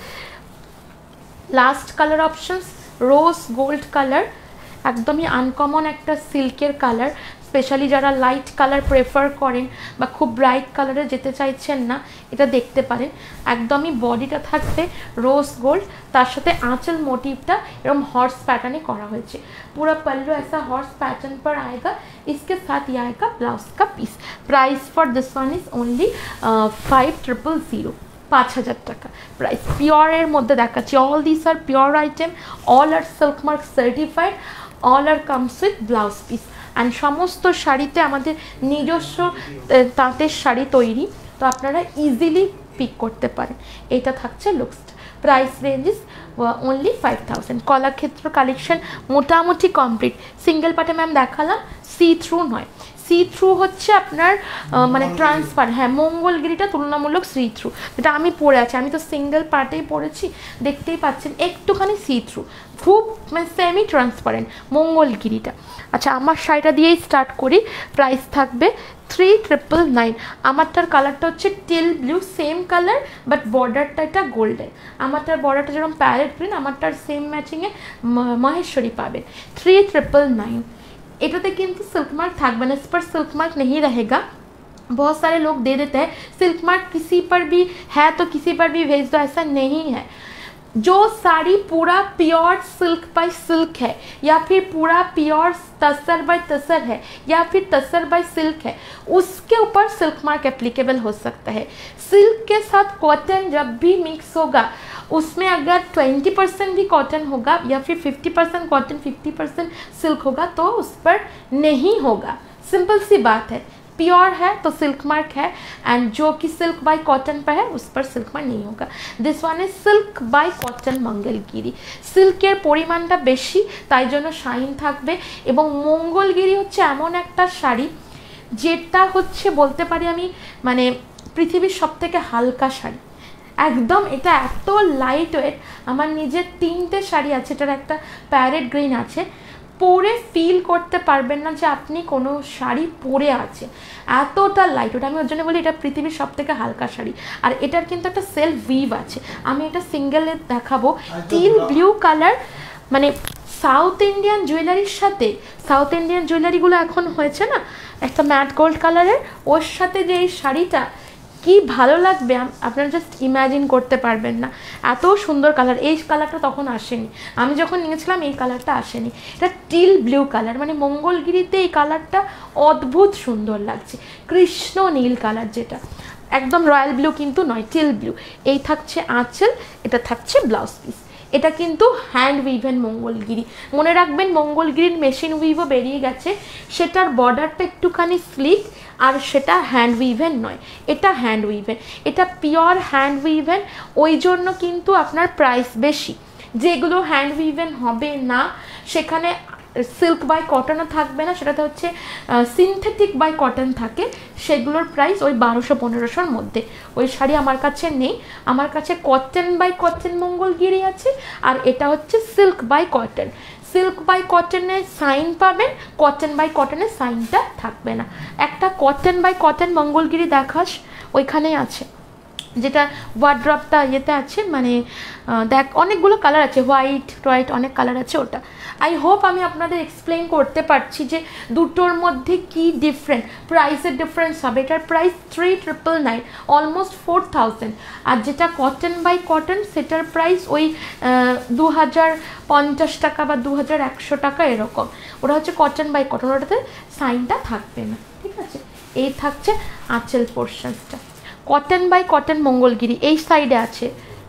Last colour options rose gold colour, একদমই আনকমন একটা সিল্কের কালার। স্পেশালি যারা লাইট কালার প্রেফার করেন বা খুব ব্রাইট কালারে যেতে চাইছেন না, এটা দেখতে পারেন। একদমই বডিটা থাকবে রোজ গোল্ড, তার সাথে আঁচল মোটিভটা এরকম হর্স প্যাটার্নে করা হয়েছে। पूरा पल्लू ऐसा हॉर्स पैटर्न पर आएगा, इसके साथ ये आएगा ब्लाउज का piece. Price for this one is only five triple zero, पाँच हज़ार টাকা প্রাইস। পিওরের মধ্যে দেখাচ্ছি, all this are pure item, all are silk mark certified, all are comes with blouse piece. And সমস্ত শাড়িতে আমাদের নিজস্ব তাঁতের শাড়ি তৈরি, তো আপনারা ইজিলি পিক করতে পারেন। এটা থাকছে লুকসটা। Price ranges only five thousand. Kalakshetra collection মোটামুটি কমপ্লিট। সিঙ্গেল পার্টে ম্যাম দেখালাম, সি থ্রু নয়, সি থ্রু হচ্ছে আপনার মানে ট্রান্সপার, হ্যাঁ মঙ্গলগিরিটা তুলনামূলক সি থ্রু, যেটা আমি পরে আছি, আমি তো সিঙ্গেল পার্টেই পরেছি, দেখতেই পাচ্ছেন একটুখানি সি থ্রু, খুব মানে সেমি ট্রান্সপারেন্ট মঙ্গলগিরিটা। আচ্ছা, আমার শাড়িটা দিয়েই স্টার্ট করি। প্রাইস থাকবে থ্রি ট্রিপল নাইন। আমারটার কালারটা হচ্ছে teal blue, same colour but বর্ডারটা এটা গোল্ডেন। আমারটার বর্ডারটা যেরকম প্যারেট গ্রিন, আমারটার সেম ম্যাচিংয়ে মহেশ্বরী পাবেন। Three triple nine. এটাতে কিন্তু সিল্ক মার্ক থাকবে না, इस पर सिल्क मार्क नहीं रहेगा। बहुत सारे लोग दे देते हैं सिल्क मार्क किसी पर भी है तो किसी पर भी भेज दो, ऐसा नहीं है। जो साड़ी पूरा प्योर सिल्क बाय सिल्क है या फिर पूरा प्योर तसर बाय तसर है या फिर तसर बाय सिल्क है, उसके ऊपर सिल्क मार्क एप्लीकेबल हो सकता है। सिल्क के साथ कॉटन जब भी मिक्स होगा, उसमें अगर ट्वेंटी परसेंट भी कॉटन होगा या फिर fifty percent cotton fifty percent silk होगा तो उस पर नहीं होगा। सिंपल सी बात है, प्योर है तो सिल्क मार्क है, एंड जो कि सिल्क बाय कॉटन पर है उस पर सिल्क मार्क नहीं होगा। This one is silk by cotton Mangalagiri. सिल्केर परिमाणটা বেশি, তাই জন্য শাইন থাকবে। এবং মঙ্গলগিরি হচ্ছে এমন একটা শাড়ি যেটা হচ্ছে বলতে পারি আমি মানে পৃথিবীর সবথেকে হালকা শাড়ি, একদম এটা এত লাইট ওয়েট। আমার নিজের তিনটে শাড়ি আছে, এটার একটা প্যারেট গ্রিন আছে, পরে ফিল করতে পারবেন না যে আপনি কোনো শাড়ি পরে আছে, এতটা লাইট ওটা। আমি ওর জন্য বলি এটা পৃথিবীর সব থেকে হালকা শাড়ি। আর এটার কিন্তু একটা সেলফ উইভ আছে, আমি এটা সিঙ্গেলে দেখাবো। টিল ব্লু কালার, মানে সাউথ ইন্ডিয়ান জুয়েলারির সাথে, সাউথ ইন্ডিয়ান জুয়েলারিগুলো এখন হয়েছে না একটা ম্যাট গোল্ড কালারের, ওর সাথে যে এই শাড়িটা কি ভালো লাগবে আপনারা জাস্ট ইমাজিন করতে পারবেন না, এত সুন্দর কালার। এই কালারটা তখন আসেনি, আমি যখন নিয়েছিলাম এই কালারটা আসেনি। এটা টিল ব্লু কালার, মানে মঙ্গলগিরিতে এই কালারটা অদ্ভুত সুন্দর লাগছে। কৃষ্ণ নীল কালার, যেটা একদম রয়্যাল ব্লু কিন্তু নয়, টিল ব্লু। এই থাকছে আঁচল, এটা থাকছে ব্লাউজ পিস। এটা কিন্তু হ্যান্ড উইভেন মঙ্গলগিরি, মনে রাখবেন মঙ্গলগিরির মেশিন উইভও বেরিয়ে গেছে, সেটার বর্ডারটা একটুখানি স্লিক, আর সেটা হ্যান্ড উইভেন নয়, এটা হ্যান্ড উইভেন, এটা পিওর হ্যান্ড উইভেন। ওই জন্য কিন্তু আপনার প্রাইস বেশি। যেগুলো হ্যান্ড উইভেন হবে না সেখানে সিল্ক বাই কটনও থাকবে না, সেটাতে হচ্ছে সিনথেটিক বাই কটন থাকে, সেগুলোর প্রাইস ওই বারোশো পনেরোশোর মধ্যে। ওই শাড়ি আমার কাছে নেই, আমার কাছে কটন বাই কটন মঙ্গলগিরি আছে, আর এটা হচ্ছে silk by cotton. Silk by কটনের সাইন পাবেন, কটন বাই কটনের সাইনটা থাকবে না। একটা কটন বাই কটন মঙ্গলগিরি দেখাস, ওইখানেই আছে যেটা ওয়ার্ড্রপটা ইয়েতে আছে, মানে দেখ অনেকগুলো কালার আছে, হোয়াইট হোয়াইট অনেক কালার আছে ওটা। আই হোপ আমি আপনাদের এক্সপ্লেন করতে পারছি যে দুটোর মধ্যে কি ডিফারেন্ট, প্রাইসের ডিফারেন্স হবে। এটার price three triple nine, almost four thousand. আর যেটা কটন বাই কটন সেটার প্রাইস ওই দু হাজার পঞ্চাশ টাকা বা দু হাজার একশো টাকা এরকম। ওটা হচ্ছে কটন বাই কটন, ওটাতে সাইনটা থাকবে না, ঠিক আছে। এই থাকছে আঁচল পোর্শনসটা। কটন বাই কটন মঙ্গলগিরি এই সাইডে আছে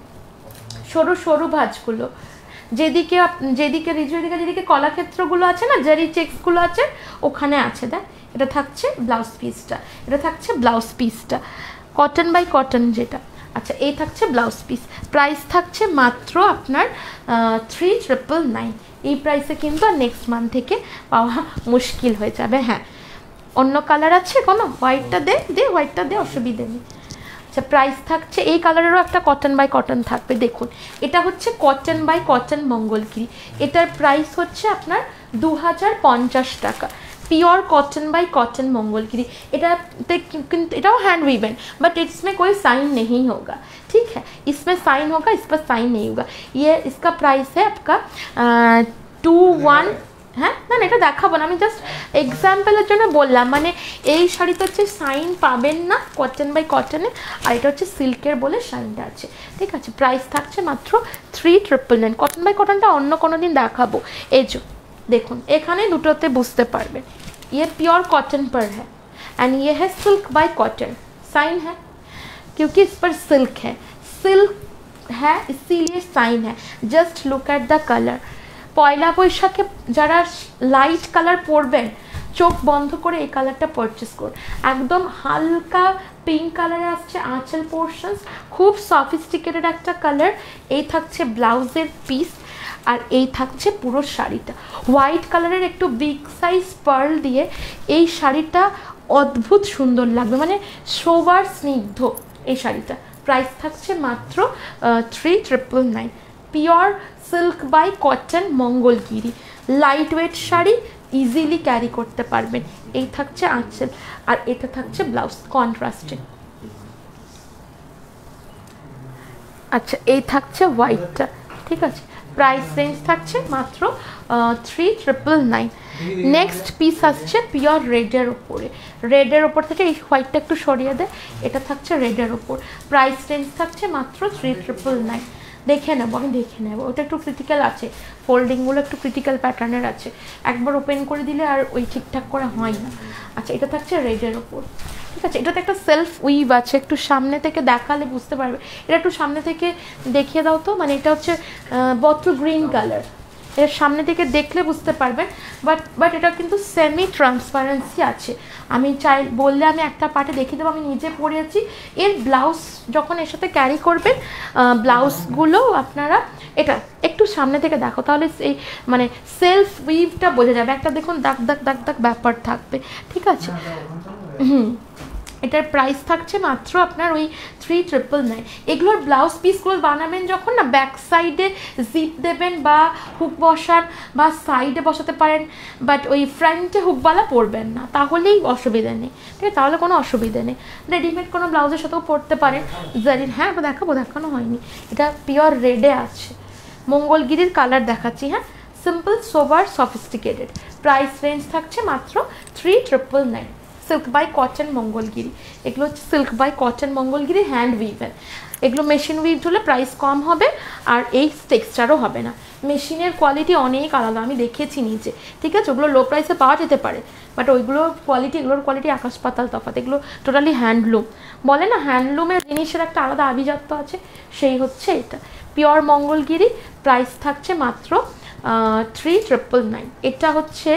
সরু সরু ভাঁজগুলো, যেদিকে যেদিকে যেদিকে যেদিকে কলাক্ষেত্রগুলো আছে না, জারি চেক্সগুলো আছে ওখানে আছে। দেখ এটা থাকছে ব্লাউজ পিসটা, এটা থাকছে ব্লাউজ পিসটা কটন বাই কটন যেটা। আচ্ছা এই থাকছে ব্লাউজ পিস, প্রাইস থাকছে মাত্র আপনার থ্রি ট্রিপল নাইন। এই প্রাইসে কিন্তু আর নেক্সট মান্থ থেকে পাওয়া মুশকিল হয়ে যাবে। হ্যাঁ অন্য কালার আছে কোনো? হোয়াইটটা দে দে হোয়াইটটা দে, অসুবিধে নেই। আচ্ছা প্রাইস থাকছে, এই কালারেরও একটা কটন বাই কটন থাকবে। দেখুন এটা হচ্ছে কটন বাই কটন মঙ্গলগিরি, এটার প্রাইস হচ্ছে আপনার দু হাজার পঞ্চাশ টাকা। Pure cotton by cotton Mangalagiri. इटाओ हैंड वीवन बट इसमें कोई साइन नहीं होगा, ठीक है, इसमें साइन होगा, इस पर साइन नहीं होगा। ये इसका प्राइस है आपका टू वन हाँ ना এটা দেখাবো না, আমি জাস্ট এক্সাম্পলের জন্য বললাম। মানে এই শাড়িতে হচ্ছে সাইন পাবেন না কটন বাই কটনে, আর এটা হচ্ছে সিল্কের বলে সাইনটা আছে, ঠিক আছে। প্রাইস থাকছে মাত্র three triple nine. Cotton by কটনটা অন্য কোনো দিন দেখাবো। এই যে দেখুন এখানে দুটোতে বুঝতে পারবেন, ये प्योर कॉटन पर है एंड ये है सिल्क बाय कॉटन। साइन है क्योंकि इस पर सिल्क है, सिल्क है इसीलिए साइन है। Just look at the colour. पयला बैशाखे যারা লাইট কালার পরবেন চোখ বন্ধ করে এই কালারটা পারচেজ করুন। একদম হালকা পিঙ্ক কালারে আসছে আঁচল পোর্শনস, খুব সফিস্টিকেটেড একটা কালার। এই থাকছে ব্লাউজের পিস আর এই থাকছে পুরো শাড়িটা হোয়াইট কালারের একটু বিগ সাইজ পার্ল দিয়ে। এই শাড়িটা অদ্ভুত সুন্দর লাগবে, মানে শোবার স্নিগ্ধ এই শাড়িটা। প্রাইস থাকছে মাত্র three triple nine. Pure silk by cotton Mangalagiri, light weight sari, easily carry করতে পারবেন। এই থাকছে আঁচল আর এটা থাকছে ব্লাউজ কন্ট্রাস্টে। আচ্ছা এই থাকছে হোয়াইটটা, ঠিক আছে। প্রাইস রেঞ্জ থাকছে মাত্র three triple nine. Next piece আসছে পিওর রেডের ওপরে, রেডের ওপর থেকে এই হোয়াইটটা একটু সরিয়ে দেয়, এটা থাকছে রেডের ওপর। প্রাইস রেঞ্জ থাকছে মাত্র থ্রি ট্রিপল নাইন। দেখে নেবো আমি দেখে নেবো, ওটা একটু ক্রিটিক্যাল আছে, ফোল্ডিংগুলো একটু ক্রিটিক্যাল প্যাটার্নের আছে, একবার ওপেন করে দিলে আর ওই ঠিকঠাক করে হয় না। আচ্ছা এটা থাকছে রেডের ওপর, ঠিক আছে। এটাতে একটা সেলফ উইভ আছে, একটু সামনে থেকে দেখালে বুঝতে পারবে। এটা একটু সামনে থেকে দেখিয়ে দাও তো, মানে এটা হচ্ছে বটল গ্রিন কালার, এর সামনে থেকে দেখলে বুঝতে পারবেন। বাট বাট এটা কিন্তু সেমি ট্রান্সপারেন্সি আছে। আমি চাই বললে আমি একটা পার্টে দেখিয়ে দেবো, আমি নিজে পরেছি। এর ব্লাউজ যখন এর সাথে ক্যারি করবেন, ব্লাউজগুলো আপনারা এটা একটু সামনে থেকে দেখো, তাহলে এই মানে সেলফ উইভটা বোঝা যাবে। একটা দেখুন দাগ দাগ দাগ দাগ ব্যাপার থাকবে, ঠিক আছে। হুম এটার প্রাইস থাকছে মাত্র আপনার ওই থ্রি ট্রিপল নাইন। এগুলোর ব্লাউজ পিসগুলো বানাবেন যখন না, ব্যাক সাইডে জিপ দেবেন বা হুক বসান বা সাইডে বসাতে পারেন, বাট ওই ফ্রন্টে হুকওয়ালা পরবেন না, তাহলেই অসুবিধা নেই, ঠিক আছে, তাহলে কোনো অসুবিধা নেই। রেডিমেড কোনো ব্লাউজের সাথেও পরতে পারেন জারির। হ্যাঁ ওটা দেখাবো, দেখানো হয়নি। এটা পিওর রেডে আছে, মঙ্গলগিরির কালার দেখাচ্ছি। হ্যাঁ simple sober sophisticated. Price range থাকছে মাত্র three triple nine. Silk by cotton Mangalagiri, এগুলো হচ্ছে silk by cotton Mangalagiri hand woven. এগুলো মেশিন উইভ হলে প্রাইস কম হবে আর এই টেক্সচারও হবে না। মেশিনের কোয়ালিটি অনেক আলাদা, আমি দেখেছি নিচে, ঠিক আছে। ওগুলো লো প্রাইসে পাওয়া যেতে পারে, বাট ওইগুলোর কোয়ালিটি এগুলোর কোয়ালিটি আকাশ পাতাল তফাৎ। এগুলো টোটালি হ্যান্ডলুম, বলে না হ্যান্ডলুমের জিনিসের একটা আলাদা আভিজাত্য আছে, সেই হচ্ছে এটা পিওর মঙ্গলগিরি। প্রাইস থাকছে মাত্র থ্রি ট্রিপল নাইন। এটা হচ্ছে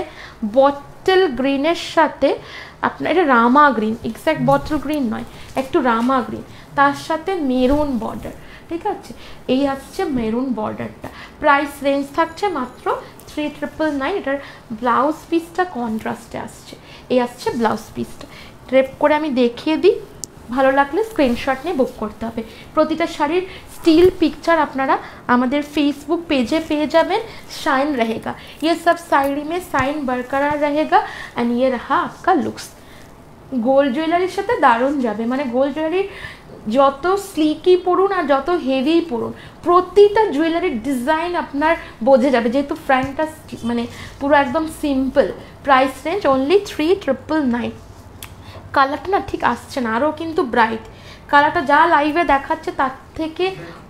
বটল গ্রিনের সাথে আপনার, এটা Rama green, exact bottle green নয়, একটু রামা গ্রিন, তার সাথে মেরুন বর্ডার, ঠিক আছে। এই আসছে মেরুন বর্ডারটা। প্রাইস রেঞ্জ থাকছে মাত্র থ্রি ট্রিপল নাইন। এটার ব্লাউজ পিসটা কন্ট্রাস্টে আসছে, এই আসছে ব্লাউজ পিসটা। ড্রেপ করে আমি দেখিয়ে দিই, ভালো লাগলে স্ক্রিনশট নিয়ে বুক করতে হবে। প্রতিটা শাড়ির स्टील पिक्चर अपनारा हमारे फेसबुक पेजे पे जाबेन। शाइन रहेगा, ये सब साड़ी में साइन बरकरार रहेगा एंड ये रहा आपका लुक्स। गोल्ड ज्वेलरिर साथे दारुण जाबे, माने गोल्ड ज्वेलरि যত স্লিকই পরুন আর যত হেভি পরুন, প্রতিটা জুয়েলারির ডিজাইন আপনার বোঝা যাবে, যেহেতু ফ্র্যাঙ্কটা মানে পুরো একদম simple. Price range only three triple nine. কালারটা না ঠিক আসছে না, আরও কিন্তু ব্রাইট কালারটা যা লাইভে দেখাচ্ছে তার থেকে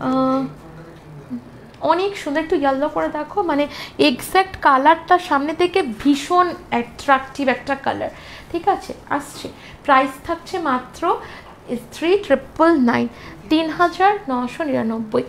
অনেক সুন্দর। একটু ইয়েলো করে দেখো, মানে এক্স্যাক্ট কালারটা সামনে থেকে ভীষণ অ্যাট্রাকটিভ একটা কালার। ঠিক আছে, আসছে প্রাইস থাকছে মাত্র থ্রি ট্রিপল নাইন, তিন হাজার নশো নিরানব্বই।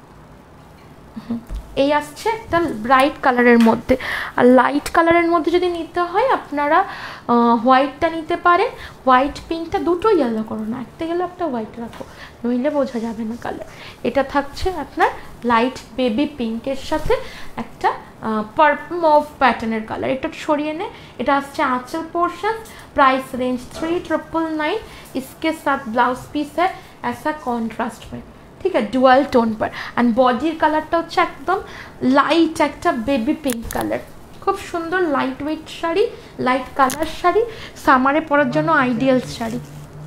এই আসছে একটা ব্রাইট কালারের মধ্যে। আর লাইট কালারের মধ্যে যদি নিতে হয় আপনারা হোয়াইটটা নিতে পারেন, হোয়াইট পিঙ্কটা দুটো ইয়েলো করো না, একটা গেলে একটা হোয়াইট রাখো, নইলে বোঝা যাবে না কালার। এটা থাকছে আপনার লাইট বেবি পিঙ্কের সাথে একটা পার্পল মভ প্যাটার্নের কালার। এটা সরিয়ে নে, এটা আসছে आंचल portion. Price range three triple nine. इसके साथ ब्लाउज पीस है ऐसा कॉन्ट्रास्ट में, ठीक है, डुअल टोन पर। एंड बॉडीर कलरটা হচ্ছে একদম লাইট একটা বেবি পিঙ্ক কালার, খুব সুন্দর light weight sari, light colour sari, সামারে পরার জন্য আইডিয়াল শাড়ি।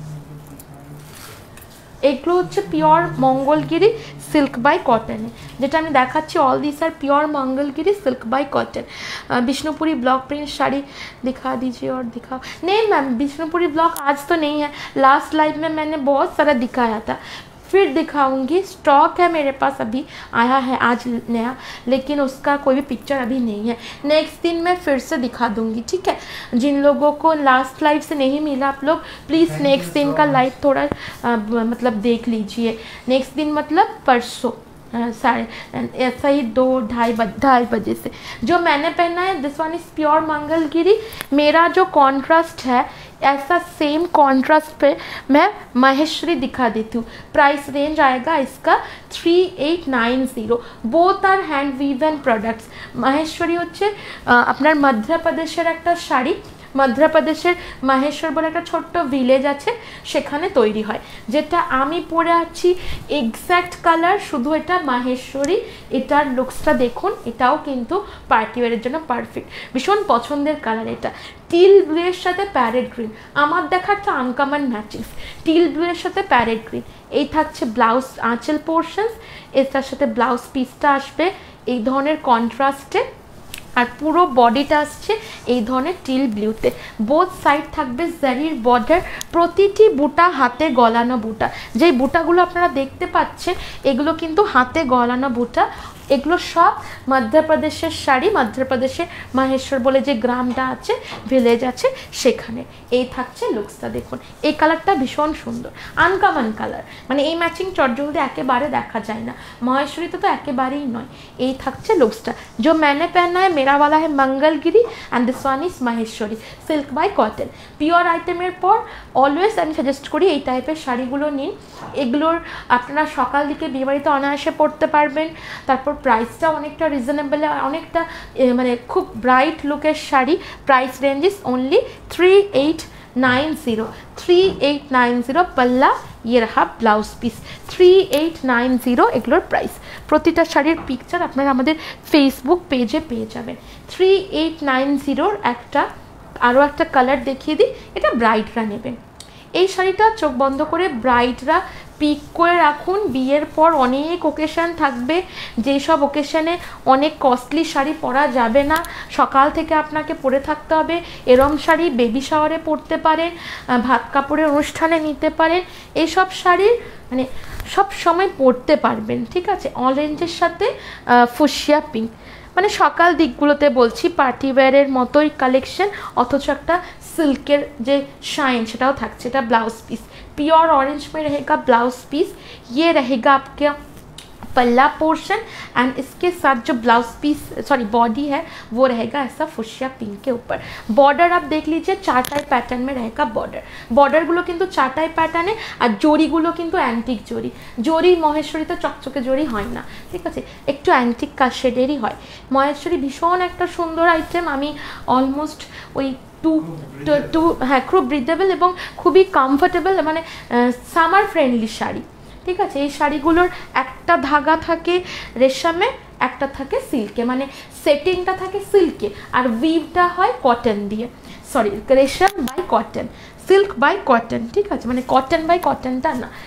এগুলো হচ্ছে pure Mangalagiri silk by cotton है, যেটা আমি দেখাচ্ছি all this are pure Mangalagiri silk by cotton. Vishnupuri block print sari दिखा दीजिए और दिखाओ। नहीं मैम, विष्णुपुरी ब्लॉक आज तो नहीं है, लास्ट लाइव में मैंने बहुत सारा दिखाया था, फिर दिखाऊंगी। स्टॉक है मेरे पास, अभी आया है आज नया, लेकिन उसका कोई भी पिक्चर अभी नहीं है। नेक्स्ट दिन मैं फिर से दिखा दूंगी, ठीक है। जिन लोगों को लास्ट लाइव से नहीं मिला, आप लोग प्लीज़ नेक्स्ट दिन का लाइव थोड़ा आ, मतलब देख लीजिए। नेक्स्ट दिन मतलब परसों साढ़े ऐसा ही दो ढाई ढाई बजे से। जो मैंने पहना है this one is pure Mangalagiri. मेरा जो कॉन्ट्रास्ट है ऐसा सेम कॉन्ट्रास्ट पे मैं महेश्वरी दिखा देती हूँ। प्राइस रेंज आएगा इसका three eight nine zero. Both are hand woven products. Maheshwari হচ্ছে আপনার মধ্যপ্রদেশের একটা শাড়ি, মধ্যপ্রদেশের মহেশ্বর বলে একটা ছোট্ট ভিলেজ আছে, সেখানে তৈরি হয়। যেটা আমি পরে আছি এক্স্যাক্ট কালার, শুধু এটা মাহেশ্বরী। এটার লুকসটা দেখুন, এটাও কিন্তু পার্টি ওয়ারের জন্য পারফেক্ট, ভীষণ পছন্দের কালার। এটা টিল ব্লুয়ের সাথে প্যারেট গ্রিন, আমার দেখা একটা আনকমন ম্যাচিংস। টিল ব্লুয়ের সাথে প্যারেট গ্রিন। এই থাকছে ব্লাউজ আঁচল পোর্শনস, এটার সাথে ব্লাউজ পিসটা আসবে এই ধরনের কন্ট্রাস্টে, আর পুরো বডিটা আসছে এই ধরনের টিল ব্লুতে। বোথ সাইড থাকবে জারির বর্ডার, প্রতিটি বুটা হাতে গলানো বুটা। যেই বুটাগুলো আপনারা দেখতে পাচ্ছেন এগুলো কিন্তু হাতে গলানো বুটা। এগুলো সব মধ্যপ্রদেশের শাড়ি, মধ্যপ্রদেশে মহেশ্বর বলে যে গ্রামটা আছে, ভিলেজ আছে, সেখানে। এই থাকছে লুকসটা দেখুন, এই কালারটা ভীষণ সুন্দর, আনকমন কালার, মানে এই ম্যাচিং চটজলদি একেবারে দেখা যায় না, মহেশ্বরীতে তো একেবারেই নয়। এই থাকছে লুকসটা। जो मैंने पहना है मेरा वाला है Mangalagiri and this one is Maheshwari silk by cotton. Pure আইটেমের পর অলওয়েজ আমি সাজেস্ট করি এই টাইপের শাড়িগুলো নিন। এগুলোর আপনারা সকাল দিকে বিয়েবাড়িতে অনায়াসে পরতে পারবেন। তারপর প্রাইসটা অনেকটা রিজনেবল, অনেকটা মানে খুব ব্রাইট লুকের sari. Price range is only three eight nine zero. Three eight nine zero পাল্লা, ये रहा blouse piece, three eight nine zero এগুলোর প্রাইস। প্রতিটা শাড়ির পিকচার আপনারা আমাদের ফেসবুক পেজে পেয়ে যাবেন। থ্রি এইট নাইন জিরোর একটা আরও একটা কালার দেখিয়ে দিই, এটা ব্রাইডরা নেবেন। এই শাড়িটা চোখ বন্ধ করে ব্রাইডরা পিক করে রাখুন। বিয়ের পর অনেক ওকেশান থাকবে, যেই সব ওকেশানে অনেক কস্টলি শাড়ি পরা যাবে না, সকাল থেকে আপনাকে পরে থাকতে হবে। এরম শাড়ি বেবি শাওয়ারে পরতে পারেন, ভাত কাপড়ের অনুষ্ঠানে নিতে পারেন। এইসব শাড়ির মানে সব সময় পরতে পারবেন, ঠিক আছে। অরেঞ্জের সাথে ফুশিয়া পিঙ্ক, মানে সকাল দিকগুলোতে বলছি, পার্টি ওয়্যারের মতোই কালেকশন, অথচ একটা सिल्कर जो शाइन সেটাও থাকছে। এটা ब्लाउज पीस प्योर ऑरेंज में रहेगा ब्लाउज पीस। ये रहेगा आपका पल्ला पोर्शन एंड इसके साथ जो ब्लाउज पीस सॉरी बॉडी है वो रहेगा ऐसा फुशिया पिंक के ऊपर। बॉर्डर आप देख लीजिए चारटाई पैटर्न में रहेगा बॉर्डर। बॉर्डरगुलो किन्तु चारटाई पैटर्ने और जड़ीगुलो किन्तु অ্যান্টিক জড়ি। জড়ি মহেশ্বরীতে চকচকে জড়ি হয় না, ঠিক আছে, একটু অ্যান্টিক কাজ শেডেরই হয়। মহেশ্বরী ভীষণ একটা সুন্দর আইটেম। আমি অলমোস্ট ওই টু টু হ্যাঁ খুব ব্রিদেবল এবং খুবই কমফোর্টেবল, মানে সামার ফ্রেন্ডলি শাড়ি, ঠিক আছে। এই শাড়িগুলোর একটা ধাগা থাকে রেশমে, একটা থাকে সিল্কে, মানে সেটিংটা থাকে সিল্কে আর উইভটা হয় কটন দিয়ে, সরি রেশম by cotton, silk by cotton, ঠিক আছে, মানে কটন বাই কটনটা না।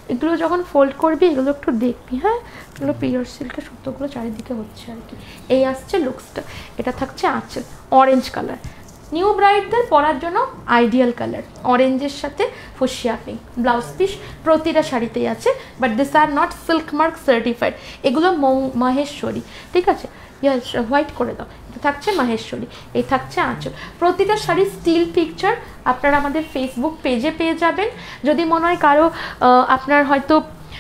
এগুলো যখন ফোল্ড করবি এগুলো একটু দেখবি, হ্যাঁ এগুলো পিওর সিল্কের সুতোগুলো চারিদিকে হচ্ছে আর কি। এই আসছে লুকসটা, এটা থাকছে আঁচল অরেঞ্জ কালার, নিউ ব্রাইডদের পরার জন্য আইডিয়াল কালার, অরেঞ্জের সাথে ফুসিয়া পিঙ্ক। ব্লাউজ পিস প্রতিটা শাড়িতেই আছে, but this are not silk mark certified, এগুলো মহেশ্বরী, ঠিক আছে, ইয়াস হোয়াইট করে দাও, এটা থাকছে মহেশ্বরী, এই থাকছে আঁচল। প্রতিটা শাড়ি স্টিল পিকচার আপনারা আমাদের ফেসবুক পেজে পেয়ে যাবেন। যদি মনে হয় কারো আপনার হয়তো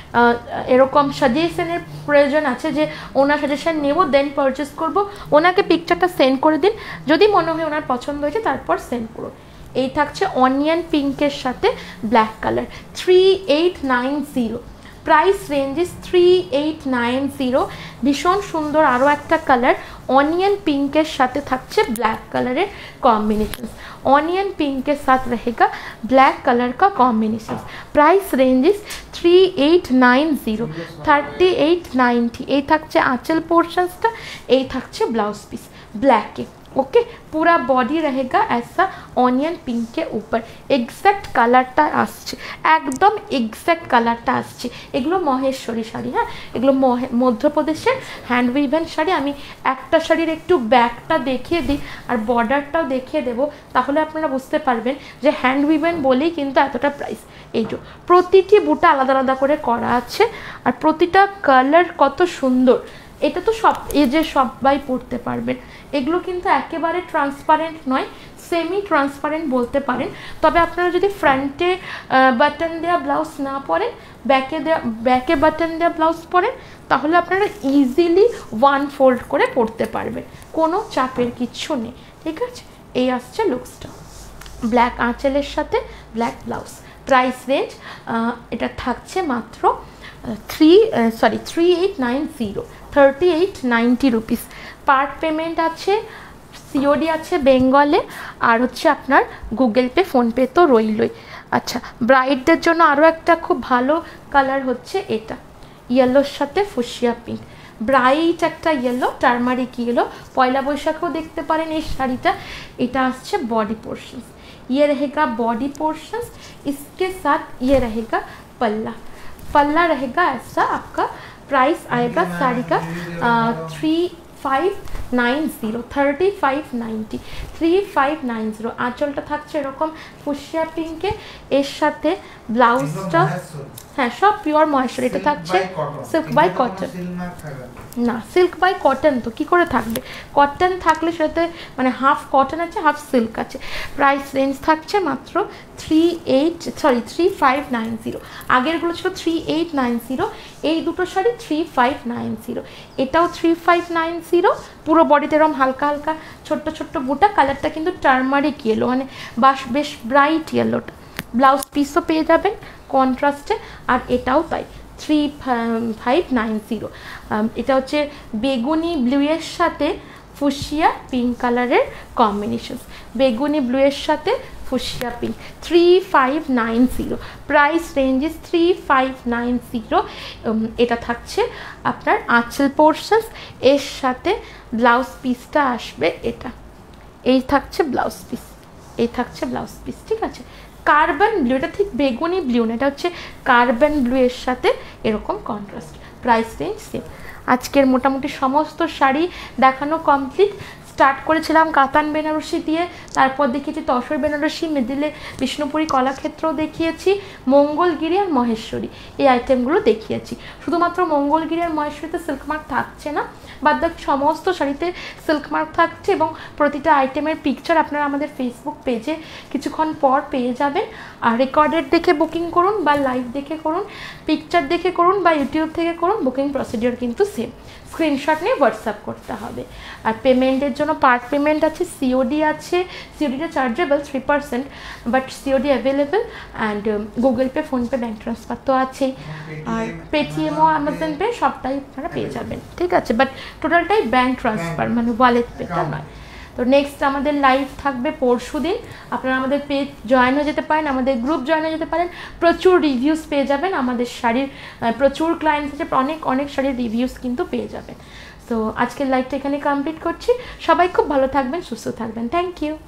এরকম সাজেশনের প্রয়োজন আছে যে ওনার সাজেশন নেব দেন পারচেস করব, ওনাকে পিকচারটা সেন্ড করে দিন, যদি মনে হয় ওনার পছন্দ হয়েছে তারপর সেন্ড করুন। এই থাকছে অনিয়ন পিঙ্কের সাথে black colour, three eight nine zero, price ranges three eight nine zero. ভীষণ সুন্দর আরও একটা কালার অনিয়ন পিঙ্কের সাথে থাকছে black colour combination, onion pink के साथ रहेगा ब्लैक कलर का combination. Price range is three eight nine zero thirty eight ninety. এই থাকছে আঁচল পোর্শনসটা, এই থাকছে ব্লাউজ পিস ব্ল্যাকে। Okay okay? पूरा बॉडी रहेगा ऐसा ऑनियन पिंक के ऊपर एग्जैक्ट कलरटा आसছে একদম এক্স্যাক্ট কালারটা আসছে। এগুলো মহেশ্বরী শাড়ি, হ্যাঁ এগুলো মধ্যপ্রদেশের হ্যান্ড উইভেন শাড়ি। আমি একটা শাড়ির একটু ব্যাকটা দেখিয়ে দিই আর বর্ডারটাও দেখিয়ে দেবো, তাহলে আপনারা বুঝতে পারবেন যে হ্যান্ড উইভেন বলেই কিন্তু এতটা প্রাইস। এই যে প্রতিটি বুটা আলাদা আলাদা করে করা আছে আর প্রতিটা কালার কত সুন্দর। এটা তো সব এই যে সবাই পড়তে পারবেন, এগুলো কিন্তু একেবারে ট্রান্সপারেন্ট নয়, সেমি ট্রান্সপারেন্ট বলতে পারেন। তবে আপনারা যদি ফ্রন্টে বাটন দেওয়া ব্লাউজ না পরেন, ব্যাকে দেওয়া ব্যাকে বাটন দেওয়া ব্লাউজ পরেন, তাহলে আপনারা ইজিলি ওয়ান ফোল্ড করে পরতে পারবেন, কোনো চাপের কিচ্ছু নেই। ঠিক আছে, এই আসছে লুকসটা ব্ল্যাক আঁচলের সাথে ব্ল্যাক ব্লাউজ। প্রাইস রেঞ্জ এটা থাকছে মাত্র three sorry three eight nine zero thirty eight ninety rupees. Part payment আছে, সিওডি আছে বেঙ্গলে, আর হচ্ছে আপনার গুগল পে ফোনপে তো রইলই। আচ্ছা, ব্রাইডদের জন্য আরও একটা খুব ভালো কালার হচ্ছে এটা, ইয়েলোর সাথে ফুসিয়া পিঙ্ক, ব্রাইট একটা ইয়েলো, টার্মারিক ইয়েলো। পয়লা বৈশাখেও দেখতে পারেন এই শাড়িটা। এটা আসছে बॉडी पोर्शंस, ये रहेगा बॉडी पोर्शंस, इसके साथ ये रहेगा पल्ला, पल्ला रहेगा ऐसा। आपका प्राइस आएगा साड़ी का three five nine zero thirty five ninety three five nine zero. आँचलটা থাকছে এরকম ফুসিয়া পিঙ্কে, এর সাথে ব্লাউজটা হ্যাঁ সব পিওর ময়েশ্চার। এটা থাকছে সিল্ক বাই কটন, না সিল্ক বাই কটন তো কী করে থাকবে, কটন থাকলে সেটাতে মানে হাফ কটন আছে হাফ সিল্ক আছে। প্রাইস রেঞ্জ থাকছে মাত্র three eight sorry three five nine zero. আগেরগুলো ছিল থ্রি এইট নাইন জিরো, এই দুটো sari three five nine zero, এটাও থ্রি ফাইভ নাইন জিরো। পুরো বডিতে এরকম হালকা হালকা ছোট্ট ছোট্ট বুটা, কালারটা কিন্তু টার্মারিক ইয়েলো, মানে বাস বেশ ব্রাইট ইয়েলোটা। ব্লাউজ পিসও পেয়ে যাবেন কন্ট্রাস্টে, আর এটাও তাই থ্রি ফাইভ নাইন জিরো। এটা হচ্ছে বেগুনি ব্লুয়ের সাথে ফুসিয়া পিঙ্ক কালারের কম্বিনেশন, বেগুনি ব্লুয়ের সাথে fuchsia pink, three five nine zero. Price range is three five nine zero. এটা থাকছে আপনার আঁচল পোর্শনস, এর সাথে ব্লাউজ পিসটা আসবে এটা, এই থাকছে ব্লাউজ পিস, এই থাকছে ব্লাউজ পিস। ঠিক আছে, কার্বন ব্লু, এটা ঠিক বেগুনি ব্লু না, এটা হচ্ছে কার্বন ব্লু এর সাথে এরকম কন্ট্রাস্ট। Price range same. আজকের মোটামুটি সমস্ত শাড়ি দেখানো কমপ্লিট। স্টার্ট করেছিলাম কাতান বেনারসি দিয়ে, তারপর দেখিয়েছি তসর বেনারসি, মিডিলে বিষ্ণুপুরি কলাক্ষেত্রও দেখিয়েছি, মঙ্গলগিরি আর মহেশ্বরী এই আইটেমগুলো দেখিয়েছি। শুধুমাত্র মঙ্গলগিরি আর মহেশ্বরীতে সিল্ক মার্ক থাকছে না, বাদ বাকি সমস্ত শাড়িতে সিল্ক মার্ক থাকছে এবং প্রতিটা আইটেমের পিকচার আপনারা আমাদের ফেসবুক পেজে কিছুক্ষণ পর পেয়ে যাবেন। আর রেকর্ডেড দেখে বুকিং করুন বা লাইভ দেখে করুন, পিকচার দেখে করুন বা ইউটিউব থেকে করুন, বুকিং প্রসিডিওর কিন্তু সেম, স্ক্রিনশট নিয়ে হোয়াটসঅ্যাপ করতে হবে। আর পেমেন্টের জন্য পার্ট পেমেন্ট আছে, সিওডি আছে, সিওডিটা chargeable three percent, but COD available, and Google pay PhonePe bank transfer তো আছেই, আর পেটিএমও আমাজন পে সবটাই আপনারা পেয়ে যাবেন। ঠিক আছে, বাট টোটালটাই ব্যাঙ্ক ট্রান্সফার মানে ওয়ালেট পেটা নয়। তো নেক্সট আমাদের লাইভ থাকবে পরশু দিন, আপনারা আমাদের পেজ জয়েন হয়ে যেতে পারেন, আমাদের গ্রুপ জয়েন হয়ে যেতে পারেন, প্রচুর রিভিউস পেয়ে যাবেন, আমাদের শাড়ির প্রচুর ক্লায়েন্টস আছে, অনেক অনেক শাড়ির রিভিউস কিন্তু পেয়ে যাবেন। তো আজকের লাইভটা এখানে কমপ্লিট করছি, সবাই খুব ভালো থাকবেন, সুস্থ থাকবেন, থ্যাংক ইউ।